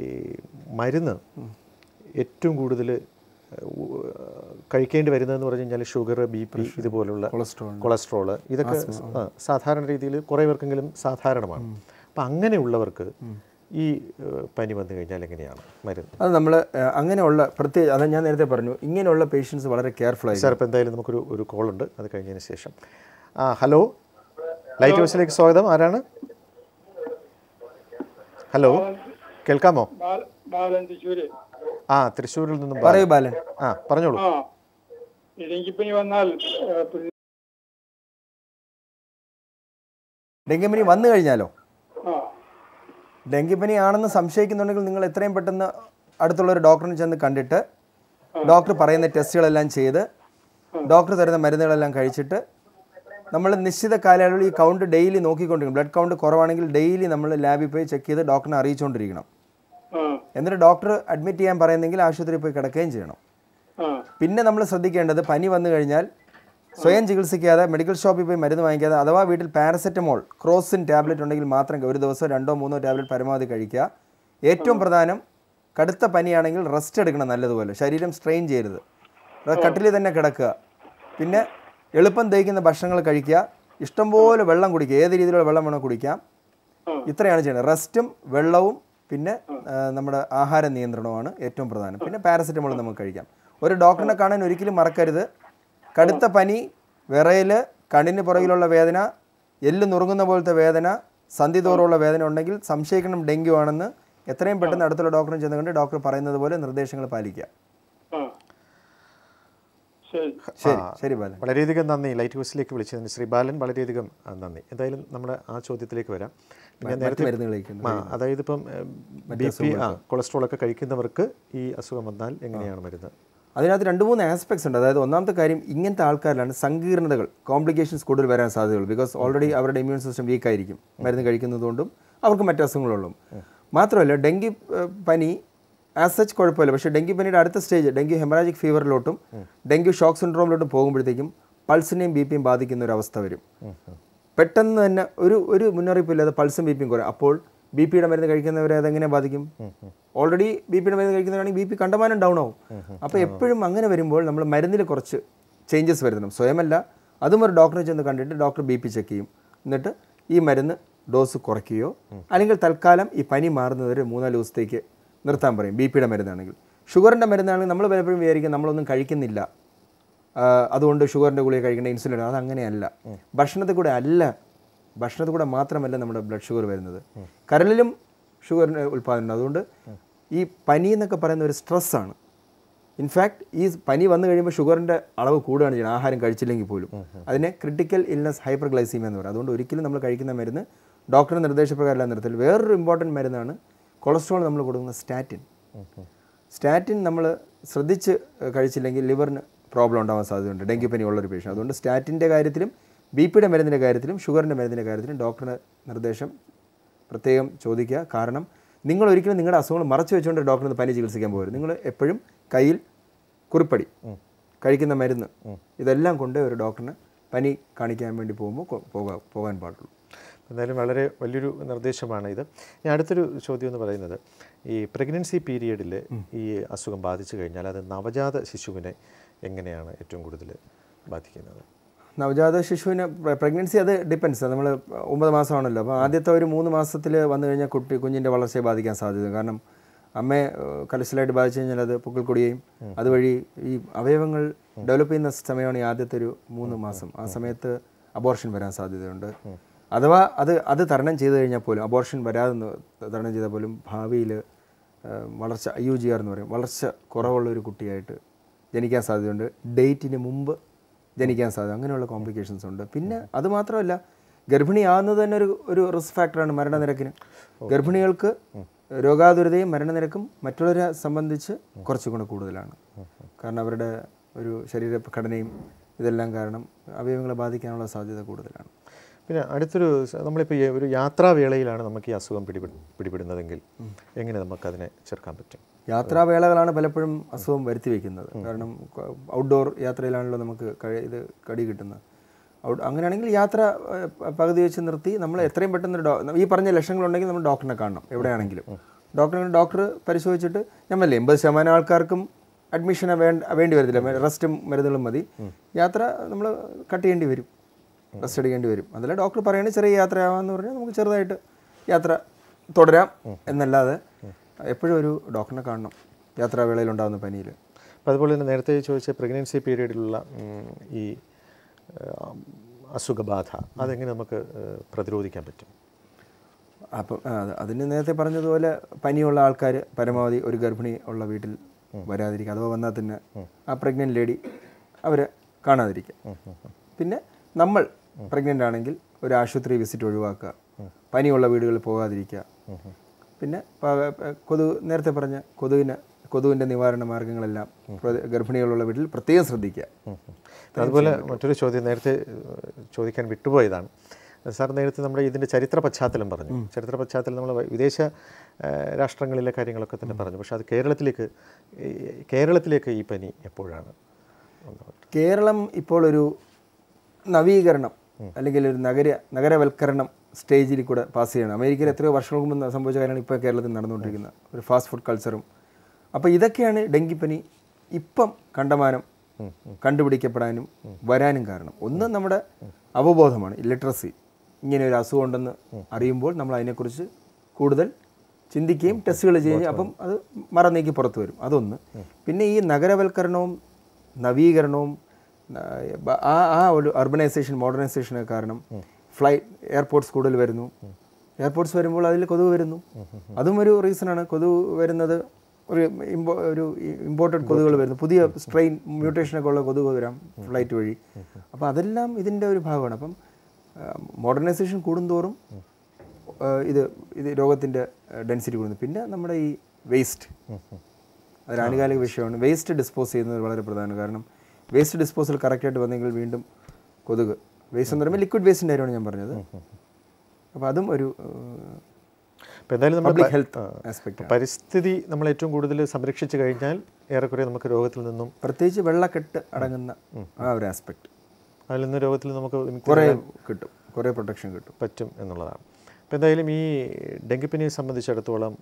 മരുന്ന് ഏറ്റവും കൂടുതൽ കഴിക്കേണ്ടി വരുന്നതെന്ന് പറഞ്ഞു കഴിഞ്ഞാൽ ഷുഗർ, ബി പി, ഇതുപോലുള്ള കൊളസ്ട്രോൾ കൊളസ്ട്രോള് ഇതൊക്കെ സാധാരണ രീതിയിൽ കുറേ പേർക്കെങ്കിലും സാധാരണമാണ്. അപ്പം അങ്ങനെയുള്ളവർക്ക് ഈ പനി വന്നു കഴിഞ്ഞാൽ എങ്ങനെയാണ് മരുന്ന്? അത് നമ്മൾ അങ്ങനെയുള്ള പ്രത്യേക അത് ഞാൻ നേരത്തെ പറഞ്ഞു, ഇങ്ങനെയുള്ള പേഷ്യൻസ് വളരെ കെയർഫുൾ ആയി. സാർ, ഇപ്പോൾ എന്തായാലും നമുക്കൊരു ഒരു കോളുണ്ട്, അത് കഴിഞ്ഞതിന് ശേഷം. ആ ഹലോ, ലൈറ്റ് ഹൗസിലേക്ക് സ്വാഗതം. ആരാണ്? ഹലോ, കേൾക്കാമോ? ആ, തൃശ്ശൂരിൽ നിന്നും പറയൂ ബാലൻ. ആ പറഞ്ഞോളൂ. ഡെങ്കിപ്പനി വന്നാൽ ഡെങ്കിപ്പനി വന്നു കഴിഞ്ഞാലോ? ഡെങ്കിപ്പനി ആണെന്ന് സംശയിക്കുന്നുണ്ടെങ്കിൽ നിങ്ങൾ എത്രയും പെട്ടെന്ന് അടുത്തുള്ള ഒരു ഡോക്ടറിനെ ചെന്ന് കണ്ടിട്ട് ഡോക്ടർ പറയുന്ന ടെസ്റ്റുകളെല്ലാം ചെയ്ത് ഡോക്ടർ തരുന്ന മരുന്നുകളെല്ലാം കഴിച്ചിട്ട് നമ്മൾ നിശ്ചിത കാലയളവിൽ ഈ കൗണ്ട് ഡെയിലി നോക്കിക്കൊണ്ടിരിക്കണം. ബ്ലഡ് കൗണ്ട് കുറവാണെങ്കിൽ ഡെയിലി നമ്മൾ ലാബിൽ പോയി ചെക്ക് ചെയ്ത് ഡോക്ടറിനെ അറിയിച്ചുകൊണ്ടിരിക്കണം. എന്നിട്ട് ഡോക്ടർ അഡ്മിറ്റ് ചെയ്യാൻ പറയുന്നെങ്കിൽ ആശുപത്രിയിൽ പോയി കിടക്കുകയും ചെയ്യണം. പിന്നെ നമ്മൾ ശ്രദ്ധിക്കേണ്ടത്, പനി വന്നു കഴിഞ്ഞാൽ സ്വയം ചികിത്സിക്കാതെ മെഡിക്കൽ ഷോപ്പിൽ പോയി മരുന്ന് വാങ്ങിക്കാതെ, അഥവാ വീട്ടിൽ പാരസെറ്റമോൾ ക്രോസിൻ ടാബ്ലറ്റ് ഉണ്ടെങ്കിൽ മാത്രം ഒരു ദിവസം രണ്ടോ മൂന്നോ ടാബ്ലറ്റ് പരമാവധി കഴിക്കുക. ഏറ്റവും പ്രധാനം, കടുത്ത പനിയാണെങ്കിൽ റെസ്റ്റ് എടുക്കണം നല്ലതുപോലെ, ശരീരം സ്ട്രെയിൻ ചെയ്യരുത്, കട്ടിലിൽ തന്നെ കിടക്കുക. പിന്നെ എളുപ്പം ദഹിക്കുന്ന ഭക്ഷണങ്ങൾ കഴിക്കുക, ഇഷ്ടംപോലെ വെള്ളം കുടിക്കുക, ഏത് രീതിയിലുള്ള വെള്ളം വേണോ കുടിക്കാം. ഇത്രയാണ് ചെയ്യുന്നത്. റെസ്റ്റും വെള്ളവും പിന്നെ നമ്മുടെ ആഹാര നിയന്ത്രണമാണ് ഏറ്റവും പ്രധാനം. പിന്നെ പാരസെറ്റമോൾ നമുക്ക് കഴിക്കാം. ഒരു ഡോക്ടറിനെ കാണാൻ ഒരിക്കലും മറക്കരുത്. കടുത്ത പനി, വിറയൽ, കണ്ണിന് പുറകിലുള്ള വേദന, എല്ല് നുറുങ്ങുന്ന പോലത്തെ വേദന, സന്ധി തോറുള്ള വേദന ഉണ്ടെങ്കിൽ സംശയിക്കണം ഡെങ്കു ആണെന്ന്. എത്രയും പെട്ടെന്ന് അടുത്തുള്ള ഡോക്ടറിനെ ചെന്ന് കണ്ട് ഡോക്ടർ പറയുന്നത് പോലെ നിർദ്ദേശങ്ങൾ പാലിക്കുക. ശരി. ശരി ശരി ബാലൻ. വളരെയധികം നന്ദി ലൈറ്റ് ഹൗസിലേക്ക് വിളിച്ചതിന് ശ്രീ ബാലൻ, വളരെയധികം ആ, നന്ദി. എന്തായാലും നമ്മുടെ ആ ചോദ്യത്തിലേക്ക് വരാം. ഞാൻ നേരത്തെ മരുന്ന് കഴിക്കുന്നു. ആ അതായത് ഇപ്പം ബി പി ആ കൊളസ്ട്രോൾ ഒക്കെ കഴിക്കുന്നവർക്ക് ഈ അസുഖം വന്നാൽ എങ്ങനെയാണ് മരുന്ന്? അതിനകത്ത് രണ്ട് മൂന്ന് ആസ്പെക്ട്സ് ഉണ്ട്. അതായത് ഒന്നാമത്തെ കാര്യം, ഇങ്ങനത്തെ ആൾക്കാരിലാണ് സങ്കീർണതകൾ, കോംപ്ലിക്കേഷൻസ് കൂടുതൽ വരാൻ സാധ്യതയുള്ളൂ. ബിക്കോസ് ഓൾറെഡി അവരുടെ ഇമ്മ്യൂൺ സിസ്റ്റം വീക്ക് ആയിരിക്കും മരുന്ന് കഴിക്കുന്നതുകൊണ്ടും അവർക്ക് മറ്റു അസുഖങ്ങളുള്ളൂ. മാത്രമല്ല ഡെങ്കി പനി ആസ് സച്ച് കുഴപ്പമില്ല. പക്ഷേ ഡെങ്കി പനിയുടെ അടുത്ത സ്റ്റേജ് ഡെങ്കി ഹെമറാജിക് ഫീവറിലോട്ടും ഡെങ്കി ഷോക്ക് സിൻഡ്രോമിലോട്ടും പോകുമ്പോഴത്തേക്കും പൾസിനെയും ബി പിയും ബാധിക്കുന്ന ഒരു അവസ്ഥ വരും. പെട്ടെന്ന് തന്നെ ഒരു ഒരു മുന്നറിയിപ്പില്ലാതെ പൾസും ബി പിയും കുറയും. അപ്പോൾ ബി പിയുടെ മരുന്ന് കഴിക്കുന്നവരെ അതെങ്ങനെ ബാധിക്കും? ഓൾറെഡി ബി പിയുടെ മരുന്ന് കഴിക്കുന്നവരാണെങ്കിൽ ബി പി കണ്ടമാനം ഡൗൺ ആവും. അപ്പോൾ എപ്പോഴും അങ്ങനെ വരുമ്പോൾ നമ്മൾ മരുന്നിൽ കുറച്ച് ചേഞ്ചസ് വരുത്തണം. സ്വയമല്ല, അതും ഒരു ഡോക്ടറെ ചെന്ന് കണ്ടിട്ട് ഡോക്ടർ ബി പി ചെക്ക് ചെയ്യും. എന്നിട്ട് ഈ മരുന്ന് ഡോസ് കുറയ്ക്കുകയോ അല്ലെങ്കിൽ തൽക്കാലം ഈ പനി മാറുന്നവരെ മൂന്നാല് ദിവസത്തേക്ക് നിർത്താൻ പറയും. ബി പിയുടെ മരുന്നാണെങ്കിൽ. ഷുഗറിൻ്റെ മരുന്നാണെങ്കിൽ നമ്മൾ പലപ്പോഴും വിചാരിക്കും നമ്മളൊന്നും കഴിക്കുന്നില്ല, അതുകൊണ്ട് ഷുഗറിൻ്റെ ഗുളിക കഴിക്കേണ്ട, ഇൻസുലിൻ, അതങ്ങനെയല്ല. ഭക്ഷണത്തിൽ കൂടെ അല്ല ഭക്ഷണത്തിൽ കൂടെ മാത്രമല്ല നമ്മുടെ ബ്ലഡ് ഷുഗർ വരുന്നത്, കരളിലും ഷുഗറിൻ്റെ ഉൽപ്പാദനം. അതുകൊണ്ട് ഈ പനി എന്നൊക്കെ പറയുന്ന ഒരു സ്ട്രെസ്സാണ്. ഇൻഫാക്ട് ഈ പനി വന്നു കഴിയുമ്പോൾ ഷുഗറിൻ്റെ അളവ് കൂടുകയാണ് ചെയ്യുന്നത്, ആഹാരം കഴിച്ചില്ലെങ്കിൽ പോലും. അതിനെ ക്രിട്ടിക്കൽ ഇൽനെസ് ഹൈപ്പർ ഗ്ലൈസീമിയ എന്ന് പറയും. അതുകൊണ്ട് ഒരിക്കലും നമ്മൾ കഴിക്കുന്ന മരുന്ന് ഡോക്ടറുടെ നിർദ്ദേശപ്രകാരം നിർത്തൽ. വേറൊരു ഇമ്പോർട്ടൻറ്റ് മരുന്നാണ് കൊളസ്ട്രോൾ നമ്മൾ കൊടുക്കുന്ന സ്റ്റാറ്റിൻ. സ്റ്റാറ്റിൻ നമ്മൾ ശ്രദ്ധിച്ച് കഴിച്ചില്ലെങ്കിൽ ലിവറിന് പ്രോബ്ലം ഉണ്ടാവാൻ സാധ്യതയുണ്ട് ഡെങ്കി പനി ഉള്ളൊരു പേഷ്യൻ്റ്. അതുകൊണ്ട് സ്റ്റാറ്റിൻ്റെ കാര്യത്തിലും ബി പിയുടെ മരുന്നിൻ്റെ കാര്യത്തിലും ഷുഗറിൻ്റെ മരുന്നിൻ്റെ കാര്യത്തിലും ഡോക്ടറുടെ നിർദ്ദേശം പ്രത്യേകം ചോദിക്കുക. കാരണം നിങ്ങൾ ഒരിക്കലും നിങ്ങളുടെ അസുഖങ്ങൾ മറച്ചു വെച്ചുകൊണ്ട് ഡോക്ടറിന് പനി ചികിത്സിക്കാൻ പോകരുത്. നിങ്ങൾ എപ്പോഴും കയ്യിൽ കുറിപ്പടി, കഴിക്കുന്ന മരുന്ന്, ഇതെല്ലാം കൊണ്ട് ഒരു ഡോക്ടറിന് പനി കാണിക്കാൻ വേണ്ടി പോകുമ്പോൾ പോകാൻ പോകാൻ പാടുള്ളൂ. എന്തായാലും വളരെ വലിയൊരു നിർദ്ദേശമാണ് ഇത്. ഞാൻ അടുത്തൊരു ചോദ്യം എന്ന് പറയുന്നത്, ഈ പ്രഗ്നൻസി പീരിയഡിൽ ഈ അസുഖം ബാധിച്ചു കഴിഞ്ഞാൽ അത് നവജാത ശിശുവിനെ എങ്ങനെയാണ് ഏറ്റവും കൂടുതൽ ബാധിക്കുന്നത്? നവജാത ശിശുവിന് പ്രഗ്നൻസി അത് ഡിപ്പെൻസ്. നമ്മൾ ഒമ്പത് മാസമാണല്ലോ. അപ്പോൾ ആദ്യത്തെ ഒരു മൂന്ന് മാസത്തിൽ വന്നു കഴിഞ്ഞാൽ കുട്ടി കുഞ്ഞിൻ്റെ വളർച്ചയെ ബാധിക്കാൻ സാധ്യത. കാരണം അമ്മയെ കലശലായിട്ട് ബാധിച്ചു കഴിഞ്ഞാൽ അത് പൊക്കിൾക്കൊടിയും അതുവഴി ഈ അവയവങ്ങൾ ഡെവലപ്പ് ചെയ്യുന്ന സമയമാണ് ഈ ആദ്യത്തെ ഒരു മൂന്ന് മാസം. ആ സമയത്ത് അബോർഷൻ വരാൻ സാധ്യതയുണ്ട്. അഥവാ അത് അത് തരണം ചെയ്ത് കഴിഞ്ഞാൽ പോലും, അബോർഷൻ വരാതെ തരണം ചെയ്താൽ പോലും ഭാവിയിൽ വളർച്ച ഐ യു ജി ആർ എന്ന് പറയും, വളർച്ച കുറവുള്ള ഒരു കുട്ടിയായിട്ട് ജനിക്കാൻ സാധ്യതയുണ്ട്. ഡേറ്റിന് മുമ്പ് ജനിക്കാൻ സാധ്യത, അങ്ങനെയുള്ള കോംപ്ലിക്കേഷൻസ് ഉണ്ട്. പിന്നെ അതുമാത്രമല്ല, ഗർഭിണിയാകുന്നത് തന്നെ ഒരു ഒരു റിസ്ക് ഫാക്ടറാണ് മരണനിരക്കിന്. ഗർഭിണികൾക്ക് രോഗാതുരതയും മരണനിരക്കും മറ്റുള്ളവരെ സംബന്ധിച്ച് കുറച്ചുകൂടെ കൂടുതലാണ്. കാരണം അവരുടെ ഒരു ശരീരഘടനയും ഇതെല്ലാം കാരണം അവയവങ്ങളെ ബാധിക്കാനുള്ള സാധ്യത കൂടുതലാണ്. പിന്നെ അടുത്തൊരു, നമ്മളിപ്പോൾ ഈ ഒരു യാത്രാവേളയിലാണ് നമുക്ക് ഈ അസുഖം പിടിപെട പിടിപെടുന്നതെങ്കിൽ എങ്ങനെ നമുക്കതിനെ ചെറുക്കാൻ പറ്റും? യാത്രാവേളകളാണ് പലപ്പോഴും അസുഖം വരുത്തി വയ്ക്കുന്നത്. കാരണം ഔട്ട്ഡോർ യാത്രയിലാണല്ലോ നമുക്ക് ഇത് കടി കിട്ടുന്നത്. ഔട്ട് അങ്ങനെയാണെങ്കിൽ യാത്ര പകുതി വെച്ച് നിർത്തി നമ്മൾ എത്രയും പെട്ടെന്ന് ഡോ ഈ പറഞ്ഞ ലക്ഷണങ്ങളുണ്ടെങ്കിൽ നമ്മൾ ഡോക്ടറിനെ കാണണം. എവിടെയാണെങ്കിലും ഡോക്ടറെ ഡോക്ടർ പരിശോധിച്ചിട്ട്, ഞമ്മല്ലേ എൺപത് ശതമാനം ആൾക്കാർക്കും അഡ്മിഷന് വേണ്ട വേണ്ടി വരത്തില്ല, റെസ്റ്റും മരുന്നുകളും മതി. യാത്ര നമ്മൾ കട്ട് ചെയ്യേണ്ടി വരും, റെസ്റ്റ് എടുക്കേണ്ടി വരും. അതല്ല ഡോക്ടർ പറയുന്നത് ചെറിയ യാത്രയാവാമെന്ന് പറഞ്ഞാൽ നമുക്ക് ചെറുതായിട്ട് യാത്ര തുടരാം എന്നല്ലാതെ എപ്പോഴും ഒരു ഡോക്ടറിനെ കാണണം യാത്രാവേളയിൽ ഉണ്ടാകുന്ന പനിയിൽ. അപ്പോൾ അതുപോലെ തന്നെ നേരത്തെ ചോദിച്ച പ്രഗ്നൻസി പീരീഡിലുള്ള ഈ അസുഖബാധ അതെങ്ങനെ നമുക്ക് പ്രതിരോധിക്കാൻ പറ്റും? അപ്പം അതിന് നേരത്തെ പറഞ്ഞതുപോലെ പനിയുള്ള ആൾക്കാർ പരമാവധി ഒരു ഗർഭിണി ഉള്ള വീട്ടിൽ വരാതിരിക്കുക. അഥവാ വന്നാൽ തന്നെ ആ പ്രഗ്നൻറ്റ് ലേഡി അവരെ കാണാതിരിക്കുക. പിന്നെ നമ്മൾ പ്രഗ്നൻ്റ് ആണെങ്കിൽ ഒരു ആശുപത്രി വിസിറ്റ് ഒഴിവാക്കുക, പനിയുള്ള വീടുകളിൽ പോകാതിരിക്കുക. പിന്നെ കൊതുക്, നേരത്തെ പറഞ്ഞ കൊതുകിന് കൊതുകിൻ്റെ നിവാരണ മാർഗ്ഗങ്ങളെല്ലാം ഗർഭിണികളുള്ള വീട്ടിൽ പ്രത്യേകം ശ്രദ്ധിക്കുക. അതുപോലെ മറ്റൊരു ചോദ്യം നേരത്തെ ചോദിക്കാൻ വിട്ടുപോയതാണ്. സാർ നേരത്തെ നമ്മുടെ ഇതിൻ്റെ ചരിത്ര പശ്ചാത്തലം പറഞ്ഞു. ചരിത്ര പശ്ചാത്തലം നമ്മൾ വിദേശ രാഷ്ട്രങ്ങളിലെ കാര്യങ്ങളൊക്കെ തന്നെ പറഞ്ഞു. പക്ഷേ അത് കേരളത്തിലേക്ക് കേരളത്തിലേക്ക് ഈ പനി എപ്പോഴാണ്? കേരളം ഇപ്പോൾ ഒരു നവീകരണം അല്ലെങ്കിൽ ഒരു നഗര നഗരവൽക്കരണം സ്റ്റേജിൽ കൂടെ പാസ് ചെയ്യണം. അമേരിക്കയിൽ എത്രയോ വർഷങ്ങൾക്ക് മുമ്പ് സംഭവിച്ച കാര്യമാണ് ഇപ്പോൾ കേരളത്തിൽ നടന്നുകൊണ്ടിരിക്കുന്ന ഒരു ഫാസ്റ്റ് ഫുഡ് കൾച്ചറും. അപ്പോൾ ഇതൊക്കെയാണ് ഡെങ്കിപ്പനി ഇപ്പം കണ്ടമാനം കണ്ടുപിടിക്കപ്പെടാനും വരാനും കാരണം. ഒന്ന് നമ്മുടെ അവബോധമാണ്, ഇല്ലിറ്ററസി. ഇങ്ങനെ ഒരു അസുഖം ഉണ്ടെന്ന് അറിയുമ്പോൾ നമ്മൾ അതിനെക്കുറിച്ച് കൂടുതൽ ചിന്തിക്കുകയും ടെസ്റ്റുകൾ ചെയ്യുകയും അപ്പം അത് മറന്നേക്ക് പുറത്തു വരും. അതൊന്ന്. പിന്നെ ഈ നഗരവൽക്കരണവും നവീകരണവും ആ ആ ഒരു അർബനൈസേഷൻ മോഡേണൈസേഷന് കാരണം ഫ്ലൈറ്റ് എയർപോർട്ട്സ് കൂടുതൽ വരുന്നു. എയർപോർട്ട്സ് വരുമ്പോൾ അതിൽ കൊതുക് വരുന്നു. അതും ഒരു റീസണാണ്. കൊതുക് വരുന്നത് ഒരു ഇമ്പോ ഒരു ഇമ്പോർട്ടഡ് കൊതുകുകൾ വരുന്നു, പുതിയ സ്ട്രെയിൻ മ്യൂട്ടേഷനൊക്കെ ഉള്ള കൊതുക് വരാം ഫ്ലൈറ്റ് വഴി. അപ്പോൾ അതെല്ലാം ഇതിൻ്റെ ഒരു ഭാഗമാണ്. അപ്പം മോഡേണൈസേഷൻ കൂടുന്തോറും ഇത് ഇത് രോഗത്തിൻ്റെ ഡെൻസിറ്റി കൂടുന്നു. പിന്നെ നമ്മുടെ ഈ വേസ്റ്റ്, അതൊരു ആനുകാലിക വിഷയമാണ്. വേസ്റ്റ് ഡിസ്പോസ് ചെയ്യുന്നത് വളരെ പ്രധാനമാണ്. കാരണം വേസ്റ്റ് ഡിസ്പോസൽ കറക്റ്റായിട്ട് വന്നെങ്കിൽ വീണ്ടും കൊതുക്, വേസ്റ്റ് എന്ന് പറയുമ്പോൾ ലിക്വിഡ് വേസ്റ്റിൻ്റെ കാര്യമാണ് ഞാൻ പറഞ്ഞത്. അപ്പോൾ അതും ഒരു അപ്പോൾ എന്തായാലും നമ്മൾ ഹെൽത്ത് ആസ്പെക്ട്, പരിസ്ഥിതി നമ്മൾ ഏറ്റവും കൂടുതൽ സംരക്ഷിച്ചു കഴിഞ്ഞാൽ ഏറെക്കുറെ നമുക്ക് രോഗത്തിൽ നിന്നും, പ്രത്യേകിച്ച് വെള്ളക്കെട്ട് അടങ്ങുന്ന ആ ഒരു ആസ്പെക്ട്, അതിൽ നിന്ന് രോഗത്തിൽ നമുക്ക് കുറേ കിട്ടും, കുറേ പ്രൊട്ടക്ഷൻ കിട്ടും പറ്റും എന്നുള്ളതാണ്. അപ്പോൾ എന്തായാലും ഈ ഡെങ്കിപ്പനിയെ സംബന്ധിച്ചിടത്തോളം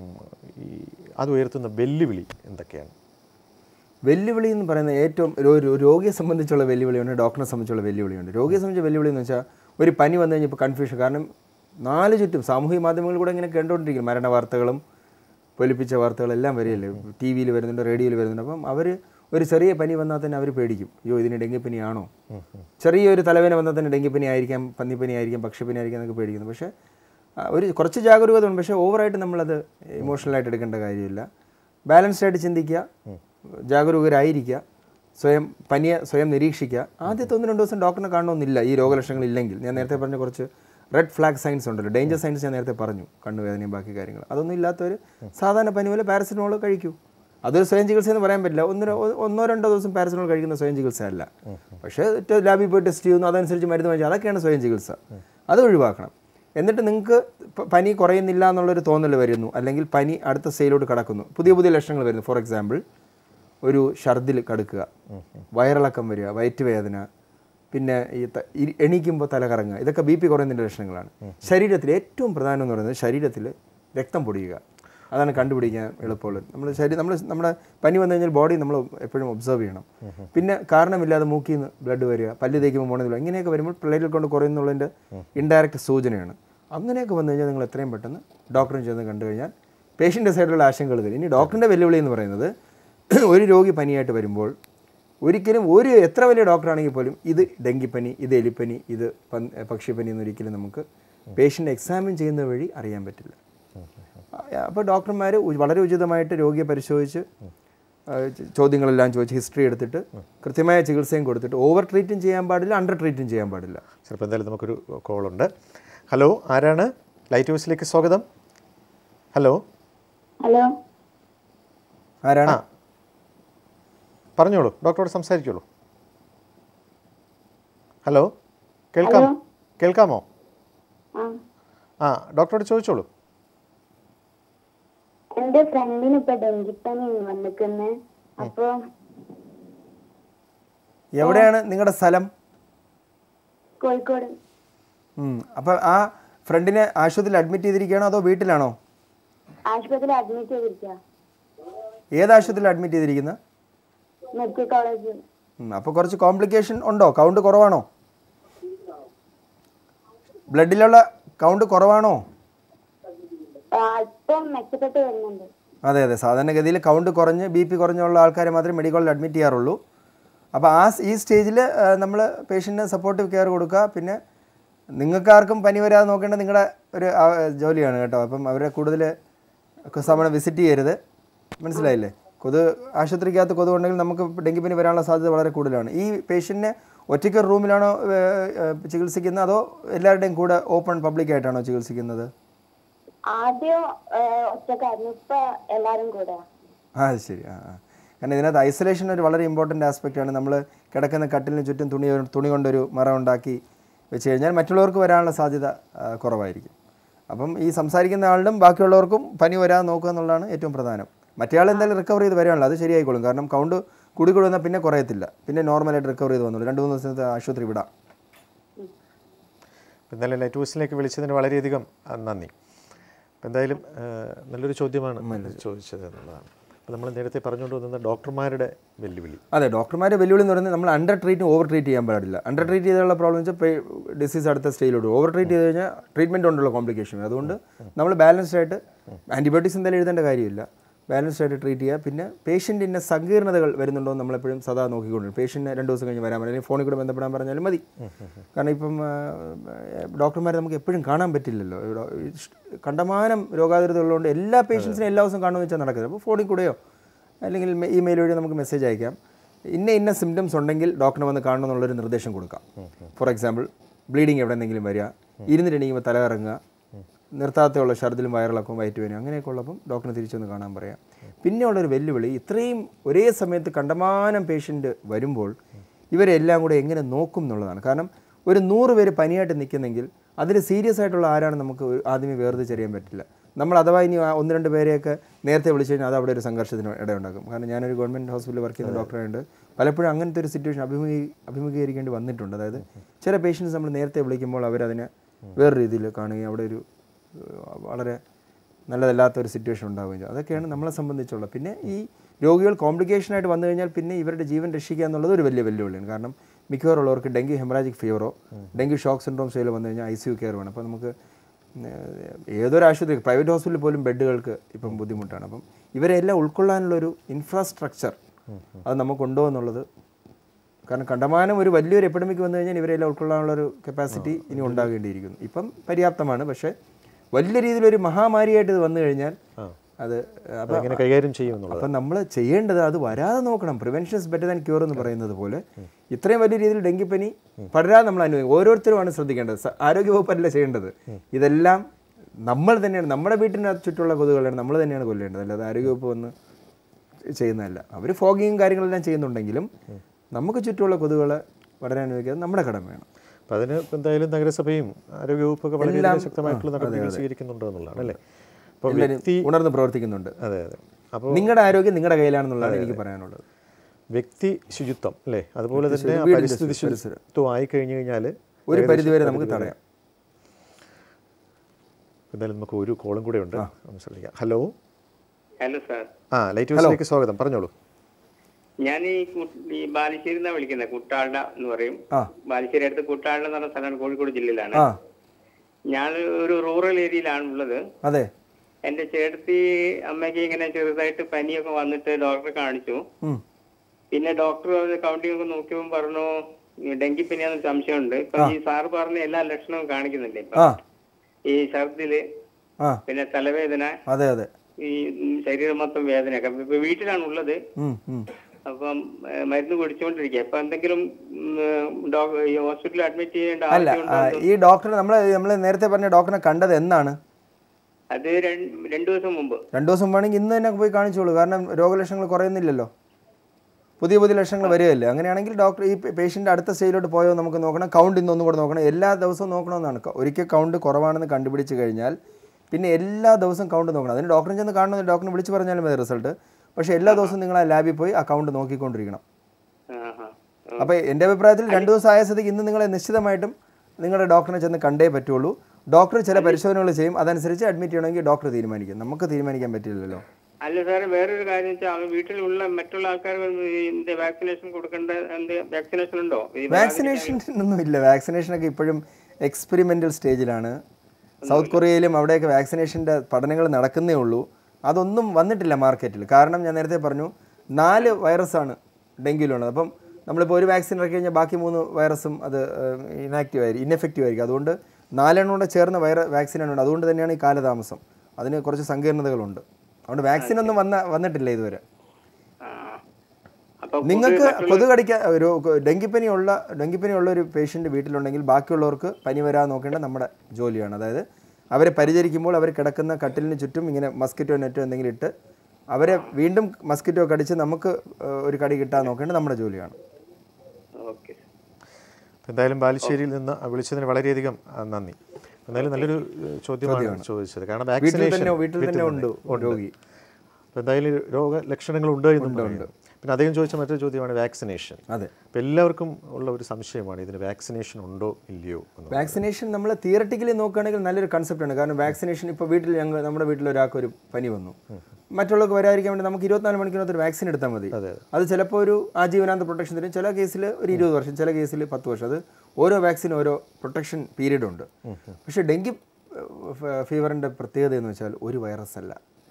ഈ അത് ഉയർത്തുന്ന വെല്ലുവിളി എന്തൊക്കെയാണ്? വെല്ലുവിളി എന്ന് പറയുന്നത് ഏറ്റവും ഒരു രോഗിയെ സംബന്ധിച്ചുള്ള വെല്ലുവിളിയുണ്ട്, ഡോക്ടറെ സംബന്ധിച്ചുള്ള വെല്ലുവിളിയുണ്ട്. രോഗിയെ സംബന്ധിച്ച വെല്ലുവിളി എന്ന് വെച്ചാൽ ഒരു പനി വന്നു കഴിഞ്ഞപ്പോൾ കൺഫ്യൂഷൻ. കാരണം നാല് ചുറ്റും സാമൂഹിക മാധ്യമങ്ങളിൽ കൂടെ ഇങ്ങനെ കണ്ടുകൊണ്ടിരിക്കും, മരണ വാർത്തകളും പൊലിപ്പിച്ച വാർത്തകളെല്ലാം വരികയല്ലേ, ടി വിയിൽ വരുന്നുണ്ട്, റേഡിയോയിൽ വരുന്നുണ്ട്. അപ്പം അവർ ഒരു ചെറിയ പനി വന്നാൽ തന്നെ അവർ പേടിക്കും, അയ്യോ ഇതിന് ഡെങ്കിപ്പനി ആണോ, ചെറിയൊരു തലവേദന വന്നാൽ തന്നെ ഡെങ്കിപ്പനി ആയിരിക്കാം, പന്നിപ്പനി ആയിരിക്കാം, പക്ഷിപ്പനി ആയിരിക്കാം എന്നൊക്കെ പേടിക്കുന്നു. പക്ഷേ ഒരു കുറച്ച് ജാഗരൂകത ഉണ്ട്. പക്ഷേ ഓവറായിട്ട് നമ്മളത് ഇമോഷണലായിട്ട് എടുക്കേണ്ട കാര്യമില്ല. ബാലൻസ്ഡ് ആയിട്ട് ചിന്തിക്കുക, ജാഗരൂകരായിരിക്കുക, സ്വയം പനിയെ സ്വയം നിരീക്ഷിക്കുക. ആദ്യത്തെ ഒന്ന് രണ്ട് ദിവസം ഡോക്ടറിനെ കാണണമെന്നില്ല ഈ രോഗലക്ഷണങ്ങൾ ഇല്ലെങ്കിൽ. ഞാൻ നേരത്തെ പറഞ്ഞ കുറച്ച് റെഡ് ഫ്ലാഗ് സൈൻസ് ഉണ്ടല്ലോ, ഡേഞ്ചർ സൈൻസ് ഞാൻ നേരത്തെ പറഞ്ഞു, കണ്ണുവേദനയും ബാക്കി കാര്യങ്ങൾ. അതൊന്നും ഇല്ലാത്തവർ സാധാരണ പനി പോലെ പാരസിറ്റമോൾ കഴിക്കൂ. അതൊരു സ്വയം ചികിത്സ എന്ന് പറയാൻ പറ്റില്ല. ഒന്നോ ഒന്നോ രണ്ടോ ദിവസം പാരസിറ്റമോൾ കഴിക്കുന്ന സ്വയം ചികിത്സ അല്ല. പക്ഷേ ലാബിൽ പോയി ടെസ്റ്റ് ചെയ്യുന്നു, അതനുസരിച്ച് മരുന്ന് വാങ്ങിച്ചാൽ അതൊക്കെയാണ് സ്വയം ചികിത്സ. അത് ഒഴിവാക്കണം. എന്നിട്ട് നിങ്ങൾക്ക് പനി കുറയുന്നില്ല എന്നുള്ളൊരു തോന്നൽ വരുന്നു, അല്ലെങ്കിൽ പനി അടുത്ത സ്റ്റേജിലോട്ട് കടക്കുന്നു, പുതിയ പുതിയ ലക്ഷണങ്ങൾ വരുന്നു. ഫോർ എക്സാമ്പിൾ ഒരു ഛർദിൽ കടുക്കുക, വയറിളക്കം വരിക, വയറ്റുവേദന, പിന്നെ ഈ എണീക്കുമ്പോൾ തലകറങ്ങുക, ഇതൊക്കെ ബി പി കുറയുന്നതിൻ്റെ ലക്ഷണങ്ങളാണ്. ശരീരത്തിൽ ഏറ്റവും പ്രധാനം എന്ന് പറയുന്നത് ശരീരത്തിൽ രക്തം പൊടിയുക. അതാണ് കണ്ടുപിടിക്കാൻ എളുപ്പമുള്ളത്. നമ്മൾ ശരീരം നമ്മൾ നമ്മുടെ പനി വന്നു കഴിഞ്ഞാൽ ബോഡി നമ്മൾ എപ്പോഴും ഒബ്സർവ് ചെയ്യണം. പിന്നെ കാരണമില്ലാതെ മൂക്കിൽ നിന്ന് ബ്ലഡ് വരിക, പല്ല് തേക്കുമ്പോൾ പോകണമെന്നില്ല, ഇങ്ങനെയൊക്കെ വരുമ്പോൾ പ്ലേറ്റിൽ കൊണ്ട് കുറയുന്നുള്ളതിൻ്റെ ഇൻഡയറക്റ്റ് സൂചനയാണ്. അങ്ങനെയൊക്കെ വന്നു കഴിഞ്ഞാൽ നിങ്ങൾ എത്രയും പെട്ടെന്ന് ഡോക്ടറിന് ചെന്ന് കണ്ടു കഴിഞ്ഞാൽ പേഷ്യൻ്റെ സൈഡിലുള്ള ആശങ്കകൾ തരും. ഇനി ഡോക്ടറിൻ്റെ വെല്ലുവിളി എന്ന് പറയുന്നത് ഒരു രോഗി പനിയായിട്ട് വരുമ്പോൾ ഒരിക്കലും ഒരു എത്ര വലിയ ഡോക്ടറാണെങ്കിൽ പോലും ഇത് ഡെങ്കിപ്പനി, ഇത് എലിപ്പനി, ഇത് പക്ഷിപ്പനി എന്നൊരിക്കലും നമുക്ക് പേഷ്യൻ്റ് എക്സാമിൻ ചെയ്യുന്ന വഴി അറിയാൻ പറ്റില്ല. അപ്പോൾ ഡോക്ടർമാർ വളരെ ഉചിതമായിട്ട് രോഗിയെ പരിശോധിച്ച് ചോദ്യങ്ങളെല്ലാം ചോദിച്ച് ഹിസ്റ്ററി എടുത്തിട്ട് കൃത്യമായ ചികിത്സയും കൊടുത്തിട്ട് ഓവർ ട്രീറ്റും ചെയ്യാൻ പാടില്ല, അണ്ടർ ട്രീറ്റും ചെയ്യാൻ പാടില്ല. ചിലപ്പോൾ എന്തായാലും നമുക്കൊരു കോളുണ്ട്. ഹലോ, ആരാണ്? ലൈറ്റ് ഹൗസിലേക്ക് സ്വാഗതം. ഹലോ ഹലോ ആരാണ്? പറഞ്ഞോളൂ, ഡോക്ടറോട് സംസാരിച്ചോളൂ. ഹലോ, കേൾക്കാം കേൾക്കാമോ? ആ, ഡോക്ടറോട് ചോദിച്ചോളൂ. എന്റെ ഫ്രണ്ടിന് ഇപ്പൊ ഡെങ്കിപ്പനി വന്നിരിക്കുന്നേ. അപ്പൊ എവിടെയാണ് നിങ്ങളുടെ സ്ഥലം? കോഴിക്കോട്. അപ്പം ആ ഫ്രണ്ടിനെ ആശുപത്രിയിൽ അഡ്മിറ്റ് ചെയ്തിരിക്കുകയാണോ അതോ വീട്ടിലാണോ? ആശുപത്രിയിൽ അഡ്മിറ്റ് ചെയ്തിരിക്കുക. ഏത് ആശുപത്രിയിൽ അഡ്മിറ്റ് ചെയ്തിരിക്കുന്നത്? Medical college. അപ്പോൾ കുറച്ച് കോംപ്ലിക്കേഷൻ ഉണ്ടോ? കൗണ്ട് കുറവാണോ? ബ്ലഡിലുള്ള കൗണ്ട് കുറവാണോ? ഇപ്പം മെച്ചപ്പെട്ട് വരുന്നുണ്ട്. അതെ അതെ, സാധാരണഗതിയിൽ കൗണ്ട് കുറഞ്ഞ് ബി പി കുറഞ്ഞുള്ള ആൾക്കാരെ മാത്രമേ മെഡിക്കൽ കോളേജിൽ അഡ്മിറ്റ് ചെയ്യാറുള്ളൂ. അപ്പോൾ ആ ഈ സ്റ്റേജിൽ നമ്മൾ പേഷ്യൻറ്റിന് സപ്പോർട്ടീവ് കെയർ കൊടുക്കുക. പിന്നെ നിങ്ങൾക്കാർക്കും പനി വരാതെ നോക്കേണ്ടത് നിങ്ങളുടെ ഒരു ജോലിയാണ് കേട്ടോ. അപ്പം അവരെ കൂടുതൽ സമയം വിസിറ്റ് ചെയ്യരുത്, മനസ്സിലായില്ലേ? കൊതു ആശുപത്രിക്കകത്ത് കൊതു ഉണ്ടെങ്കിൽ നമുക്ക് ഡെങ്കിപ്പനി വരാനുള്ള സാധ്യത വളരെ കൂടുതലാണ്. ഈ പേഷ്യൻറ്റിനെ ഒറ്റയ്ക്ക് റൂമിലാണോ ചികിത്സിക്കുന്നത് അതോ എല്ലാവരുടെയും കൂടെ ഓപ്പൺ പബ്ലിക് ആയിട്ടാണോ ചികിത്സിക്കുന്നത്? ആദ്യം ഒറ്റക്കായിരുന്നു, ഇപ്പൊ എല്ലാവരും കൂടെ. ആ ശരി. ആ ആ കാരണം ഇതിനകത്ത് ഐസൊലേഷൻ ഒരു വളരെ ഇമ്പോർട്ടൻ്റ് ആസ്പെക്റ്റാണ്. നമ്മൾ കിടക്കുന്ന കട്ടിലിന് ചുറ്റും തുണി തുണി കൊണ്ടൊരു മറ ഉണ്ടാക്കി വെച്ച് കഴിഞ്ഞാൽ മറ്റുള്ളവർക്ക് വരാനുള്ള സാധ്യത കുറവായിരിക്കും. അപ്പം ഈ സംസാരിക്കുന്ന ആളിനും ബാക്കിയുള്ളവർക്കും പനി വരാതെ നോക്കുക എന്നുള്ളതാണ് ഏറ്റവും പ്രധാനം. മറ്റേയാൾ എന്തായാലും റിക്കവർ ചെയ്ത് വരാനുള്ളത്, അത് ശരിയായിക്കോളും. കാരണം കൗണ്ട് കൂടി കൂടി വന്നാൽ പിന്നെ കുറയത്തില്ല, പിന്നെ നോർമലായിട്ട് റിക്കവർ ചെയ്ത് വന്നോളൂ. രണ്ട് മൂന്ന് ദിവസത്തെ ആശുപത്രി വിടാം. എന്തായാലും ലൈറ്റ് ഹൗസിലേക്ക് വിളിച്ചതിന് വളരെയധികം നന്ദി. എന്തായാലും നല്ലൊരു ചോദ്യമാണ് ചോദിച്ചത് എന്നുള്ളതാണ്. അപ്പോൾ നമ്മൾ നേരത്തെ പറഞ്ഞുകൊണ്ട് വന്നത് ഡോക്ടർമാരുടെ വെല്ലുവിളി. അതെ, ഡോക്ടർമാരുടെ വെല്ലുവിളി എന്ന് പറയുന്നത് നമ്മൾ അണ്ടർ ട്രീറ്റും ഓവർ ട്രീറ്റ് ചെയ്യാൻ പാടില്ല. അണ്ടർ ട്രീറ്റ് ചെയ്തുള്ള പ്രോബ്ലം വെച്ചാൽ ഡിസീസ് അടുത്ത സ്റ്റേജിലോട്ട്, ഓവർ ട്രീറ്റ് ചെയ്ത് കഴിഞ്ഞാൽ ട്രീറ്റ്മെൻറ്റ് കൊണ്ടുള്ള കോംപ്ലിക്കേഷൻ. അതുകൊണ്ട് നമ്മൾ ബാലൻസ്ഡ് ആയിട്ട് ആൻറ്റിബയോട്ടിക്സ് എന്തായാലും എഴുതേണ്ട കാര്യമില്ല. ബാലൻസ്ഡ് ആയിട്ട് ട്രീറ്റ് ചെയ്യുക. പിന്നെ പേഷ്യൻറ്റിൻ്റെ സങ്കീർണതകൾ വരുന്നുണ്ടോ എന്ന് നമ്മളെപ്പോഴും സദാ നോക്കിക്കൊണ്ടിരിക്കും. പേഷ്യൻറ്റിനെ രണ്ട് ദിവസം കഴിഞ്ഞ് വരാൻ പറയും, അല്ലെങ്കിൽ ഫോണിൽ കൂടെ ബന്ധപ്പെടാൻ പറഞ്ഞാലും മതി. കാരണം ഇപ്പം ഡോക്ടർമാരെ നമുക്ക് എപ്പോഴും കാണാൻ പറ്റില്ലല്ലോ. കണ്ടമാനം രോഗാതുരത ഉള്ളതുകൊണ്ട് എല്ലാ പേഷ്യൻസിനും എല്ലാ ദിവസവും കാണുമെന്ന് വെച്ചാൽ നടക്കുന്നത്. അപ്പോൾ ഫോണിൽ കൂടെയോ അല്ലെങ്കിൽ ഇമെയിൽ വഴി നമുക്ക് മെസ്സേജ് അയക്കാം. ഇന്ന ഇന്ന സിംറ്റംസ് ഉണ്ടെങ്കിൽ ഡോക്ടറെ വന്ന് കാണണം എന്നുള്ളൊരു നിർദ്ദേശം കൊടുക്കാം. ഫോർ എക്സാമ്പിൾ ബ്ലീഡിങ് എവിടെ നിന്നെങ്കിലും വരിക, ഇരുന്നിട്ടുണ്ടെങ്കിൽ തല ഇറങ്ങുക, നിർത്താത്തുള്ള ഛർദിലും വയറിളക്കവും വയറ്റ് വേനും അങ്ങനെയൊക്കെ ഉള്ളപ്പം ഡോക്ടറെ തിരിച്ചൊന്ന് കാണാൻ പറയാം. പിന്നെയുള്ളൊരു വെല്ലുവിളി, ഇത്രയും ഒരേ സമയത്ത് കണ്ടമാനം പേഷ്യൻ്റ് വരുമ്പോൾ ഇവരെല്ലാം കൂടെ എങ്ങനെ നോക്കും എന്നുള്ളതാണ്. കാരണം ഒരു നൂറ് പേര് പനിയായിട്ട് നിൽക്കുന്നെങ്കിൽ അതിൽ സീരിയസ് ആയിട്ടുള്ള ആരാണ് നമുക്ക് ആദ്യമേ വേർതിരിച്ചറിയാൻ പറ്റില്ല. നമ്മൾ അഥവാ ഇനി ഒന്ന് രണ്ട് പേരെയൊക്കെ നേരത്തെ വിളിച്ചു കഴിഞ്ഞാൽ അത് അവിടെ ഒരു സംഘർഷത്തിന് ഇടയുണ്ടാക്കും. കാരണം ഞാനൊരു ഗവൺമെൻറ് ഹോസ്പിറ്റലിൽ വർക്ക് ചെയ്യുന്ന ഡോക്ടറായതുകൊണ്ട് പലപ്പോഴും അങ്ങനത്തെ ഒരു സിറ്റുവേഷൻ അഭിമുഖീ അഭിമുഖീകരിക്കേണ്ടി വന്നിട്ടുണ്ട്. അതായത് ചില പേഷ്യൻസ് നമ്മൾ നേരത്തെ വിളിക്കുമ്പോൾ അവരതിനെ വേറെ രീതിയിൽ കാണുകയും അവിടെ ഒരു വളരെ നല്ലതല്ലാത്തൊരു സിറ്റുവേഷൻ ഉണ്ടാവുകയും ചെയ്യും. അതൊക്കെയാണ് നമ്മളെ സംബന്ധിച്ചുള്ള. പിന്നെ ഈ രോഗികൾ കോംപ്ലിക്കേഷനായിട്ട് വന്നു കഴിഞ്ഞാൽ പിന്നെ ഇവരുടെ ജീവൻ രക്ഷിക്കുക എന്നുള്ളത് ഒരു വലിയ വെല്ലുവിളിയാണ്. കാരണം മിക്കവാറുള്ളവർക്ക് ഡെങ്കി ഹെമറാജിക് ഫീവറോ ഡെങ്കി ഷോക്ക് സിൻഡ്രോം സ്റ്റൈൽ വന്നു കഴിഞ്ഞാൽ ഐ സി യു കെയർ വേണം. അപ്പോൾ നമുക്ക് ഏതൊരു ആശുപത്രി പ്രൈവറ്റ് ഹോസ്പിറ്റലിൽ പോലും ബെഡുകൾക്ക് ഇപ്പം ബുദ്ധിമുട്ടാണ്. അപ്പം ഇവരെല്ലാം ഉൾക്കൊള്ളാനുള്ളൊരു ഇൻഫ്രാസ്ട്രക്ചർ അത് നമുക്കുണ്ടോ എന്നുള്ളത്. കാരണം കണ്ടമാനം ഒരു വലിയൊരു എപ്പിഡമിക് വന്നു കഴിഞ്ഞാൽ ഇവരെല്ലാം ഉൾക്കൊള്ളാനുള്ളൊരു കപ്പാസിറ്റി ഇനി ഉണ്ടാകേണ്ടിയിരിക്കുന്നു. ഇപ്പം പര്യാപ്തമാണ്. പക്ഷേ വലിയ രീതിയിലൊരു മഹാമാരിയായിട്ട് ഇത് വന്നു കഴിഞ്ഞാൽ അത് അപ്പം കൈകാര്യം ചെയ്യുമെന്നുള്ളത്. അപ്പം നമ്മൾ ചെയ്യേണ്ടത് അത് വരാതെ നോക്കണം. Prevention is better than cure എന്ന് പറയുന്നത് പോലെ ഇത്രയും വലിയ രീതിയിൽ ഡെങ്കിപ്പനി പടരാതെ നമ്മൾ അനുഭവിക്കും. ഓരോരുത്തരുമാണ് ശ്രദ്ധിക്കേണ്ടത്. ആരോഗ്യവകുപ്പല്ല ചെയ്യേണ്ടത്. ഇതെല്ലാം നമ്മൾ തന്നെയാണ്, നമ്മുടെ വീട്ടിന് ചുറ്റുള്ള കൊതുകുകളാണ് നമ്മൾ തന്നെയാണ് കൊല്ലേണ്ടത്. അല്ലാതെ ആരോഗ്യവകുപ്പ് വന്ന് ചെയ്യുന്നതല്ല. അവർ ഫോഗിങ്ങും കാര്യങ്ങളെല്ലാം ചെയ്യുന്നുണ്ടെങ്കിലും നമുക്ക് ചുറ്റുമുള്ള കൊതുകുകളെ വളരാൻ അനുവദിക്കാതെ നമ്മുടെ കടമയാണ്. അപ്പം അതിന് എന്തായാലും നഗരസഭയും ആരോഗ്യവകുപ്പൊക്കെ വളരെ ശക്തമായിട്ടുള്ള നടപടികൾ സ്വീകരിക്കുന്നുണ്ടോ എന്നുള്ളതാണ് അല്ലേ? അപ്പോൾ വ്യക്തി ഉണർന്ന് പ്രവർത്തിക്കുന്നുണ്ട്. അതെ അതെ. അപ്പോൾ നിങ്ങളുടെ ആരോഗ്യം നിങ്ങളുടെ കയ്യിലാണെന്നുള്ളതാണ് എനിക്ക് പറയാനുള്ളത്. വ്യക്തി ശുചിത്വം അല്ലേ, അതുപോലെ തന്നെ പരിസ്ഥിതി ശുചിത്വം ആയി കഴിഞ്ഞു കഴിഞ്ഞാൽ ഒരു പരിധിവരെ നമുക്ക് തടയാം. എന്തായാലും നമുക്ക് ഒരു കോളും കൂടെ ഉണ്ട്, ശ്രദ്ധിക്കാം. Hello hello sir. ആ ലൈറ്റ് ഹൗസിലേക്ക് സ്വാഗതം, പറഞ്ഞോളൂ. ഞാൻ ഈ ഈ ബാലുശ്ശേരി എന്നാ വിളിക്കുന്നത്, കുട്ടാള എന്ന് പറയും. ബാലുശ്ശേരി അടുത്ത് കുട്ടാള എന്ന് പറഞ്ഞ സ്ഥലമാണ്, കോഴിക്കോട് ജില്ലയിലാണ്. ഞാൻ ഒരു റൂറൽ ഏരിയയിലാണ് ഉള്ളത്. അതെ. എന്റെ ചേട്ടത്തി അമ്മയ്ക്ക് ഇങ്ങനെ ചെറുതായിട്ട് പനിയൊക്കെ വന്നിട്ട് ഡോക്ടറെ കാണിച്ചു. പിന്നെ ഡോക്ടർ കൗണ്ടിങ് ഒക്കെ നോക്കിയപ്പോൾ പറഞ്ഞു ഡെങ്കിപ്പനിയാന്ന് സംശയമുണ്ട്. ഇപ്പൊ ഈ സാറ് പറഞ്ഞ എല്ലാ ലക്ഷണവും കാണിക്കുന്നില്ലേ ഇപ്പൊ? ഈ ഛർദില്, പിന്നെ തലവേദന, അതെ അതെ, ഈ ശരീരം മൊത്തം വേദനയൊക്കെ. ഇപ്പൊ വീട്ടിലാണ് ഉള്ളത്. അപ്പം മരുന്ന് കുടിച്ചുകൊണ്ടിരിക്കുക. അപ്പൊ എന്തെങ്കിലും ഹോസ്പിറ്റലിൽ അഡ്മിറ്റ് ചെയ്യേണ്ട ആവശ്യമുണ്ടോ? ഈ ഡോക്ടറെ നമ്മള് നമ്മള് നേരത്തെ പറഞ്ഞ ഡോക്ടറെ കണ്ടത് എന്നാണ്? അത് രണ്ടു ദിവസം മുമ്പ്. രണ്ടു ദിവസം വേണമെങ്കിൽ ഇന്ന് തന്നെ പോയി കാണിച്ചോളൂ. കാരണം രോഗലക്ഷണങ്ങൾ കുറയുന്നില്ലല്ലോ, പുതിയ പുതിയ ലക്ഷണങ്ങൾ വരികയല്ലേ. അങ്ങനെയാണെങ്കിൽ ഡോക്ടർ ഈ പേഷ്യൻ്റ് അടുത്ത സ്റ്റേജിലോട്ട് പോയോ നമുക്ക് നോക്കണം. കൗണ്ട് ഇന്നൊന്നും കൂടെ നോക്കണം. എല്ലാ ദിവസവും നോക്കണമെന്നാണ്. ഒരിക്കൽ കൗണ്ട് കുറവാണെന്ന് കണ്ടുപിടിച്ച് കഴിഞ്ഞാൽ പിന്നെ എല്ലാ ദിവസവും കൗണ്ട് നോക്കണം. അതിന് ഡോക്ടറിനെ ചെന്ന് കാണണമെന്ന് ഡോക്ടറിനെ വിളിച്ച് പറഞ്ഞാലും മതി റിസൾട്ട്. പക്ഷേ എല്ലാ ദിവസവും നിങ്ങൾ ആ ലാബിൽ പോയി ആ കൗണ്ട് നോക്കിക്കൊണ്ടിരിക്കണം. അപ്പോൾ എൻ്റെ അഭിപ്രായത്തിൽ രണ്ട് ദിവസം ആയ സ്ഥിതിക്ക് ഇന്ന് നിങ്ങളെ നിശ്ചിതമായിട്ടും നിങ്ങളുടെ ഡോക്ടറിനെ ചെന്ന് കണ്ടേ പറ്റുള്ളൂ. ഡോക്ടർ ചില പരിശോധനകൾ ചെയ്യും, അതനുസരിച്ച് അഡ്മിറ്റ് ചെയ്യണമെങ്കിൽ ഡോക്ടർ തീരുമാനിക്കും. നമുക്ക് തീരുമാനിക്കാൻ പറ്റില്ലല്ലോ. അല്ല സാറേ, വേറൊരു കാര്യം വെച്ചാൽ വീട്ടിലുള്ള മറ്റുള്ള ആൾക്കാർ വാക്സിനേഷൻ കൊടുക്കേണ്ട വാക്സിനേഷൻ ഉണ്ടോ? വാക്സിനേഷൻ ഒന്നും ഇല്ല. വാക്സിനേഷനൊക്കെ ഇപ്പോഴും എക്സ്പെരിമെൻ്റൽ സ്റ്റേജിലാണ്. സൗത്ത് കൊറിയയിലും അവിടെയൊക്കെ വാക്സിനേഷൻ്റെ പഠനങ്ങൾ നടക്കുന്നേ ഉള്ളൂ. അതൊന്നും വന്നിട്ടില്ല മാർക്കറ്റിൽ. കാരണം ഞാൻ നേരത്തെ പറഞ്ഞു നാല് വൈറസാണ് ഡെങ്കിയിലുള്ളത്. അപ്പം നമ്മളിപ്പോൾ ഒരു വാക്സിൻ ഇറക്കി കഴിഞ്ഞാൽ ബാക്കി മൂന്ന് വൈറസും അത് ഇനാക്റ്റീവ് ആയിരിക്കും, ഇന്നെഫക്റ്റീവ് ആയിരിക്കും. അതുകൊണ്ട് നാലെണ്ണം കൂടെ ചേർന്ന വൈറ വാക്സിനാണ്. അതുകൊണ്ട് തന്നെയാണ് ഈ കാലതാമസം. അതിന് കുറച്ച് സങ്കീർണതകളുണ്ട്. അതുകൊണ്ട് വാക്സിൻ ഒന്നും വന്ന വന്നിട്ടില്ല ഇതുവരെ. നിങ്ങൾക്ക് കൊതു കടിക്കാൻ ഒരു ഡെങ്കിപ്പനി ഉള്ള ഡെങ്കിപ്പനി ഉള്ള ഒരു പേഷ്യൻ്റ് വീട്ടിലുണ്ടെങ്കിൽ ബാക്കിയുള്ളവർക്ക് പനി വരാതെ നോക്കേണ്ടത് നമ്മുടെ ജോലിയാണ്. അതായത് അവരെ പരിചരിക്കുമ്പോൾ അവർ കിടക്കുന്ന കട്ടിലിന് ചുറ്റും ഇങ്ങനെ മസ്കിറ്റോ നെറ്റോ എന്തെങ്കിലും ഇട്ട് അവരെ വീണ്ടും മസ്കിറ്റോ കടിച്ച് നമുക്ക് ഒരു കടി കിട്ടാതെ നോക്കേണ്ടത് നമ്മുടെ ജോലിയാണ്. എന്തായാലും ബാലുശ്ശേരിയിൽ നിന്ന് വിളിച്ചതിന് വളരെയധികം നന്ദി. എന്തായാലും നല്ലൊരു ചോദ്യമാണ് ചോദിച്ചത്. കാരണം വാക്സിനേഷൻ വീട്ടിൽ തന്നെ ഉണ്ട് രോഗി. എന്തായാലും രോഗലക്ഷണങ്ങൾ ഉണ്ട് എന്നുണ്ട്. പിന്നെ അദ്ദേഹം ചോദിച്ച മറ്റൊരു ചോദ്യമാണ് വാക്സിനേഷൻ. അതെ, അപ്പോൾ എല്ലാവർക്കും ഉള്ള ഒരു സംശയമാണ് ഇതിന് വാക്സിനേഷൻ ഉണ്ടോ ഇല്ലയോ എന്ന്. വാക്സിനേഷൻ നമ്മൾ തിയററ്റിക്കലി നോക്കുകയാണെങ്കിൽ നല്ലൊരു കൺസെപ്റ്റാണ്. കാരണം വാക്സിനേഷൻ ഇപ്പോൾ വീട്ടിൽ ഞങ്ങൾ നമ്മുടെ വീട്ടിൽ ഒരാൾക്ക് ഒരു പനി വന്നു, മറ്റുള്ളവർക്ക് വരാതിരിക്കാൻ വേണ്ടി നമുക്ക് ഇരുപത്തിനാല് മണിക്കൂറിനകത്ത് ഒരു വാക്സിൻ എടുത്താൽ മതി. അത് ചിലപ്പോൾ ഒരു ആജീവനാന്ത പ്രൊട്ടക്ഷൻ തരും. ചില കേസിൽ ഒരു ഇരുപത് വർഷം, ചില കേസിൽ പത്ത് വർഷം. അത് ഓരോ വാക്സിനും ഓരോ പ്രൊട്ടക്ഷൻ പീരീഡ് ഉണ്ട്. പക്ഷേ ഡെങ്കി ഫീവറിൻ്റെ പ്രത്യേകത എന്ന് വെച്ചാൽ ഒരു വൈറസ് അല്ല,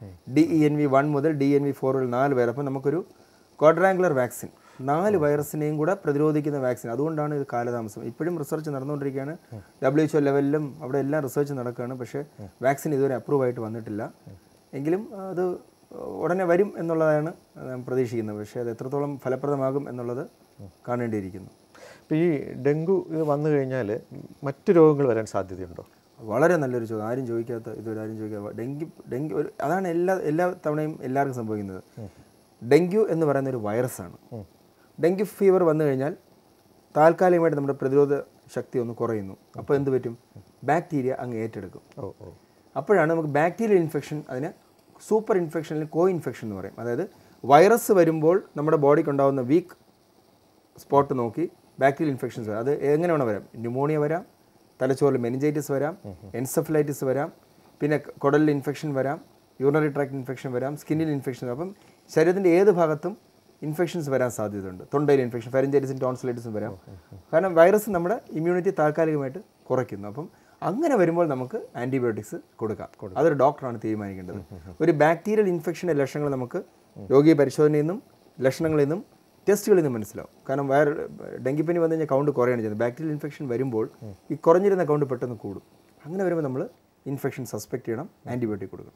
D E N V one മുതൽ ഡി എൻ വി ഫോർ വരെ നാല് വരെ. അപ്പോൾ നമുക്കൊരു ക്വാഡ്രാങ്കുലർ വാക്സിൻ, നാല് വൈറസിനെയും കൂടെ പ്രതിരോധിക്കുന്ന വാക്സിൻ. അതുകൊണ്ടാണ് ഇത് കാലതാമസം. ഇപ്പോഴും റിസർച്ച് നടന്നുകൊണ്ടിരിക്കുകയാണ്. ഡബ്ല്യു എച്ച് ഒ ലെവലിലും അവിടെ എല്ലാം റിസർച്ച് നടക്കുകയാണ്. പക്ഷേ വാക്സിൻ ഇതുവരെ അപ്രൂവ് ആയിട്ട് വന്നിട്ടില്ല. എങ്കിലും അത് ഉടനെ വരും എന്നുള്ളതാണ് പ്രതീക്ഷിക്കുന്നത്. പക്ഷേ അത് എത്രത്തോളം ഫലപ്രദമാകും എന്നുള്ളത് കാണേണ്ടിയിരിക്കുന്നു. ഇപ്പോൾ ഈ ഡെങ്കു ഇത് വന്നു കഴിഞ്ഞാൽ മറ്റു രോഗങ്ങൾ വരാൻ സാധ്യതയുണ്ടോ? വളരെ നല്ലൊരു ചോദ്യം. ആരും ചോദിക്കാത്ത ഇതുവരെ ആരും ചോദിക്കാത്ത ഡെങ്കി ഡെങ്കി ഒരു അതാണ് എല്ലാ എല്ലാ തവണയും എല്ലാവർക്കും സംഭവിക്കുന്നത്. ഡെങ്കു എന്ന് പറയുന്ന ഒരു വൈറസാണ്. ഡെങ്കി ഫീവർ വന്നു കഴിഞ്ഞാൽ താൽക്കാലികമായിട്ട് നമ്മുടെ പ്രതിരോധ ശക്തി ഒന്ന് കുറയുന്നു. അപ്പോൾ എന്ത് പറ്റും? ബാക്ടീരിയ അങ്ങ് ഏറ്റെടുക്കും. അപ്പോഴാണ് നമുക്ക് ബാക്ടീരിയൽ ഇൻഫെക്ഷൻ, അതിന് സൂപ്പർ ഇൻഫെക്ഷൻ അല്ലെങ്കിൽ കോ ഇൻഫെക്ഷൻ എന്ന് പറയും. അതായത് വൈറസ് വരുമ്പോൾ നമ്മുടെ ബോഡിക്ക് ഉണ്ടാകുന്ന വീക്ക് സ്പോട്ട് നോക്കി ബാക്ടീരിയൽ ഇൻഫെക്ഷൻസ് വരാം. അത് എങ്ങനെയാണ് വരാം? ന്യൂമോണിയ വരാം, തലച്ചോറിൽ മെനിഞ്ചൈറ്റിസ് വരാം, എൻസെഫലൈറ്റിസ് വരാം, പിന്നെ കുടലിൽ ഇൻഫെക്ഷൻ വരാം, യൂറിനറി ട്രാക്ട് ഇൻഫെക്ഷൻ വരാം, സ്കിന്നിൽ ഇൻഫെക്ഷൻ. അപ്പം ശരീരത്തിൻ്റെ ഏത് ഭാഗത്തും ഇൻഫെക്ഷൻസ് വരാൻ സാധ്യതയുണ്ട്. തൊണ്ടയിൽ ഇൻഫെക്ഷൻ, ഫെറിഞ്ചൈറ്റിസും ടോൺസിലൈറ്റിസും വരാം. കാരണം വൈറസ് നമ്മുടെ ഇമ്മ്യൂണിറ്റി താൽക്കാലികമായിട്ട് കുറയ്ക്കുന്നു. അപ്പം അങ്ങനെ വരുമ്പോൾ നമുക്ക് ആൻറ്റിബയോട്ടിക്സ് കൊടുക്കാം. അതൊരു ഡോക്ടറാണ് തീരുമാനിക്കേണ്ടത്. ഒരു ബാക്ടീരിയൽ ഇൻഫെക്ഷൻ്റെ ലക്ഷണങ്ങൾ നമുക്ക് രോഗീയ പരിശോധനയിൽ നിന്നും ലക്ഷണങ്ങളിൽ നിന്നും ടെസ്റ്റുകളിൽ നിന്ന് മനസ്സിലാവും. കാരണം വേറെ ഡെങ്കിപ്പനി വന്നു കഴിഞ്ഞാൽ കൗണ്ട് കുറയാണ് ചെയ്യുന്നത്. ബാക്ടീരിയൽ ഇൻഫെക്ഷൻ വരുമ്പോൾ ഈ കുറഞ്ഞിരുന്ന കൗണ്ട് പെട്ടെന്ന് കൂടും. അങ്ങനെ വരുമ്പോൾ നമ്മൾ ഇൻഫെക്ഷൻ സസ്പെക്ട് ചെയ്യണം, ആൻറ്റിബയോട്ടിക് കൊടുക്കണം.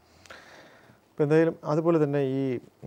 ഇപ്പോൾ എന്തായാലും അതുപോലെ തന്നെ ഈ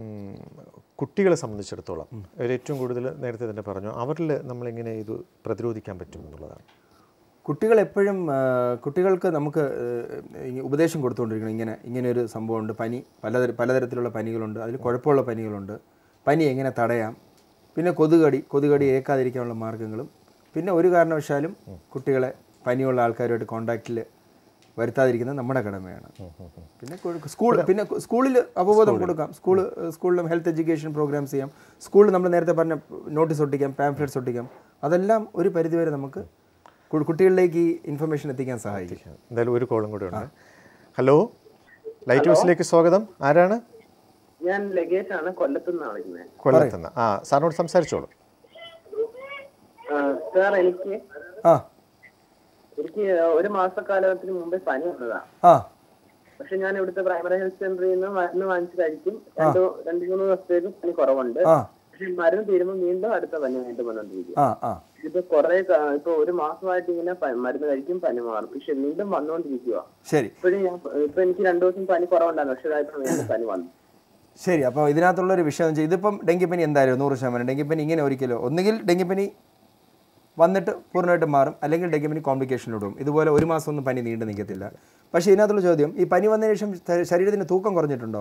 കുട്ടികളെ സംബന്ധിച്ചിടത്തോളം അവർ ഏറ്റവും കൂടുതൽ നേരത്തെ തന്നെ പറഞ്ഞു, അവരിൽ നമ്മളിങ്ങനെ ഇത് പ്രതിരോധിക്കാൻ പറ്റും എന്നുള്ളതാണ്. കുട്ടികളെപ്പോഴും കുട്ടികൾക്ക് നമുക്ക് ഉപദേശം കൊടുത്തുകൊണ്ടിരിക്കണം. ഇങ്ങനെ ഇങ്ങനെയൊരു സംഭവമുണ്ട്, പനി പലതര പലതരത്തിലുള്ള പനികളുണ്ട്, അതിൽ കുഴപ്പമുള്ള പനികളുണ്ട്, പനി എങ്ങനെ തടയാം, പിന്നെ കൊതുകടി കൊതുകടി ഏൽക്കാതിരിക്കാനുള്ള മാർഗ്ഗങ്ങളും, പിന്നെ ഒരു കാരണവശാലും കുട്ടികളെ പനിയുള്ള ആൾക്കാരുമായിട്ട് കോണ്ടാക്റ്റിൽ വരുത്താതിരിക്കുന്നത് നമ്മുടെ കടമയാണ്. പിന്നെ സ്കൂൾ പിന്നെ സ്കൂളിൽ അവബോധം കൊടുക്കാം. സ്കൂൾ സ്കൂളിലും ഹെൽത്ത് എഡ്യൂക്കേഷൻ പ്രോഗ്രാംസ് ചെയ്യാം. സ്കൂളിൽ നമ്മൾ നേരത്തെ പറഞ്ഞ നോട്ടീസ് ഒട്ടിക്കാം, പാംഫ്ലെറ്റ്സ് ഒട്ടിക്കാം. അതെല്ലാം ഒരു പരിധിവരെ നമുക്ക് കുട്ടികളിലേക്ക് ഈ ഇൻഫർമേഷൻ എത്തിക്കാൻ സഹായിക്കും. എന്തായാലും ഒരു കോളും കൂടെ ഉണ്ട്. ഹലോ, ലൈറ്റ് ഹൗസിലേക്ക് സ്വാഗതം. ആരാണ്? ഞാൻ ലഗേജ് ആണ്, കൊല്ലത്തുനിന്നാണ് വിളിക്കുന്നത്. കൊല്ലത്തുനിന്ന്. ആ, സാറിനോട് സംസാരിച്ചോളൂ. സാർ, എനിക്ക് ആ എനിക്ക് ഒരു മാസക്കാലത്തിന് മുമ്പേ പനി വന്നതാ. ആ പക്ഷെ ഞാൻ ഇവിടുത്തെ പ്രൈമറി ഹെൽത്ത് സെന്ററിൽ നിന്ന് മരുന്ന് വാങ്ങിച്ച് കഴിക്കും. രണ്ടു രണ്ടു മൂന്ന് ദിവസത്തേക്ക് പനി കുറവുണ്ട്. പക്ഷെ മരുന്ന് തീരുമ്പോൾ വീണ്ടും അടുത്ത പനി വീണ്ടും വന്നോണ്ടിരിക്കും. ഇപ്പൊ കുറെ ഇപ്പൊ ഒരു മാസമായിട്ട് ഇങ്ങനെ മരുന്ന് കഴിക്കും, പനി മാറും, പക്ഷെ വീണ്ടും വന്നോണ്ടിരിക്കുക. ശരി. ഇപ്പോഴും ഞാൻ ഇപ്പൊ എനിക്ക് രണ്ടു ദിവസം പനി കുറവുണ്ടായിരുന്നു, പക്ഷെ ഇതായപ്പോ വീണ്ടും പനി വന്നു. ശരി. അപ്പോൾ ഇതിനകത്തുള്ളൊരു വിഷയം എന്ന് വെച്ചാൽ ഇതിപ്പം ഡെങ്കിപ്പനി എന്തായാലും നൂറ് ശതമാനം ഡെങ്കിപ്പനി ഇങ്ങനെ ഒരിക്കലോ ഒന്നുകിൽ ഡെങ്കിപ്പനി വന്നിട്ട് പൂർണ്ണമായിട്ട് മാറും, അല്ലെങ്കിൽ ഡെങ്കിപ്പനി കോംപ്ലിക്കേഷനിലോടും. ഇതുപോലെ ഒരു മാസം ഒന്നും പനി നീണ്ടു നിൽക്കത്തില്ല. പക്ഷേ ഇതിനകത്തുള്ള ചോദ്യം, ഈ പനി വന്നതിന് ശേഷം ശരീരത്തിന് തൂക്കം കുറഞ്ഞിട്ടുണ്ടോ?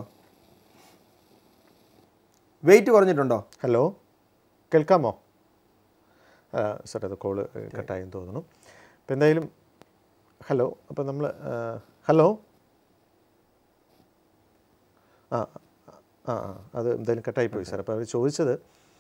വെയിറ്റ് കുറഞ്ഞിട്ടുണ്ടോ? ഹലോ, കേൾക്കാമോ? സാർ, അത് കോള് കട്ടായെന്ന് തോന്നുന്നു. അപ്പം എന്തായാലും ഹലോ, അപ്പം നമ്മൾ ഹലോ ആ ആ ആ അത് എന്തായാലും കട്ടായിപ്പോയി സാർ. അപ്പോൾ അവർ ചോദിച്ചത്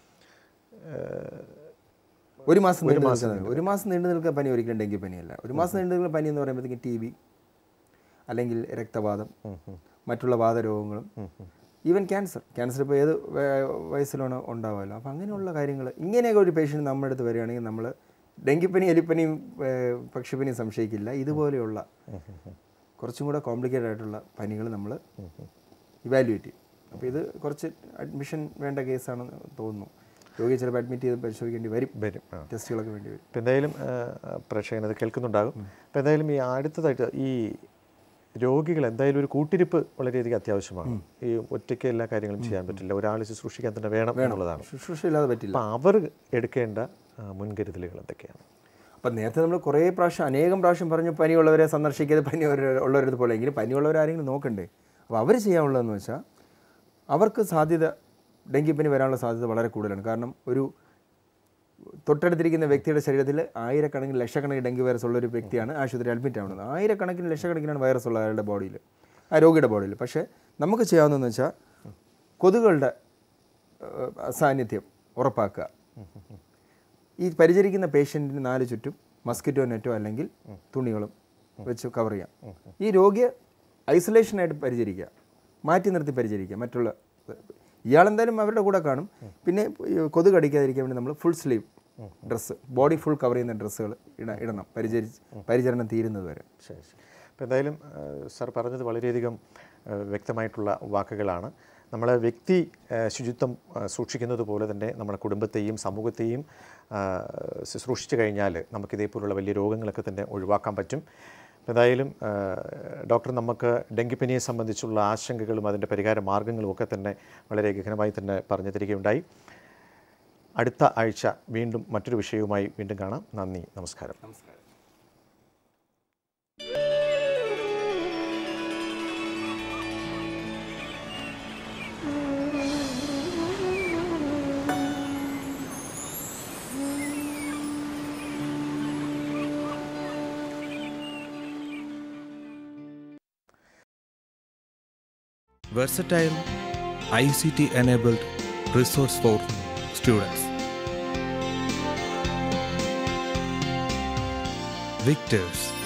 ഒരു മാസം നീണ്ടു നിൽക്കുന്നത് ഒരു മാസം നീണ്ടു നിൽക്കുന്ന പനി ഒരിക്കലും ഡെങ്കിപ്പനിയല്ല. ഒരു മാസം നീണ്ടു നിൽക്കുന്ന പനി എന്ന് പറയുമ്പോഴത്തേക്കും ടി ബി, അല്ലെങ്കിൽ രക്തവാതം, മറ്റുള്ള വാതരോഗങ്ങളും, ഈവൻ ക്യാൻസർ ക്യാൻസർ ഇപ്പോൾ ഏത് വയസ്സിലാണ് ഉണ്ടാവുമല്ലോ. അപ്പോൾ അങ്ങനെയുള്ള കാര്യങ്ങൾ ഇങ്ങനെയൊക്കെ ഒരു പേഷ്യൻ്റ് നമ്മുടെ അടുത്ത് വരികയാണെങ്കിൽ നമ്മൾ ഡെങ്കിപ്പനി, എലിപ്പനിയും പക്ഷിപ്പനിയും സംശയിക്കില്ല. ഇതുപോലെയുള്ള കുറച്ചും കൂടെ കോംപ്ലിക്കേറ്റഡ് ആയിട്ടുള്ള പനികൾ നമ്മൾ ഇവാലുവേറ്റ് ചെയ്യും. അപ്പോൾ ഇത് കുറച്ച് അഡ്മിഷൻ വേണ്ട കേസാണെന്ന് തോന്നുന്നു. രോഗിയെ ചിലപ്പോൾ അഡ്മിറ്റ് ചെയ്ത് പരിശോധിക്കേണ്ടി വരും വരും ടെസ്റ്റുകളൊക്കെ വേണ്ടി വരും. ഇപ്പോൾ എന്തായാലും പ്രേക്ഷകനത് കേൾക്കുന്നുണ്ടാകും. അപ്പോൾ എന്തായാലും ഈ അടുത്തതായിട്ട് ഈ രോഗികൾ എന്തായാലും ഒരു കൂട്ടിരിപ്പ് വളരെയധികം അത്യാവശ്യമാണ്. ഈ ഒറ്റയ്ക്ക് എല്ലാ കാര്യങ്ങളും ചെയ്യാൻ പറ്റില്ല, ഒരാൾ ശുശ്രൂഷിക്കാൻ തന്നെ വേണം എന്നുള്ളതാണ്. ശുശ്രൂഷ ഇല്ലാതെ പറ്റില്ല. അപ്പോൾ അവർ എടുക്കേണ്ട മുൻകരുതലുകൾ എന്തൊക്കെയാണ്? അപ്പം നേരത്തെ നമ്മൾ കുറേ പ്രാവശ്യം അനേകം പ്രാവശ്യം പറഞ്ഞു പനിയുള്ളവരെ സന്ദർശിക്കാതെ പനി ഉള്ളവരത് പോലെ. എങ്കിലും പനിയുള്ളവരാരെങ്കിലും നോക്കണ്ടേ? അപ്പോൾ അവർ ചെയ്യാനുള്ളതെന്ന് വെച്ചാൽ അവർക്ക് സാധ്യത ഡെങ്കിപ്പനി വരാനുള്ള സാധ്യത വളരെ കൂടുതലാണ്. കാരണം ഒരു തൊട്ടടുത്തിരിക്കുന്ന വ്യക്തിയുടെ ശരീരത്തിൽ ആയിരക്കണക്കിന് ലക്ഷക്കണക്കിന് ഡെങ്കി വൈറസ് ഉള്ള ഒരു വ്യക്തിയാണ് ആശുപത്രി അഡ്മിറ്റ് ആവുന്നത്. ആയിരക്കണക്കിന് ലക്ഷക്കണക്കിനാണ് വൈറസ് ഉള്ളത് അയാളുടെ ബോഡിയിൽ, ആ രോഗിയുടെ ബോഡിയിൽ. പക്ഷേ നമുക്ക് ചെയ്യാവുന്നതെന്ന് വെച്ചാൽ കൊതുകുകളുടെ സാന്നിധ്യം ഉറപ്പാക്കുക. ഈ പരിചരിക്കുന്ന പേഷ്യൻറ്റിന് നാല് ചുറ്റും മസ്കിറ്റോ നെറ്റോ അല്ലെങ്കിൽ തുണികളും വെച്ച് കവർ ചെയ്യാം. ഈ രോഗിയെ ഐസൊലേഷനായിട്ട് പരിചരിക്കുക, മാറ്റി നിർത്തി പരിചരിക്കുക. മറ്റുള്ള ഇയാളെന്തായാലും അവരുടെ കൂടെ കാണും. പിന്നെ കൊതുക് കടിക്കാതിരിക്കാൻ വേണ്ടി നമ്മൾ full sleeve dress, body full cover ചെയ്യുന്ന ഡ്രസ്സുകൾ ഇട ഇടണം പരിചരിച്ച് പരിചരണം തീരുന്നത് വരെ. ശരി ശരി. അപ്പോൾ എന്തായാലും സാർ പറഞ്ഞത് വളരെയധികം വ്യക്തമായിട്ടുള്ള വാക്കുകളാണ്. നമ്മളെ വ്യക്തി ശുചിത്വം സൂക്ഷിക്കുന്നത് പോലെ തന്നെ നമ്മുടെ കുടുംബത്തെയും സമൂഹത്തെയും ശുശ്രൂഷിച്ചു കഴിഞ്ഞാൽ നമുക്കിതേപോലുള്ള വലിയ രോഗങ്ങളൊക്കെ തന്നെ ഒഴിവാക്കാൻ പറ്റും. എന്തായാലും ഡോക്ടർ നമുക്ക് ഡെങ്കിപ്പനിയെ സംബന്ധിച്ചുള്ള ആശങ്കകളും അതിൻ്റെ പരിഹാര മാർഗ്ഗങ്ങളും ഒക്കെ തന്നെ വളരെ ഗഹനമായി തന്നെ പറഞ്ഞു തരികയുണ്ടായി. അടുത്ത ആഴ്ച വീണ്ടും മറ്റൊരു വിഷയവുമായി വീണ്ടും കാണാം. നന്ദി, നമസ്കാരം. നമസ്കാരം. Versatile I C T enabled resource for students. Victors.